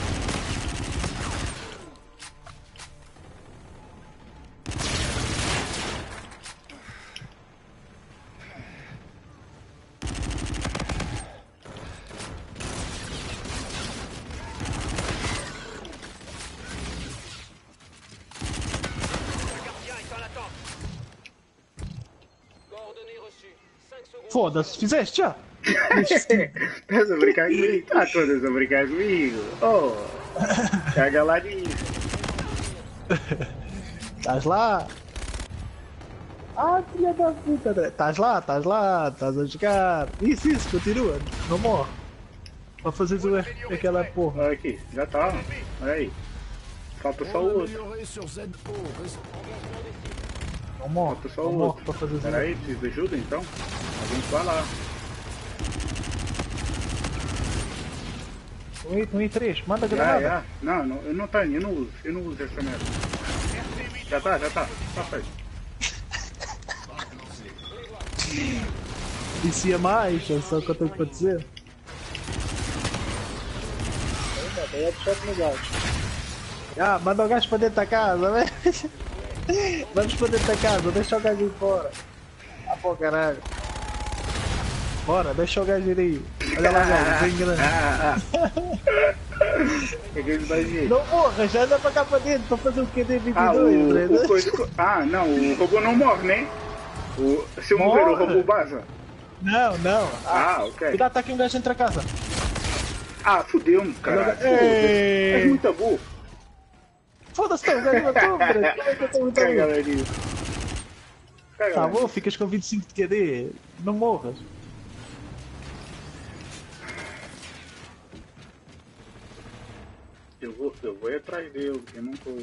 Foda-se, fizeste já? Estás a brincar comigo? Tá todas a brincar comigo. Oh, caga lá nisso. Estás lá? Ah, filha da puta, André. Estás lá, estás lá, estás a jogar. Isso, isso, continua. Não morre. Para fazeres o R, aquela porra. Olha aqui, já tá. Olha aí. Falta só o outro. Améliorer sur Z O. Não morre. Falta só Não o morre outro. para fazer Espera aí, preciso de ajuda então. Alguém vai lá. Um item, um três, manda Já, granada. já. Não, não, eu não tenho, eu não uso. Eu não uso essa merda. Já tá, já tá. Tá feito. Isso ia mais, é só o que eu tenho para dizer. É de choque no gajo. Ah, manda o gajo para dentro da casa, né? Vamos para dentro da casa, deixa o gajo ir fora. Ah, pô, caralho. Bora, deixa o gajo ir aí. Olha lá, gajo, vem grande. É que ele vai ver. Não morra, já anda para cá para dentro para fazer o Q D vinte e Ah, dois, o, né? o coisa, ah, não, o robô não morre, né? O, se eu Morre. morrer, o robô baza. Não, não. Ah, Ah, ok. cuidado, tá aqui um gajo dentro da casa. Ah, fudeu-me, caralho. Ei. É muito burro. Foda-se, tá, o gajo matou, velho. Matou muito Caga, amigo. velho. Caga, Tá velho. bom, ficas com vinte e cinco de Q D. Não morras. Eu vou, eu vou ir atrás dele, eu não tô...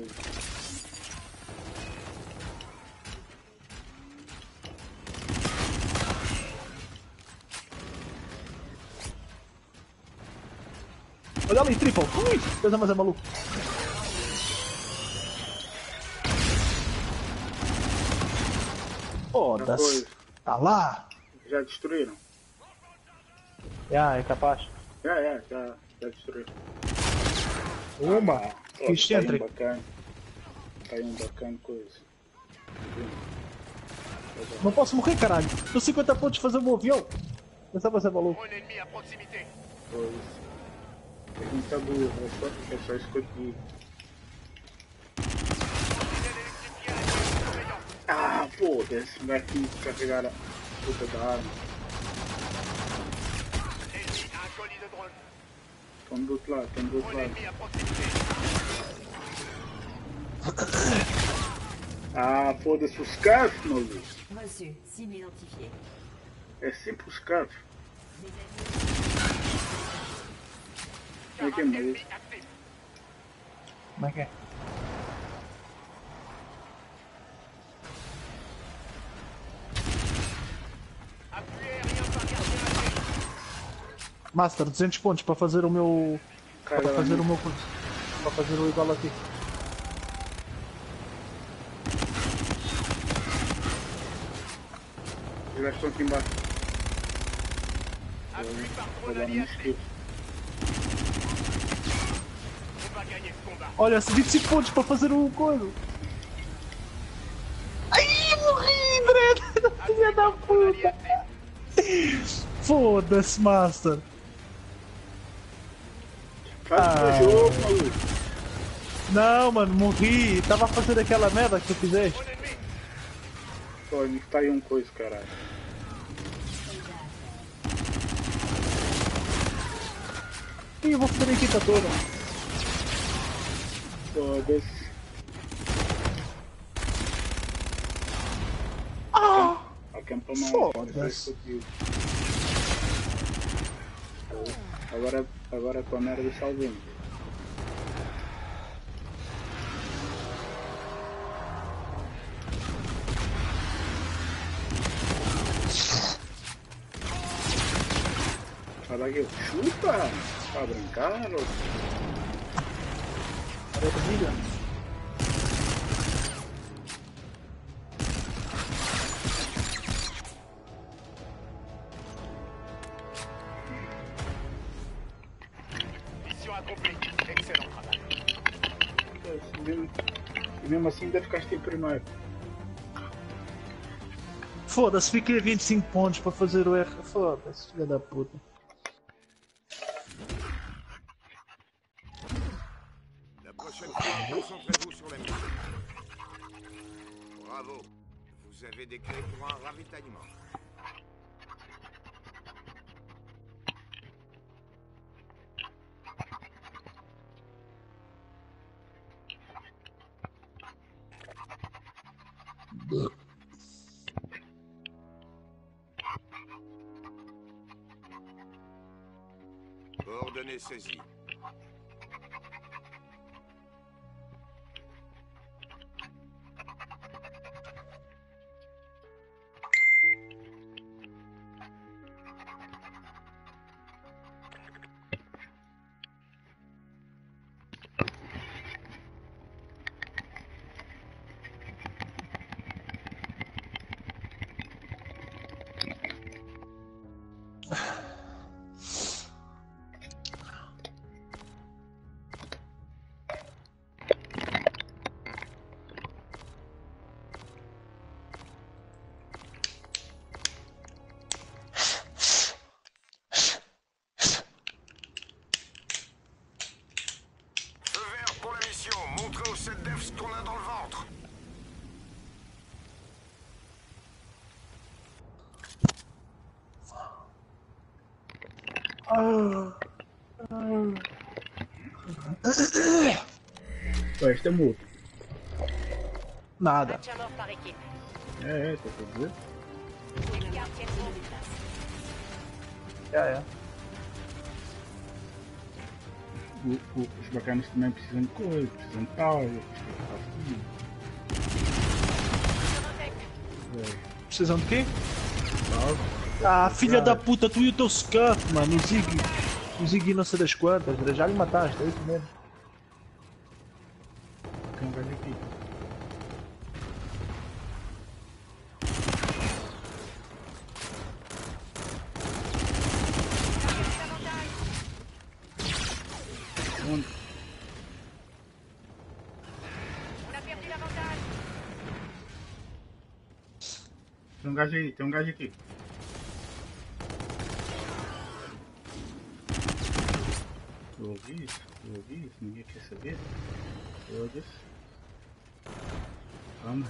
Olha ali, triple. Ui, coisa mais é maluco. Foda-se. Tá lá. Já destruíram? Ah, é capaz. Já, já, já, já destruíram. Uma. Ó, Fiz tá aí um centric. bacana. Tá aí um bacana coisa. Não posso morrer, caralho. Tô cinquenta pontos fazer o meu avião. Pensava ser maluco. Drone ennemi à proximité. Pois. É muita burra, é só, é só isso que eu digo. Ah, foda-se, vai aqui carregar a puta da arma. Ennemi à un colis de drone. Estão do outro lado, estão do outro Drone lado. ennemi à proximité. Ah, foda-se, os carros, maluco. Reçu. Cible identifiée. É sempre os carros. Como é que é, maluco? Como é que é? Appui aérien par gardien attaché. Master, duzentos pontos para fazer o meu. Carga Para lá fazer no- o meu curso. Para fazer o igual a ti. Os gajos estão aqui embaixo. Appui par Vou drone dar allié um activé. esquivo. On va gagner ce combat. Olha, vinte e cinco pontos para fazer o coisa. Ai, morri, Dredd! Filha da puta! Foda-se, Master! Faz Ah. o teu jogo, maluco. Não, mano, morri. Tava a fazer aquela merda que tu fizeste. Drone ennemi. Pô, me tá aí um coisa, caralho. Ih, eu vou foder a equipa toda. Foda-se. Ah! Acampamento. Foda-se. Agora, agora com a merda salvemos. Fala aqui, chupa! Tá brincando? Olha comigo. accompli. Excellent travail. E mesmo, e mesmo assim ainda ficaste em primeiro. Foda-se, fiquei a vinte e cinco pontos para fazer o R. Foda-se, filha da puta. La prochaine fois, concentrez-vous sur la mission. Bravo. Vous avez des clés pour un ravitaillement. Coordonnées saisies. Montrez au sept def ce qu'on a dans le ventre. Ué, este é morto. Nada. Match à mort par équipe. É, é, tá pra ver? Les gardes tiennent en place. Já é. O, o, os bacanas também precisam de coisa, precisam de tal, precisam de Precisam de quê? tal. Ah, filha da puta, tu e o teu scuff, mano. O Ziggy. O Ziggy não sei das quantas, já lhe mataste, é isso mesmo. Tem um gajo aqui. Onde? On a perdu l'avantage. Tem um gajo aí, tem um gajo aqui. Eu ouvi isso, eu ouvi isso, ninguém quer saber. Foda-se. Vamos.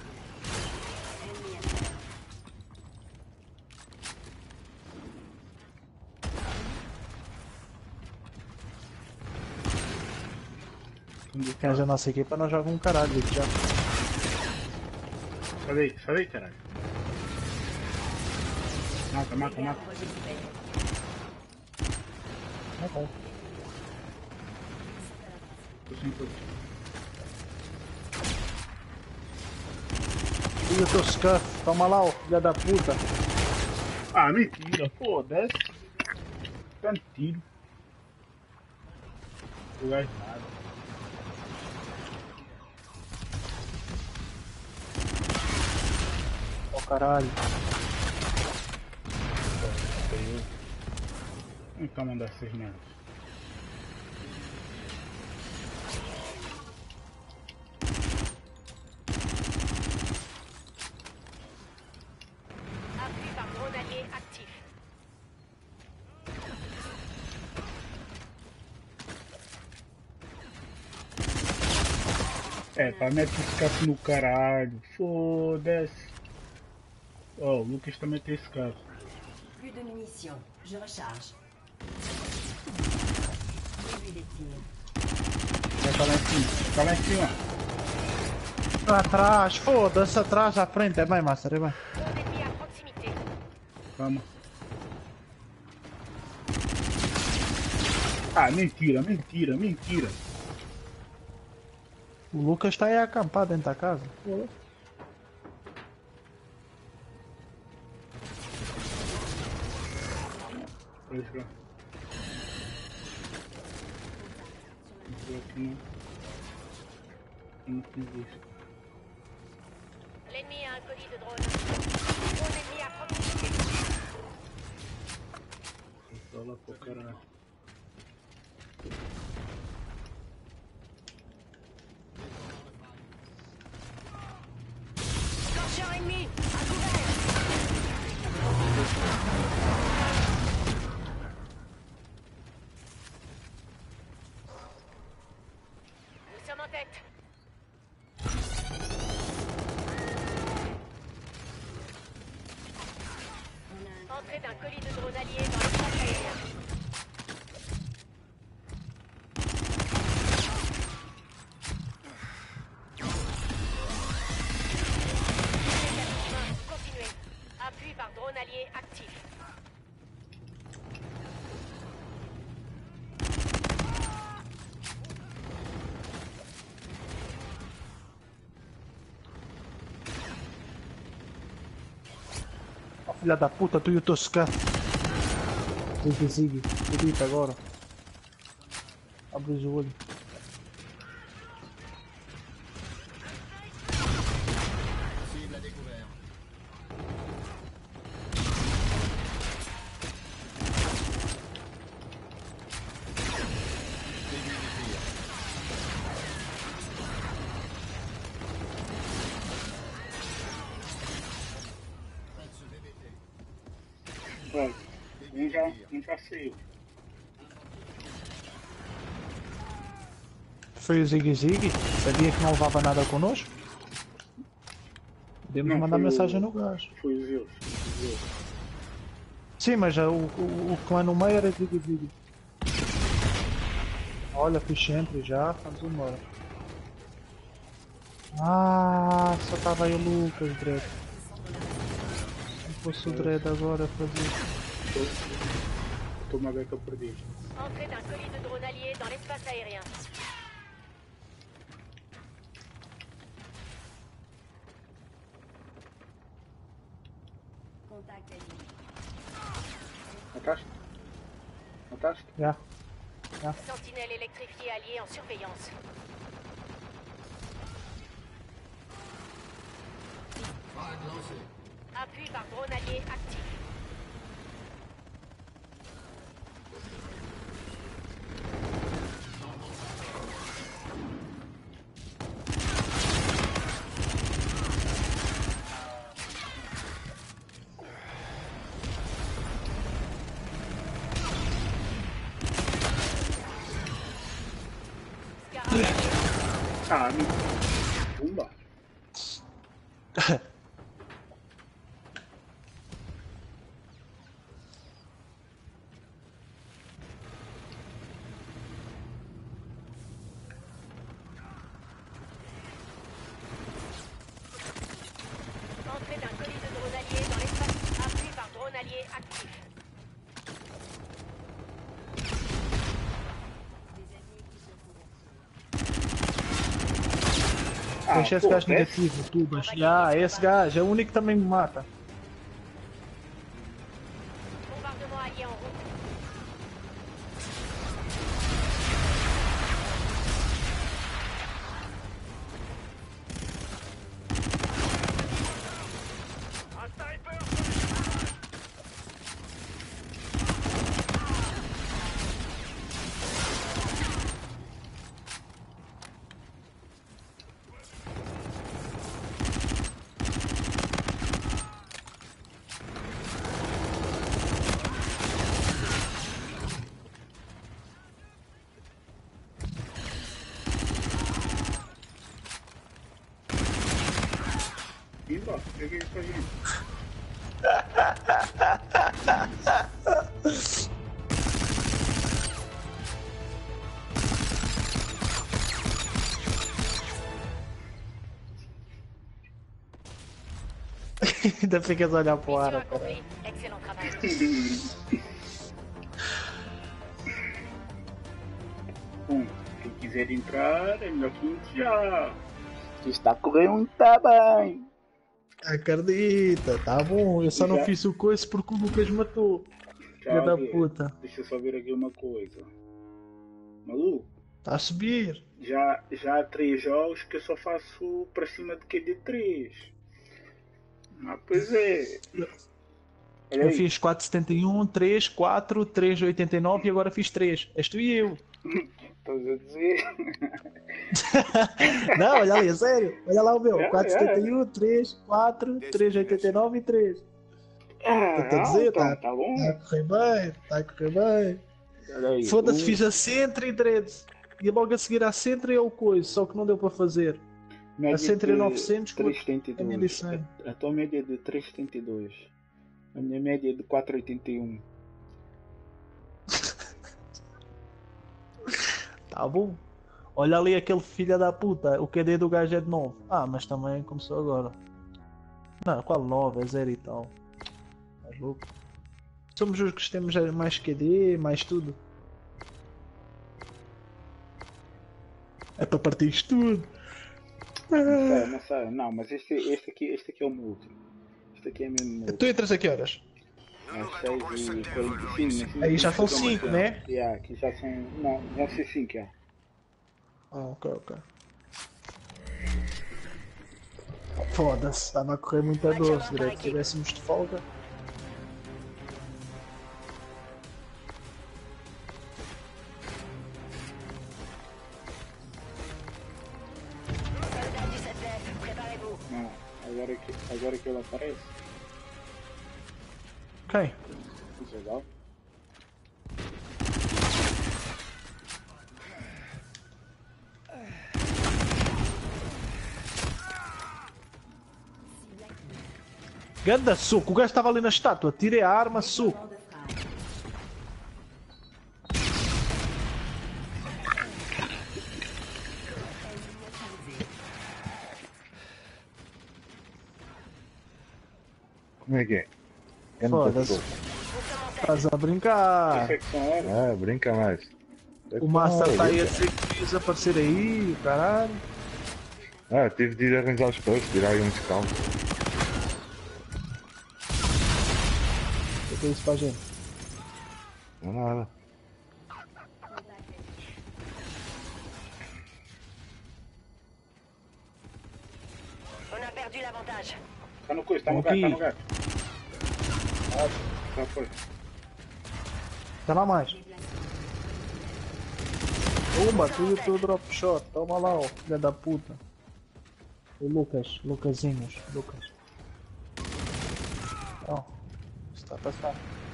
Quem é a nossa equipa não joga um caralho, digo já. Sobe aí, sobe aí, caralho. Mata, mata, mata. Tá bom. Tô sem coisa. E o teu scuff, toma lá, ó, filha da puta. Ah, mentira, foda-se. Tanto tiro. O gajo nada. Ó caralho. Vem cá mandar essas merdas. Appui par drone allié actif. É, tá mete esse carro no caralho. Foda-se. Ó, oh, o Lucas também tem esse carro. Plus de munitions. Je recharge. Début des tirs. Vai tá lá em cima, tá lá em cima. Atrás, foda-se, atrás, à frente, é bem, Master, é bem. Drone ennemi à proximité. Calma. Ah, mentira, mentira, mentira. O Lucas está aí a acampar dentro da casa. Olha pra. Entrou aqui no. Não fiz isso. L'ennemi a un colis de drone. Drone ennemi à proximité. Vou lá pro caralho. faite. Entrée d'un colis de drone allié dans l'espace aérien. Continuez. Appui par drone allié actif. Filha da puta, tu e o teu scan. Zig Zig, acredita agora. Abre os olhos. Cible à découvert. Début du tir. Faites ce V B T. Pronto. Um já, um já saiu. Foi o Zig Zig? Sabia que não levava nada connosco? Podemos Não, mandar foi o- mensagem no gajo. Foi os Zeus. os Zeus. Sim, mas já o, o, o clã no meio era Zig Zig. Olha, fiz entre já, vamos embora. Ah, só estava aí o Lucas, Dredd. Se fosse o Dredd agora a fazer. Estou uma beca perdida. Entrée d'un colis de drone allié dans l'espace aérien. Mataste? Mataste? Já. Sentinelle électrifiée alliée en surveillance. Frag lancé. Appui par drone allié actif. Ah, amigo. Pumba. Entrée d'un colis de drone allié dans l'espace. Appui par drone allié actif. Ah, Deixa esse pô, gajo desce. negativo, Tubas. Já, esse gajo é o único que também me mata. Bombardement allié en route. Un sniper. Pimba, peguei isso aí. Ainda ficas a olhar para o Mission ar, cara. accomplie. Excellent travail. Bom, quem quiser entrar é melhor que entre já. Você está correndo, tá bem. Acredita, tá bom. Eu só não Já. fiz o coice porque o Lucas matou. Filha Já da ver. puta. Deixa eu só ver aqui uma coisa. Maluco, Tá a subir. já, já há três jogos que eu só faço para cima de Q D três. Ah, pois é. Olha Eu aí. fiz quatro setenta e um, três, quatro, três oitenta e nove e agora fiz três. És tu e eu. Estás a dizer? Não, olha ali, é sério. Olha lá o meu. É, quatro setenta e um, três, quatro, três oitenta e nove e três. Ah, Estou a dizer, então, tá, tá bom. tá a correr bem, tá a correr bem. Olha aí, Foda-se, um- fiz a cento e treze. e logo a seguir à Sentry é o coisa, só que não deu para fazer. Média A Sentry é de novecentos, com três setenta e a mil e dois. cem. A, a tua média é de três setenta e dois. A minha média é de quatro oitenta e um. Tá bom. Olha ali aquele filho da puta, o Q D do gajo é de nove. Ah, mas também começou agora. Não, qual nove? É zero e tal. Estás louco? Somos os que temos mais Q D, mais tudo. É para partir isto tudo. Não sei, não sei. Não, mas este, este, aqui, este aqui é o meu último. Este aqui é mesmo o meu último. Tu entras a que horas? Às seis e quarenta e cinco. Aí já são cinco, né? Yeah, aqui já são. Não, vão ser cinco, já. Ah, ok, ok. Foda-se, estava a correr muito a doce, direito. Se tivéssemos de folga. Soldat du sept F, préparez-vous. Não, agora que, agora que ele aparece. Quem? Legal. Ganda suco, o gajo estava ali na estátua, tirei a arma, suco. Como é que é? Ganda Foda-se. suco. Estás a brincar. Sei que são horas. Ah, brinca mais. O Master está aí a dizer que quis aparecer aí, caralho. Ah, tive de ir arranjar os peixes, tirar aí uns calmos. O que é isso para a gente? Não é nada. On a perdu l'avantage. Tá no coisa, tá no gato, tá no gato. Ah, já foi. Tá lá mais. Uma, tu e o teu drop shot. Toma lá, ó, filha da puta. O Lucas, Lucasinhos, Lucas. Ó, está a passar.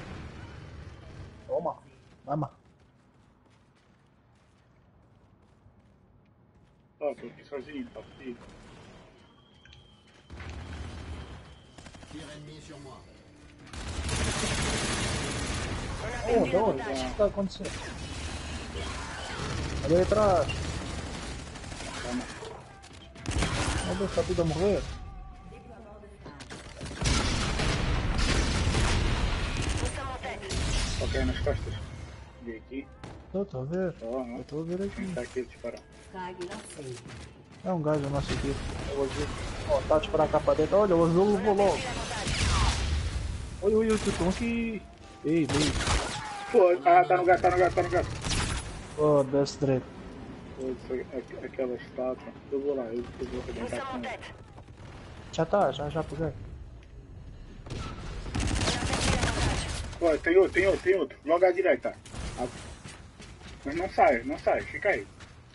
Toma, vamos. Ó, tô aqui sozinho, tá fodido. Tir ennemi sur moi. Oh, da onde? O que está acontecendo? Ali atrás. Meu Deus, está tudo a morrer. Ok, nas costas. Vi aqui. Estou a ver. Ó, não. Estou a ver aqui. Tá aqui a disparar. É um gajo nosso aqui. É o azul. Ó, tá a disparar cá para dentro. Olha, o azul levou logo. Oi, oi, oi, tu estão aqui. Ei, ei. Pô, ah, tá no gato, tá no gato, tá no gato. Oh, desce direito. Pô, isso, aqu- aquela estátua. Eu vou lá, eu, eu vou arrebentar com ela. Já tá, já, já peguei. Ó, tem outro, tem outro, tem outro. Logo à direita. Ah, mas não sai, não sai, fica aí.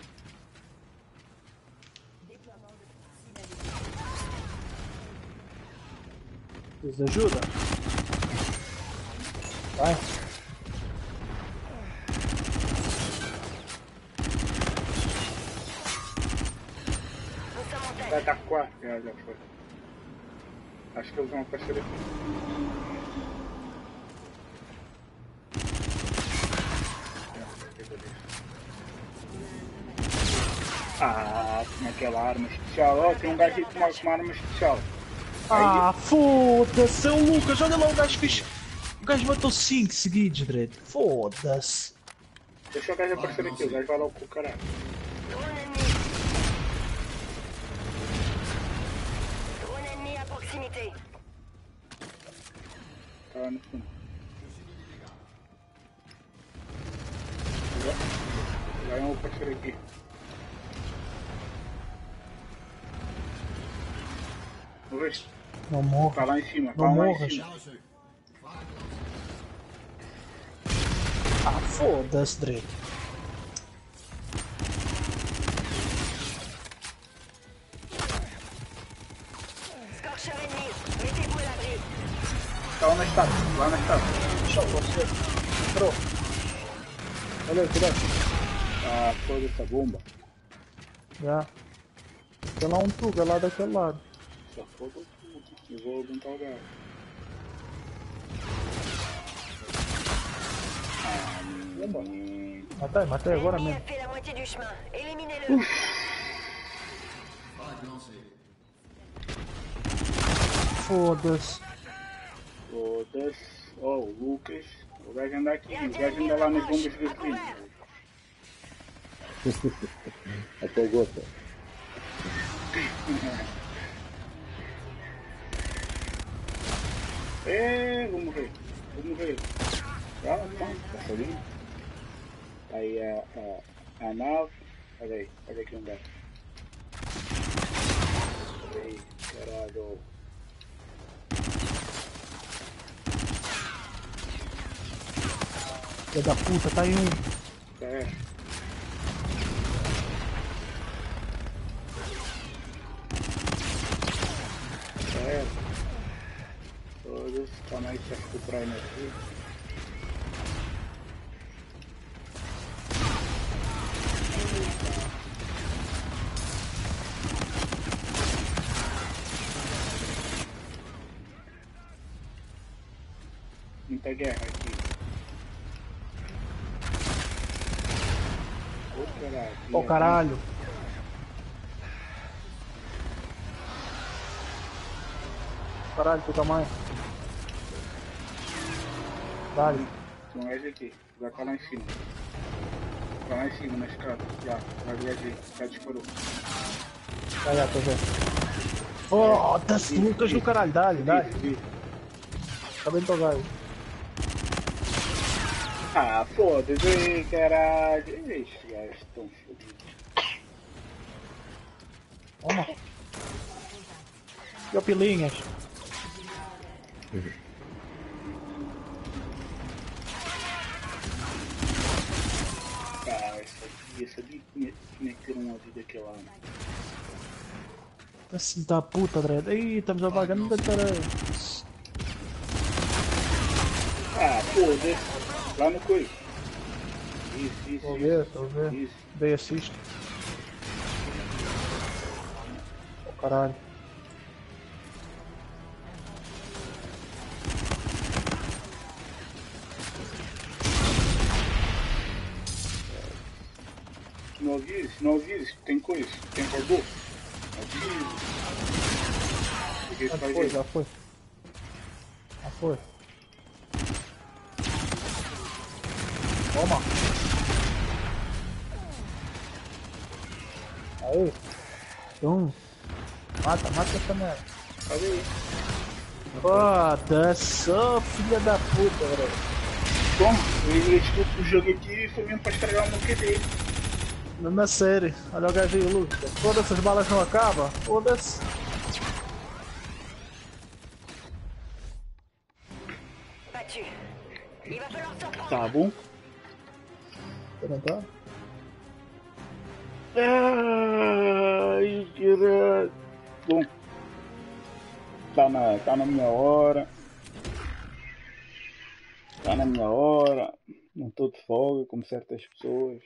Precisa de ajuda? Vai. Já tá quase. Já, já foi. Acho que eles vão aparecer aqui. Ah, naquela arma especial. Ó, tem um gajo aqui com uma, com uma arma especial. Ah, foda-se, é o Lucas. Olha lá, o gajo fez. O gajo matou cinco seguidos, direito. Foda-se. Deixa o gajo aparecer aqui, o gajo vai logo com o caralho. Drone ennemi. Drone ennemi à proximité. Tá lá no fundo. Vai um aparecer aqui. Não vês? Não morre. Tá lá em cima, tá Não lá em morras. cima. Ah, foda-se, direito. Scorcher ennemi. Mettez-vous à l'abri. Tá lá na estátua, lá na estátua. Só você. Entrou. Olha aí, cuidado. Ah, foda essa bomba. Já. Tem lá um tuga lá daquele lado. Só foda tudo. Eu vou aguentar o gás. Ah, hum. Matei, matei agora L'ennemi a mesmo. fait la moitié du chemin. Éliminez-le. Frag lancé. Foda-se. Foda-se. Oh, o Lucas. O gajo anda aqui. Y'a un O gajo ennemi anda à lá nas l'approche. bombas de À gasolina. couvert. Até gota. É, vou morrer. Vou morrer. Calma, calma. Passarinho. Aí a, a, a nave. Olha aí. Olha aqui um gajo. Olha aí. Caralho. Filha da puta, tá aí um. É. É. Foda-se. Calma aí, deixa eu recuperar energia. Muita guerra aqui. Ô caralho. Ô caralho. Caralho, tu tamanho. Dale. Tem um gajo aqui. Já tá lá em cima. Tá lá em cima na escada. Já. Vai viajar. Já disparou. Vai lá, tô vendo. Foda-se, Lucas do caralho. Dale, dale. Isso, isso. Tá bem tocado. Ah, foda-se aí, caralho. Esses gajos estão fodidos. Toma. E o pilinhas. Ah, essa aqui, essa aqui tinha, tinha que ter uma vida aqui lá. Assim da puta, Dredd. Ih, estamos a vagar no tareia. Ah, foda-se. Lá no coisa. Isso, isso, Tô vendo, isso. tô vendo. Isso. Dei assist. Oh, caralho. Não avise, não avise. Tem coisa. Tem robô. Avise. O que Já faz foi, isso? já foi. Já foi. Toma. Aí. Um. Mata, mata essa merda. Olha aí. Foda-se, ô filha da puta, velho. Bom, eu estou o jogo aqui e foi mesmo para estragar o meu Q D. Mesma série. Olha o gajo aí, Lucas. Foda-se, as balas não acabam. Foda-se. Battu. Il va falloir s'en prendre. Tá bom? Não tá? Ai, caralho. Bom. Tá na, tá na minha hora. Tá na minha hora. Não tô de folga como certas pessoas.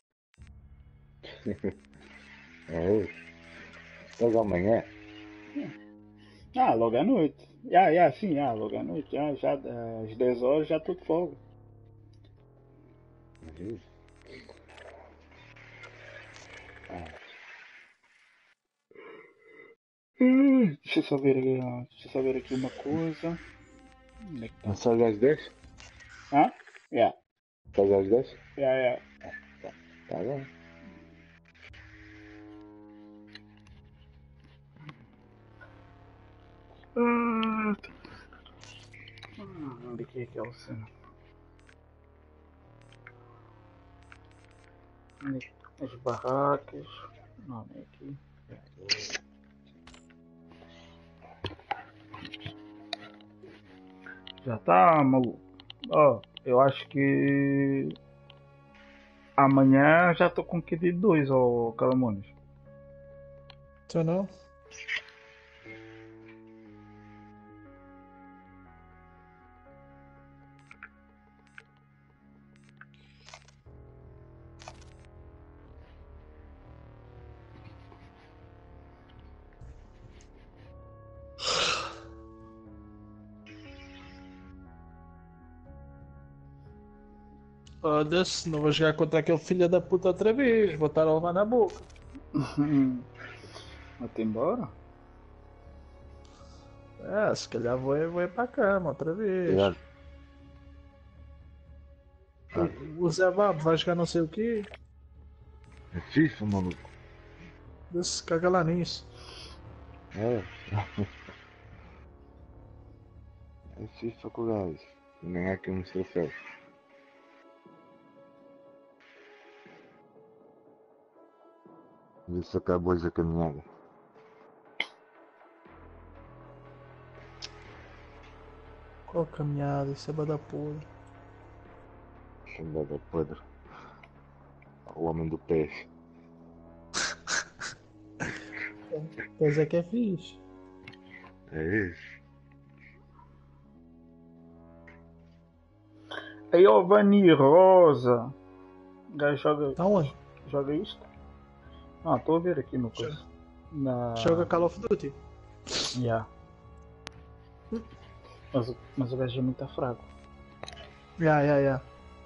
É hoje. Logo amanhã. Ah, logo à noite. Ah, yeah, sim, ah, logo à noite. Ah, já às dez horas já tô de folga. Uhum. Ah. Hum, Deixa eu só ver aqui, ó, deixa eu só ver aqui uma coisa. Onde é que tá? Não sai às dez? Hã? Yeah, Sai às dez? yeah, yeah. Tá bom. Ah, onde é que é aquela cena? Onde é que- As barracas. Não, não é aqui. Já tá, maluco. Ó, eu acho que amanhã já tô com Q D dois, ó, Calamones. Tu não? Foda-se, não vou jogar contra aquele filho da puta outra vez. Vou estar a levar na boca. Vai-te embora? É, se calhar vou, vou ir para a cama outra vez. Já- O, o Zé Babo vai jogar não sei o quê. É FIFA, maluco. Desse caga lá nisso. É. É FIFA com o gajo. Nem aqui uns troféus. Isso acabou hoje a caminhada. Qual caminhada? Isso é bada podre. Chambada podre. O homem do peixe. Pois é que é fixe. É isso. Aí, ó, Vani Rosa. O gajo joga, Tá onde? joga isto? Ah, estou a ver aqui no coisa. Na... Joga Call of Duty. Yeah. Mas, o- mas o gajo é muito fraco. Ya, ya, ya.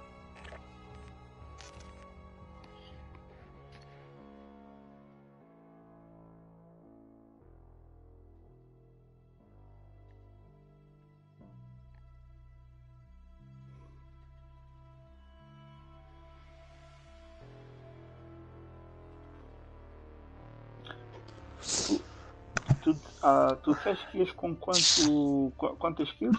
Tu, ah, tu disseste que ias com quanto, qu- quantas kills?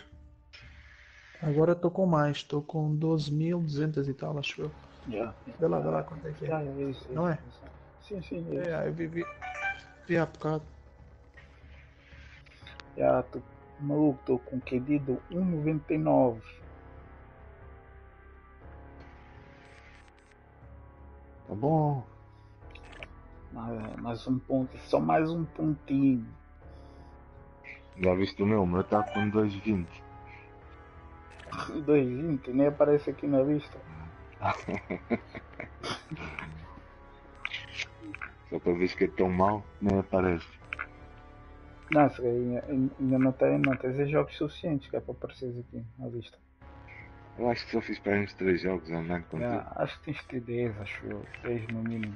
Agora estou com mais. Estou com doze mil duzentos e tal, acho eu. Yeah. Vê lá, vê lá quanto é que é. Yeah, é isso, é Não é? isso. Sim, sim, é isso. É, eu vi, vi, vi há bocado. Yeah, tô, maluco, estou com Q D de um vírgula noventa e nove. Tá bom. Mais, mais um ponto, só mais um pontinho. Já viste o meu? O meu tá com dois vinte. dois vírgula vinte, nem aparece aqui na lista. Só para ver que é tão mal, nem aparece. Não, se calhar ainda, ainda não, tem, não tens jogos suficientes que é para apareceres aqui na lista. Eu acho que só fiz para uns três jogos online contigo. Yeah, acho que tens de ter dez, acho eu, dez no mínimo.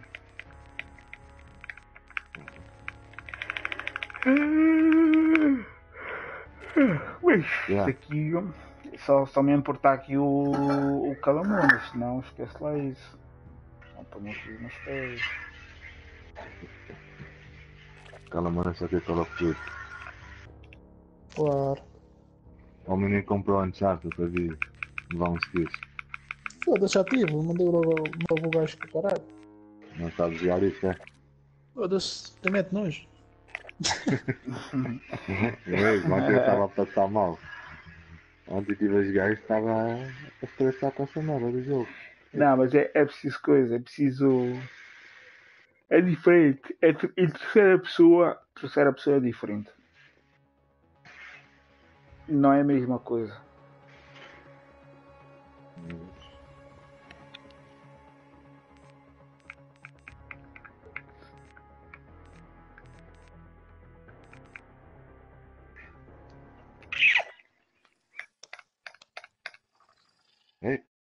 Ui, Yeah. isso aqui só, só me importar aqui o, o Calamona, senão esquece lá isso. Não estou aqui nos pés. Calamona só que Call of Duty. Claro. O menino comprou Uncharted para vir levar uns kills. Foda-se, já tive. Mandei logo o novo gajo com o caralho. Não sabe jogar isso, é? Foda-se, te mete nojo. Mesmo, ontem eu estava a passar mal. Ontem tive a jogar e estava a estressar com essa merda do jogo. Não, mas é, é preciso coisa, é preciso. É diferente. É, ter- em terceira pessoa, terceira pessoa é diferente. Não é a mesma coisa. Ei,